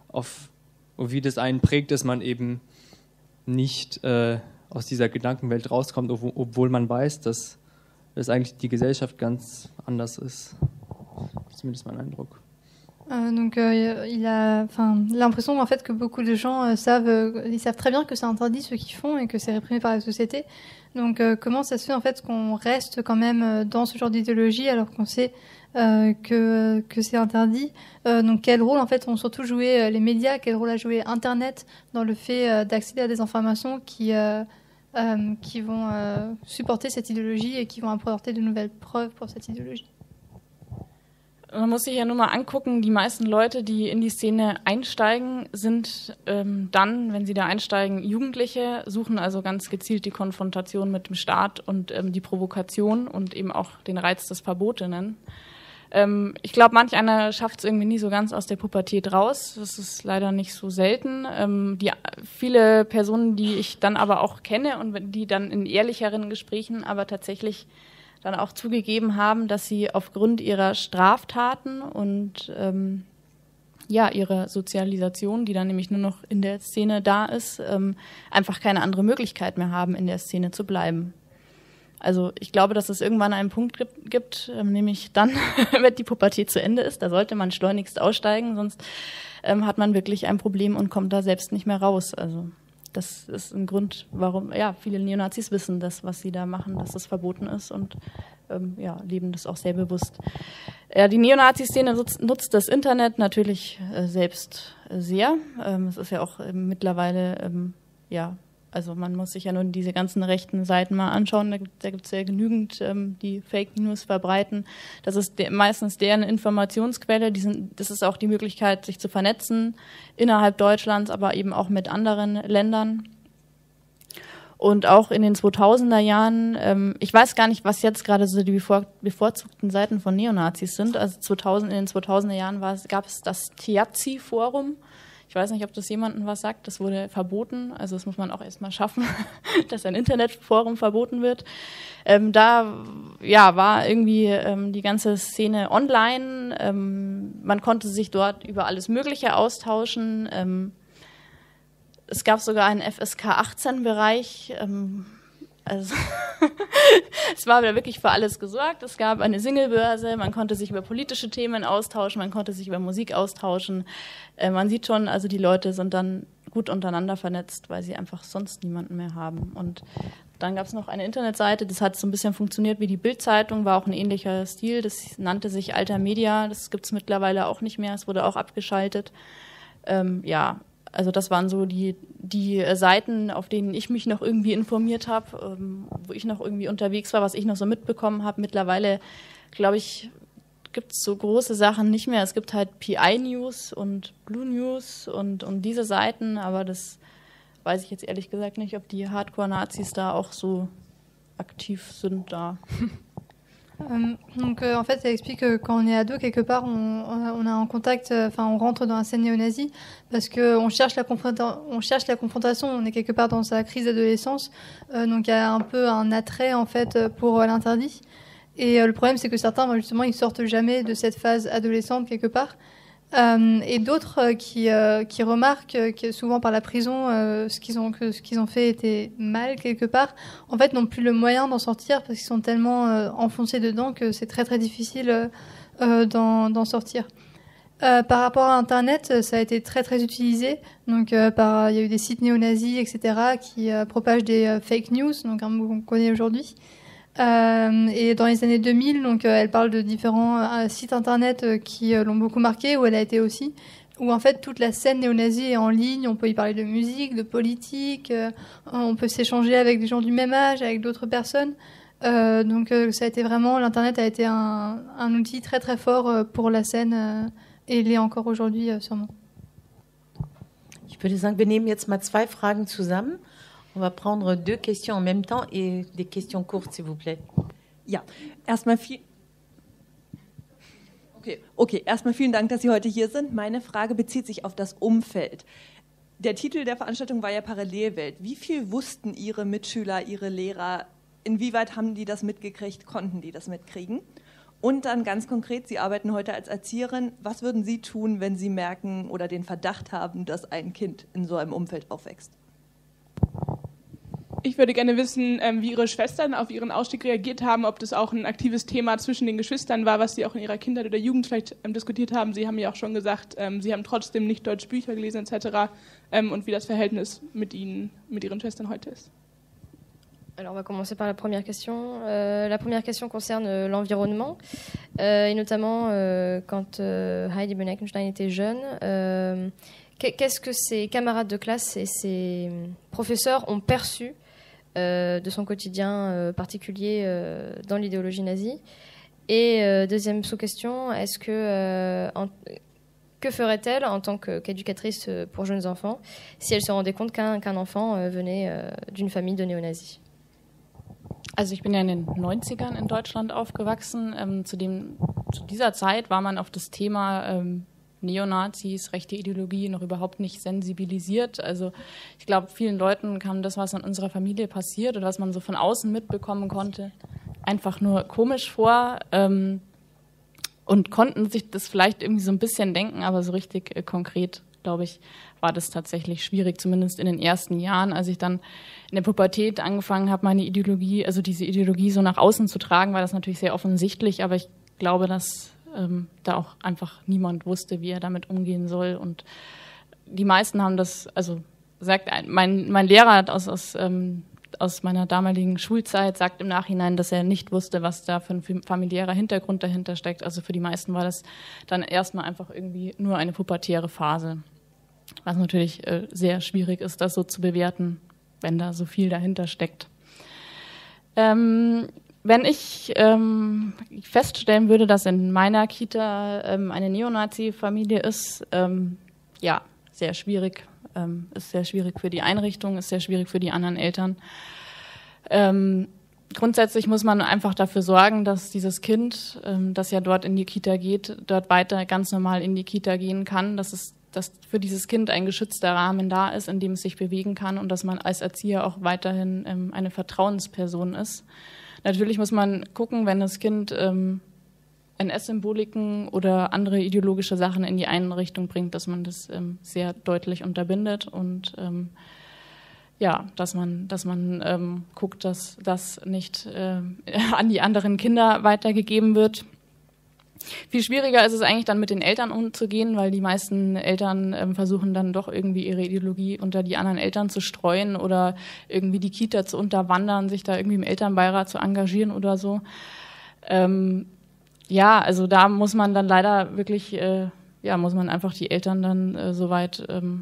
wie das einen prägt, dass man eben nicht aus dieser Gedankenwelt rauskommt, obwohl man weiß, dass eigentlich die Gesellschaft ganz anders ist. Das ist zumindest mein Eindruck. Donc il a l'impression en fait que beaucoup de gens ils savent très bien que c'est interdit ce qu'ils font et que c'est réprimé par la société. Donc comment ça se fait en fait qu'on reste quand même dans ce genre d'idéologie alors qu'on sait que c'est interdit. Donc quel rôle en fait ont surtout joué les médias, quel rôle a joué Internet dans le fait d'accéder à des informations qui vont supporter cette idéologie et qui vont apporter de nouvelles preuves pour cette idéologie. Man muss sich ja nur mal angucken, die meisten Leute, die in die Szene einsteigen, sind dann, wenn sie da einsteigen, Jugendliche, suchen also ganz gezielt die Konfrontation mit dem Staat und die Provokation und eben auch den Reiz des Verbotenen. Ich glaube, manch einer schafft es irgendwie nie so ganz aus der Pubertät raus. Das ist leider nicht so selten. Viele Personen, die ich dann aber auch kenne und die dann in ehrlicheren Gesprächen aber tatsächlich dann auch zugegeben haben, dass sie aufgrund ihrer Straftaten und ihrer Sozialisation, die dann nämlich nur noch in der Szene da ist, einfach keine andere Möglichkeit mehr haben, in der Szene zu bleiben. Also ich glaube, dass es irgendwann einen Punkt gibt, nämlich dann, wenn die Pubertät zu Ende ist, da sollte man schleunigst aussteigen, sonst hat man wirklich ein Problem und kommt da selbst nicht mehr raus. Also das ist ein Grund, warum viele Neonazis wissen, dass was sie da machen, dass das verboten ist und leben das auch sehr bewusst. Die Neonazi-Szene nutzt das Internet natürlich selbst sehr. Es ist ja auch mittlerweile, also man muss sich ja nur diese ganzen rechten Seiten mal anschauen. Da gibt es ja genügend, die Fake News verbreiten. Das ist meistens deren Informationsquelle. Das ist auch die Möglichkeit, sich zu vernetzen innerhalb Deutschlands, aber eben auch mit anderen Ländern. Und auch in den 2000er Jahren, ich weiß gar nicht, was jetzt gerade so die bevorzugten Seiten von Neonazis sind. Also in den 2000er Jahren gab es das Tiazi-Forum. Ich weiß nicht, ob das jemandem was sagt. Das wurde verboten. Also das muss man auch erstmal schaffen, dass ein Internetforum verboten wird. Da war irgendwie die ganze Szene online. Man konnte sich dort über alles Mögliche austauschen. Es gab sogar einen FSK 18-Bereich. Also es war wirklich für alles gesorgt. Es gab eine Singlebörse, man konnte sich über politische Themen austauschen, man konnte sich über Musik austauschen. Man sieht schon, also die Leute sind dann gut untereinander vernetzt, weil sie einfach sonst niemanden mehr haben. Und dann gab es noch eine Internetseite, das hat so ein bisschen funktioniert wie die Bild-Zeitung, war auch ein ähnlicher Stil, das nannte sich Alter Media, das gibt es mittlerweile auch nicht mehr, es wurde auch abgeschaltet. Also das waren so die Seiten, auf denen ich mich noch irgendwie informiert habe, wo ich noch irgendwie unterwegs war, was ich noch so mitbekommen habe. Mittlerweile, glaube ich, gibt es so große Sachen nicht mehr. Es gibt halt PI News und Blue News und diese Seiten, aber das weiß ich jetzt ehrlich gesagt nicht, ob die Hardcore-Nazis da auch so aktiv sind da. Donc en fait, ça explique que quand on est ado, quelque part, on a un contact, on rentre dans la scène néo-nazie parce que on cherche la confrontation, on est quelque part dans sa crise d'adolescence, donc il y a un peu un attrait en fait pour l'interdit. Et le problème, c'est que certains, justement, ils sortent jamais de cette phase adolescente quelque part. Et d'autres qui remarquent que souvent par la prison, ce qu'ils ont fait était mal quelque part, en fait n'ont plus le moyen d'en sortir parce qu'ils sont tellement enfoncés dedans que c'est très très difficile d'en sortir. Par rapport à Internet, ça a été très très utilisé. Donc il y a eu des sites néo-nazis, etc., qui propagent des fake news, donc un mot qu'on connaît aujourd'hui. Et dans les années 2000, donc elle parle de différents sites internet qui l'ont beaucoup marqué, où elle a été aussi, où en fait toute la scène néo-nazie est en ligne, on peut y parler de musique, de politique, on peut s'échanger avec des gens du même âge, avec d'autres personnes. Donc ça a été vraiment, l'internet a été un outil très très fort pour la scène et l'est encore aujourd'hui sûrement. Ich würde sagen, wir nehmen jetzt mal 2 Fragen zusammen. On va prendre 2 questions en même temps et des questions courtes, s'il vous plaît. Ja, erstmal erstmal vielen Dank, dass Sie heute hier sind. Meine Frage bezieht sich auf das Umfeld. der Titel der Veranstaltung war ja Parallelwelt. Wie viel wussten Ihre Mitschüler, Ihre Lehrer? Inwieweit haben die das mitgekriegt? Konnten die das mitkriegen? Und dann ganz konkret, Sie arbeiten heute als Erzieherin. Was würden Sie tun, wenn Sie merken oder den Verdacht haben, dass ein Kind in so einem Umfeld aufwächst? Ich würde gerne wissen, wie Ihre Schwestern auf Ihren Ausstieg reagiert haben, ob das auch ein aktives Thema zwischen den Geschwistern war, was Sie auch in Ihrer Kindheit oder Jugend vielleicht diskutiert haben. Sie haben ja auch schon gesagt, Sie haben trotzdem nicht Deutsch Bücher gelesen etc. Und wie das Verhältnis mit Ihnen, mit Ihren Schwestern heute ist. Alors, on va commencer par la première question. La première question concerne l'environnement, et notamment quand Heidi Benekenstein était jeune. Qu'est-ce que ses camarades de classe et ses professeurs ont perçu de son quotidien particulier dans l'idéologie nazie? Et deuxième sous-question, est-ce que ferait-elle en tant qu'éducatrice pour jeunes enfants si elle se rendait compte qu'un enfant venait d'une famille de néo-nazis? Also ich bin ja in den 90ern in Deutschland aufgewachsen. Zu dieser Zeit war man auf das Thema Neonazis, rechte Ideologie noch überhaupt nicht sensibilisiert. Also ich glaube, vielen Leuten kam das, was in unserer Familie passiert oder was man so von außen mitbekommen konnte, einfach nur komisch vor und konnten sich das vielleicht irgendwie so ein bisschen denken, aber so richtig konkret, glaube ich, war das tatsächlich schwierig, zumindest in den ersten Jahren, als ich dann in der Pubertät angefangen habe, meine Ideologie, also diese Ideologie so nach außen zu tragen, war das natürlich sehr offensichtlich, aber ich glaube, dass da auch einfach niemand wusste, wie er damit umgehen soll. Und die meisten haben das, also sagt mein Lehrer aus meiner damaligen Schulzeit sagt im Nachhinein, dass er nicht wusste, was da für ein familiärer Hintergrund dahinter steckt. Also für die meisten war das dann erstmal einfach irgendwie nur eine pubertäre Phase. Was natürlich sehr schwierig ist, das so zu bewerten, wenn da so viel dahinter steckt. Wenn ich feststellen würde, dass in meiner Kita eine Neonazi-Familie ist, ja, sehr schwierig. Ist sehr schwierig für die Einrichtung, ist sehr schwierig für die anderen Eltern. Grundsätzlich muss man einfach dafür sorgen, dass dieses Kind, das ja dort in die Kita geht, dort weiter ganz normal in die Kita gehen kann, dass für dieses Kind ein geschützter Rahmen da ist, in dem es sich bewegen kann und dass man als Erzieher auch weiterhin eine Vertrauensperson ist. Natürlich muss man gucken, wenn das Kind NS-Symboliken oder andere ideologische Sachen in die Einrichtung bringt, dass man das sehr deutlich unterbindet und ja, dass man guckt, dass das nicht an die anderen Kinder weitergegeben wird. Viel schwieriger ist es eigentlich dann mit den Eltern umzugehen, weil die meisten Eltern versuchen dann doch irgendwie ihre Ideologie unter die anderen Eltern zu streuen oder irgendwie die Kita zu unterwandern, sich da irgendwie im Elternbeirat zu engagieren oder so. Ja, also da muss man dann leider wirklich, muss man einfach die Eltern dann soweit,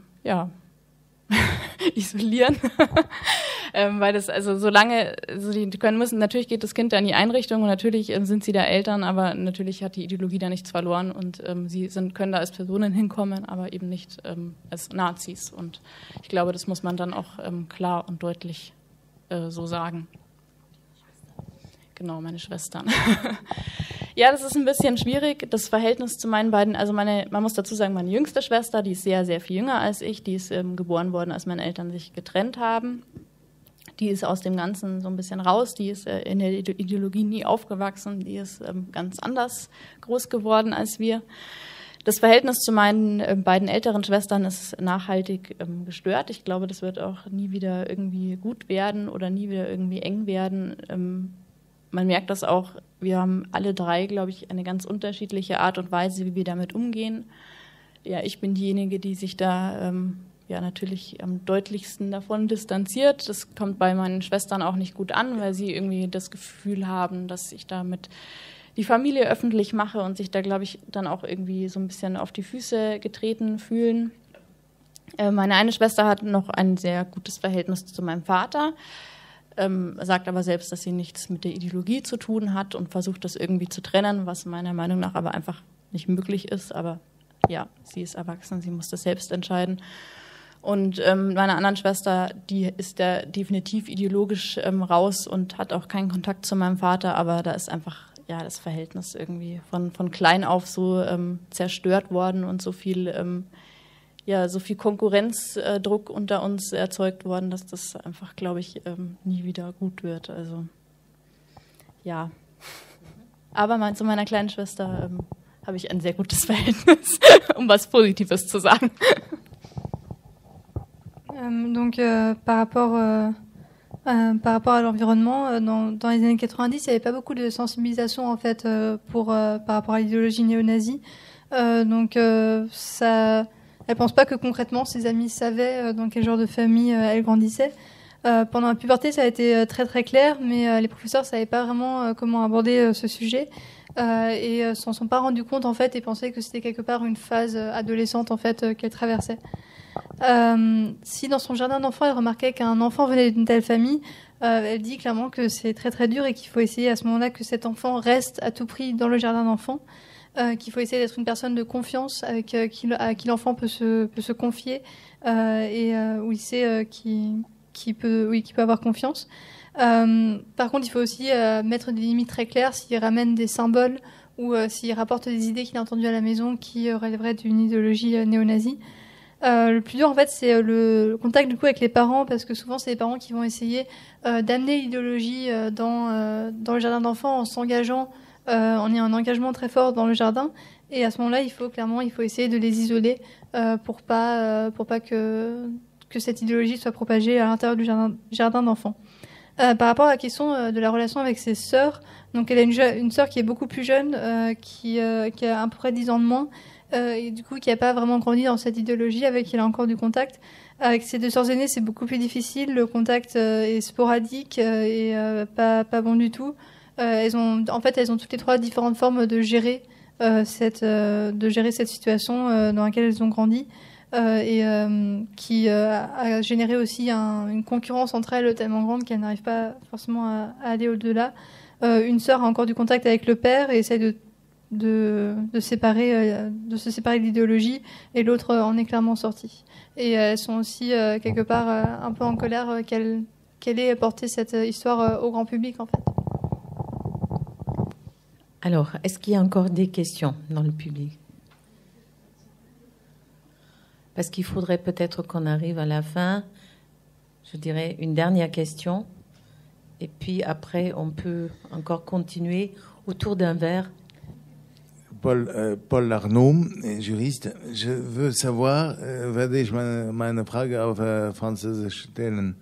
isolieren. Weil das, also solange, also die können müssen, natürlich geht das Kind da in die Einrichtung und natürlich sind sie da Eltern, aber natürlich hat die Ideologie da nichts verloren und sie können da als Personen hinkommen, aber eben nicht als Nazis. Und ich glaube, das muss man dann auch klar und deutlich so sagen. Genau, meine Schwestern. Ja, das ist ein bisschen schwierig, das Verhältnis zu meinen beiden, also man muss dazu sagen, meine jüngste Schwester, die ist sehr, sehr viel jünger als ich, die ist geboren worden, als meine Eltern sich getrennt haben. Die ist aus dem Ganzen so ein bisschen raus, die ist in der Ideologie nie aufgewachsen, die ist ganz anders groß geworden als wir. Das Verhältnis zu meinen beiden älteren Schwestern ist nachhaltig gestört. Ich glaube, das wird auch nie wieder irgendwie gut werden oder nie wieder irgendwie eng werden. Man merkt das auch, wir haben alle drei, glaube ich, eine ganz unterschiedliche Art und Weise, wie wir damit umgehen. Ja, ich bin diejenige, die sich da natürlich am deutlichsten davon distanziert. Das kommt bei meinen Schwestern auch nicht gut an, weil sie irgendwie das Gefühl haben, dass ich damit die Familie öffentlich mache und sich da, glaube ich, dann auch irgendwie so ein bisschen auf die Füße getreten fühlen. Meine eine Schwester hat noch ein sehr gutes Verhältnis zu meinem Vater, sagt aber selbst, dass sie nichts mit der Ideologie zu tun hat und versucht, das irgendwie zu trennen, was meiner Meinung nach aber einfach nicht möglich ist. Aber ja, sie ist erwachsen, sie muss das selbst entscheiden. Und meine anderen Schwester, die ist da definitiv ideologisch raus und hat auch keinen Kontakt zu meinem Vater, aber da ist einfach das Verhältnis irgendwie von klein auf so zerstört worden und so viel ja, so viel Konkurrenzdruck unter uns erzeugt worden, dass das einfach, glaube ich, nie wieder gut wird. Also ja. Aber zu meiner kleinen Schwester habe ich ein sehr gutes Verhältnis, um was Positives zu sagen. Donc par rapport à l'environnement, dans les années 90, il n'y avait pas beaucoup de sensibilisation en fait par rapport à l'idéologie néo-nazie. Donc elle pense pas que concrètement ses amis savaient dans quel genre de famille elle grandissait. Pendant la puberté, ça a été très très clair, mais les professeurs savaient pas vraiment comment aborder ce sujet et s'en sont pas rendus compte en fait et pensaient que c'était quelque part une phase adolescente en fait qu'elle traversait. Si dans son jardin d'enfants elle remarquait qu'un enfant venait d'une telle famille, elle dit clairement que c'est très très dur et qu'il faut essayer à ce moment-là que cet enfant reste à tout prix dans le jardin d'enfants. Qu'il faut essayer d'être une personne de confiance à qui l'enfant peut se confier et où il sait qui peut avoir confiance. Par contre, il faut aussi mettre des limites très claires s'il ramène des symboles ou s'il rapporte des idées qu'il a entendues à la maison qui relèveraient d'une idéologie néo-nazie. Le plus dur, en fait, c'est le contact du coup avec les parents, parce que souvent, c'est les parents qui vont essayer d'amener l'idéologie dans le jardin d'enfants en s'engageant. On est en engagement très fort dans le jardin et à ce moment-là, il faut essayer de les isoler pour pas que cette idéologie soit propagée à l'intérieur du jardin d'enfants. Par rapport à la question de la relation avec ses sœurs, donc elle a une sœur qui est beaucoup plus jeune, qui a à peu près 10 ans de moins et du coup qui n'a pas vraiment grandi dans cette idéologie, avec qui elle a encore du contact. Avec ses deux sœurs aînées, c'est beaucoup plus difficile, le contact est sporadique et pas bon du tout. Elles ont toutes les trois différentes formes de gérer cette situation dans laquelle elles ont grandi qui a généré aussi une concurrence entre elles tellement grande qu'elles n'arrivent pas forcément à aller au-delà. Une sœur a encore du contact avec le père et essaie de se séparer de l'idéologie, et l'autre en est clairement sortie. Et elles sont aussi quelque part un peu en colère qu'elle ait porté cette histoire au grand public en fait. Alors, est-ce qu'il y a encore des questions dans le public? Parce qu'il faudrait peut-être qu'on arrive à la fin, je dirais une dernière question, et puis après on peut encore continuer autour d'un verre. Paul Arnaud, juriste. Je veux savoir, werde ich meine Frage auf Französisch stellen.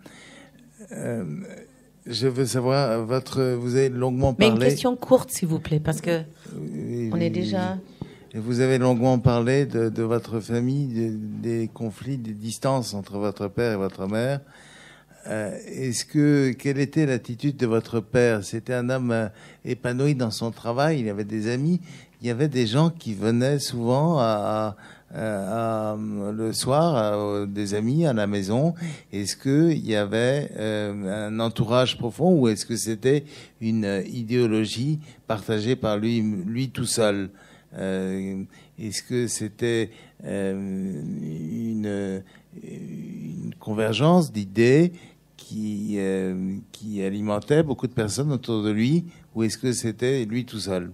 Je veux savoir, vous avez longuement parlé... Mais une question courte, s'il vous plaît, parce que on est déjà... Vous avez longuement parlé de votre famille, des conflits, des distances entre votre père et votre mère. Quelle était l'attitude de votre père? C'était un homme épanoui dans son travail, il avait des amis. Il y avait des gens qui venaient souvent le soir, des amis à la maison. Est-ce qu'il y avait un entourage profond, ou est-ce que c'était une idéologie partagée par lui tout seul? Est-ce que c'était une convergence d'idées qui alimentait beaucoup de personnes autour de lui, ou est-ce que c'était lui tout seul?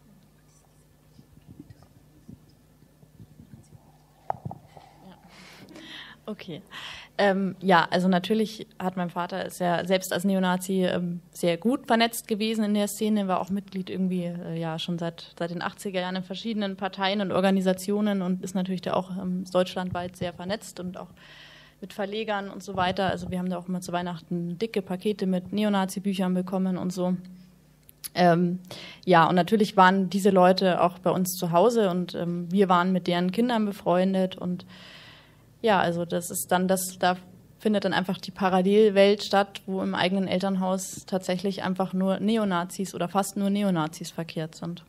Okay. Ja, also natürlich hat mein Vater, ist ja selbst als Neonazi sehr gut vernetzt gewesen in der Szene, war auch Mitglied irgendwie schon seit den 80er Jahren in verschiedenen Parteien und Organisationen und ist natürlich da auch deutschlandweit sehr vernetzt und auch mit Verlegern und so weiter. Also wir haben da auch immer zu Weihnachten dicke Pakete mit Neonazi-Büchern bekommen und so. Und natürlich waren diese Leute auch bei uns zu Hause und wir waren mit deren Kindern befreundet und ja, also das ist dann da findet dann einfach die Parallelwelt statt, wo im eigenen Elternhaus tatsächlich einfach nur Neonazis oder fast nur Neonazis verkehrt sind.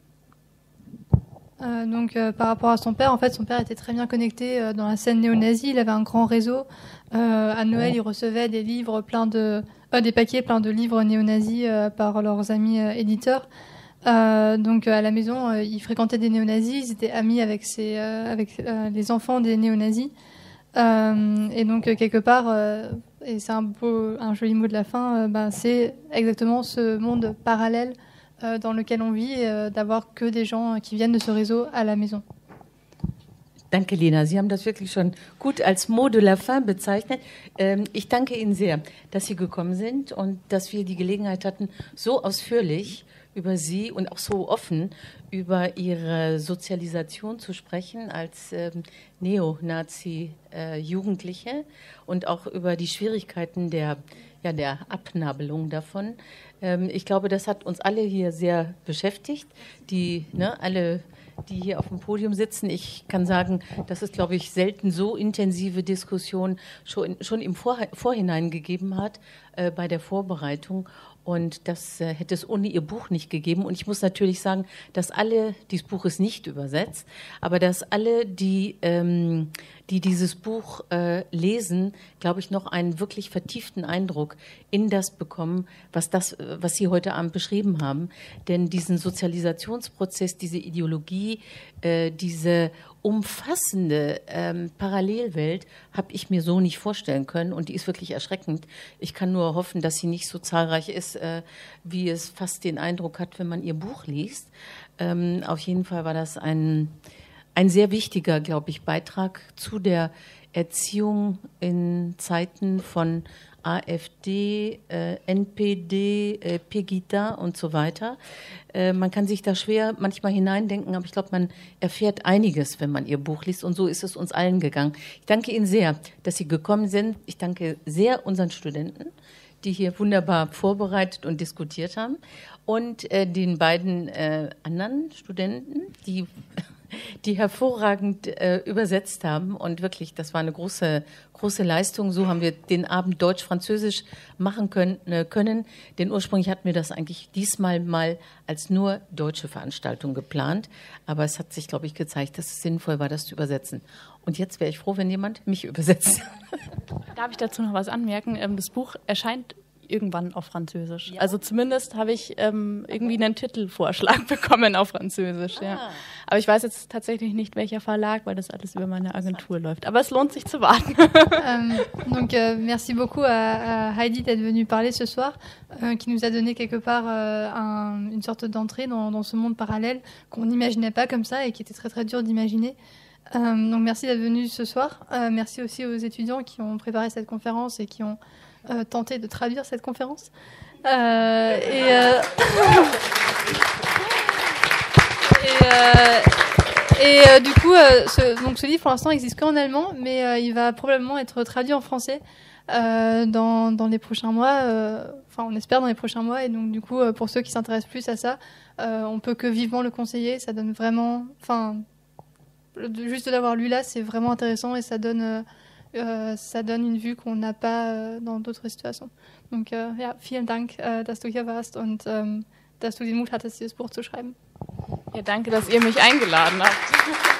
Par rapport à son père, en fait, son père était très bien connecté dans la scène néo-nazie. Il avait un grand réseau. À Noël, il recevait des livres des paquets pleins de livres néo-nazis par leurs amis éditeurs. À la maison, il fréquentait des néo-nazis. Ils étaient amis avec les enfants des néo-nazis. Et donc quelque part, et c'est un joli mot de la fin, c'est exactement ce monde parallèle dans lequel on vit, d'avoir que des gens qui viennent de ce réseau à la maison. Danke, Lena. Sie haben das wirklich schon gut als mot de la fin bezeichnet. Ich danke Ihnen sehr, dass Sie gekommen sind und dass wir die Gelegenheit hatten, so ausführlich über Sie und auch so offen über Ihre Sozialisation zu sprechen als Neonazi-Jugendliche und auch über die Schwierigkeiten der Abnabelung davon. Ich glaube, das hat uns alle hier sehr beschäftigt, alle, die hier auf dem Podium sitzen. Ich kann sagen, dass es, glaube ich, selten so intensive Diskussionen schon im Vorhinein gegeben hat bei der Vorbereitung. Und das hätte es ohne Ihr Buch nicht gegeben. Und ich muss natürlich sagen, dass alle, dieses Buch ist nicht übersetzt, aber dass alle, die dieses Buch lesen, glaube ich, noch einen wirklich vertieften Eindruck in das bekommen, was Sie heute Abend beschrieben haben. Denn diesen Sozialisationsprozess, diese Ideologie, diese umfassende Parallelwelt habe ich mir so nicht vorstellen können und die ist wirklich erschreckend. Ich kann nur hoffen, dass sie nicht so zahlreich ist, wie es fast den Eindruck hat, wenn man ihr Buch liest. Auf jeden Fall war das ein sehr wichtiger, glaube ich, Beitrag zu der Erziehung in Zeiten von AfD, NPD, Pegida und so weiter. Man kann sich da schwer manchmal hineindenken, aber ich glaube, man erfährt einiges, wenn man Ihr Buch liest. Und so ist es uns allen gegangen. Ich danke Ihnen sehr, dass Sie gekommen sind. Ich danke sehr unseren Studenten, die hier wunderbar vorbereitet und diskutiert haben. Und den beiden anderen Studenten, die hervorragend übersetzt haben. Und wirklich, das war eine große Leistung. So haben wir den Abend Deutsch-Französisch machen können. Denn ursprünglich hatten wir das eigentlich diesmal mal als nur deutsche Veranstaltung geplant. Aber es hat sich, glaube ich, gezeigt, dass es sinnvoll war, das zu übersetzen. Und jetzt wäre ich froh, wenn jemand mich übersetzt. Darf ich dazu noch was anmerken? Das Buch erscheint irgendwann auf Französisch. Ja. Also zumindest habe ich irgendwie einen Titelvorschlag bekommen auf Französisch. Ja. Aber ich weiß jetzt tatsächlich nicht, welcher Verlag, weil das alles über meine Agentur läuft. Aber es lohnt sich zu warten. Donc, merci beaucoup à Heidi d'être venue parler ce soir, qui nous a donné quelque part une sorte d'entrée dans ce monde parallèle qu'on n'imaginait pas comme ça et qui était très très dur d'imaginer. Donc merci d'être venu ce soir. Merci aussi aux étudiants qui ont préparé cette conférence et qui ont tenté de traduire cette conférence. Du coup, ce livre pour l'instant n'existe qu'en allemand, mais il va probablement être traduit en français dans les prochains mois. Enfin, on espère dans les prochains mois. Et donc, du coup, pour ceux qui s'intéressent plus à ça, on peut que vivement le conseiller. Ça donne vraiment, juste de l'avoir lu là, c'est vraiment intéressant et ça donne une vue qu'on n'a pas dans d'autres Situationen. Donc, ja, vielen Dank, dass du hier warst und dass du den Mut hattest, dieses Buch zu schreiben. Ja, danke, dass ihr mich eingeladen habt.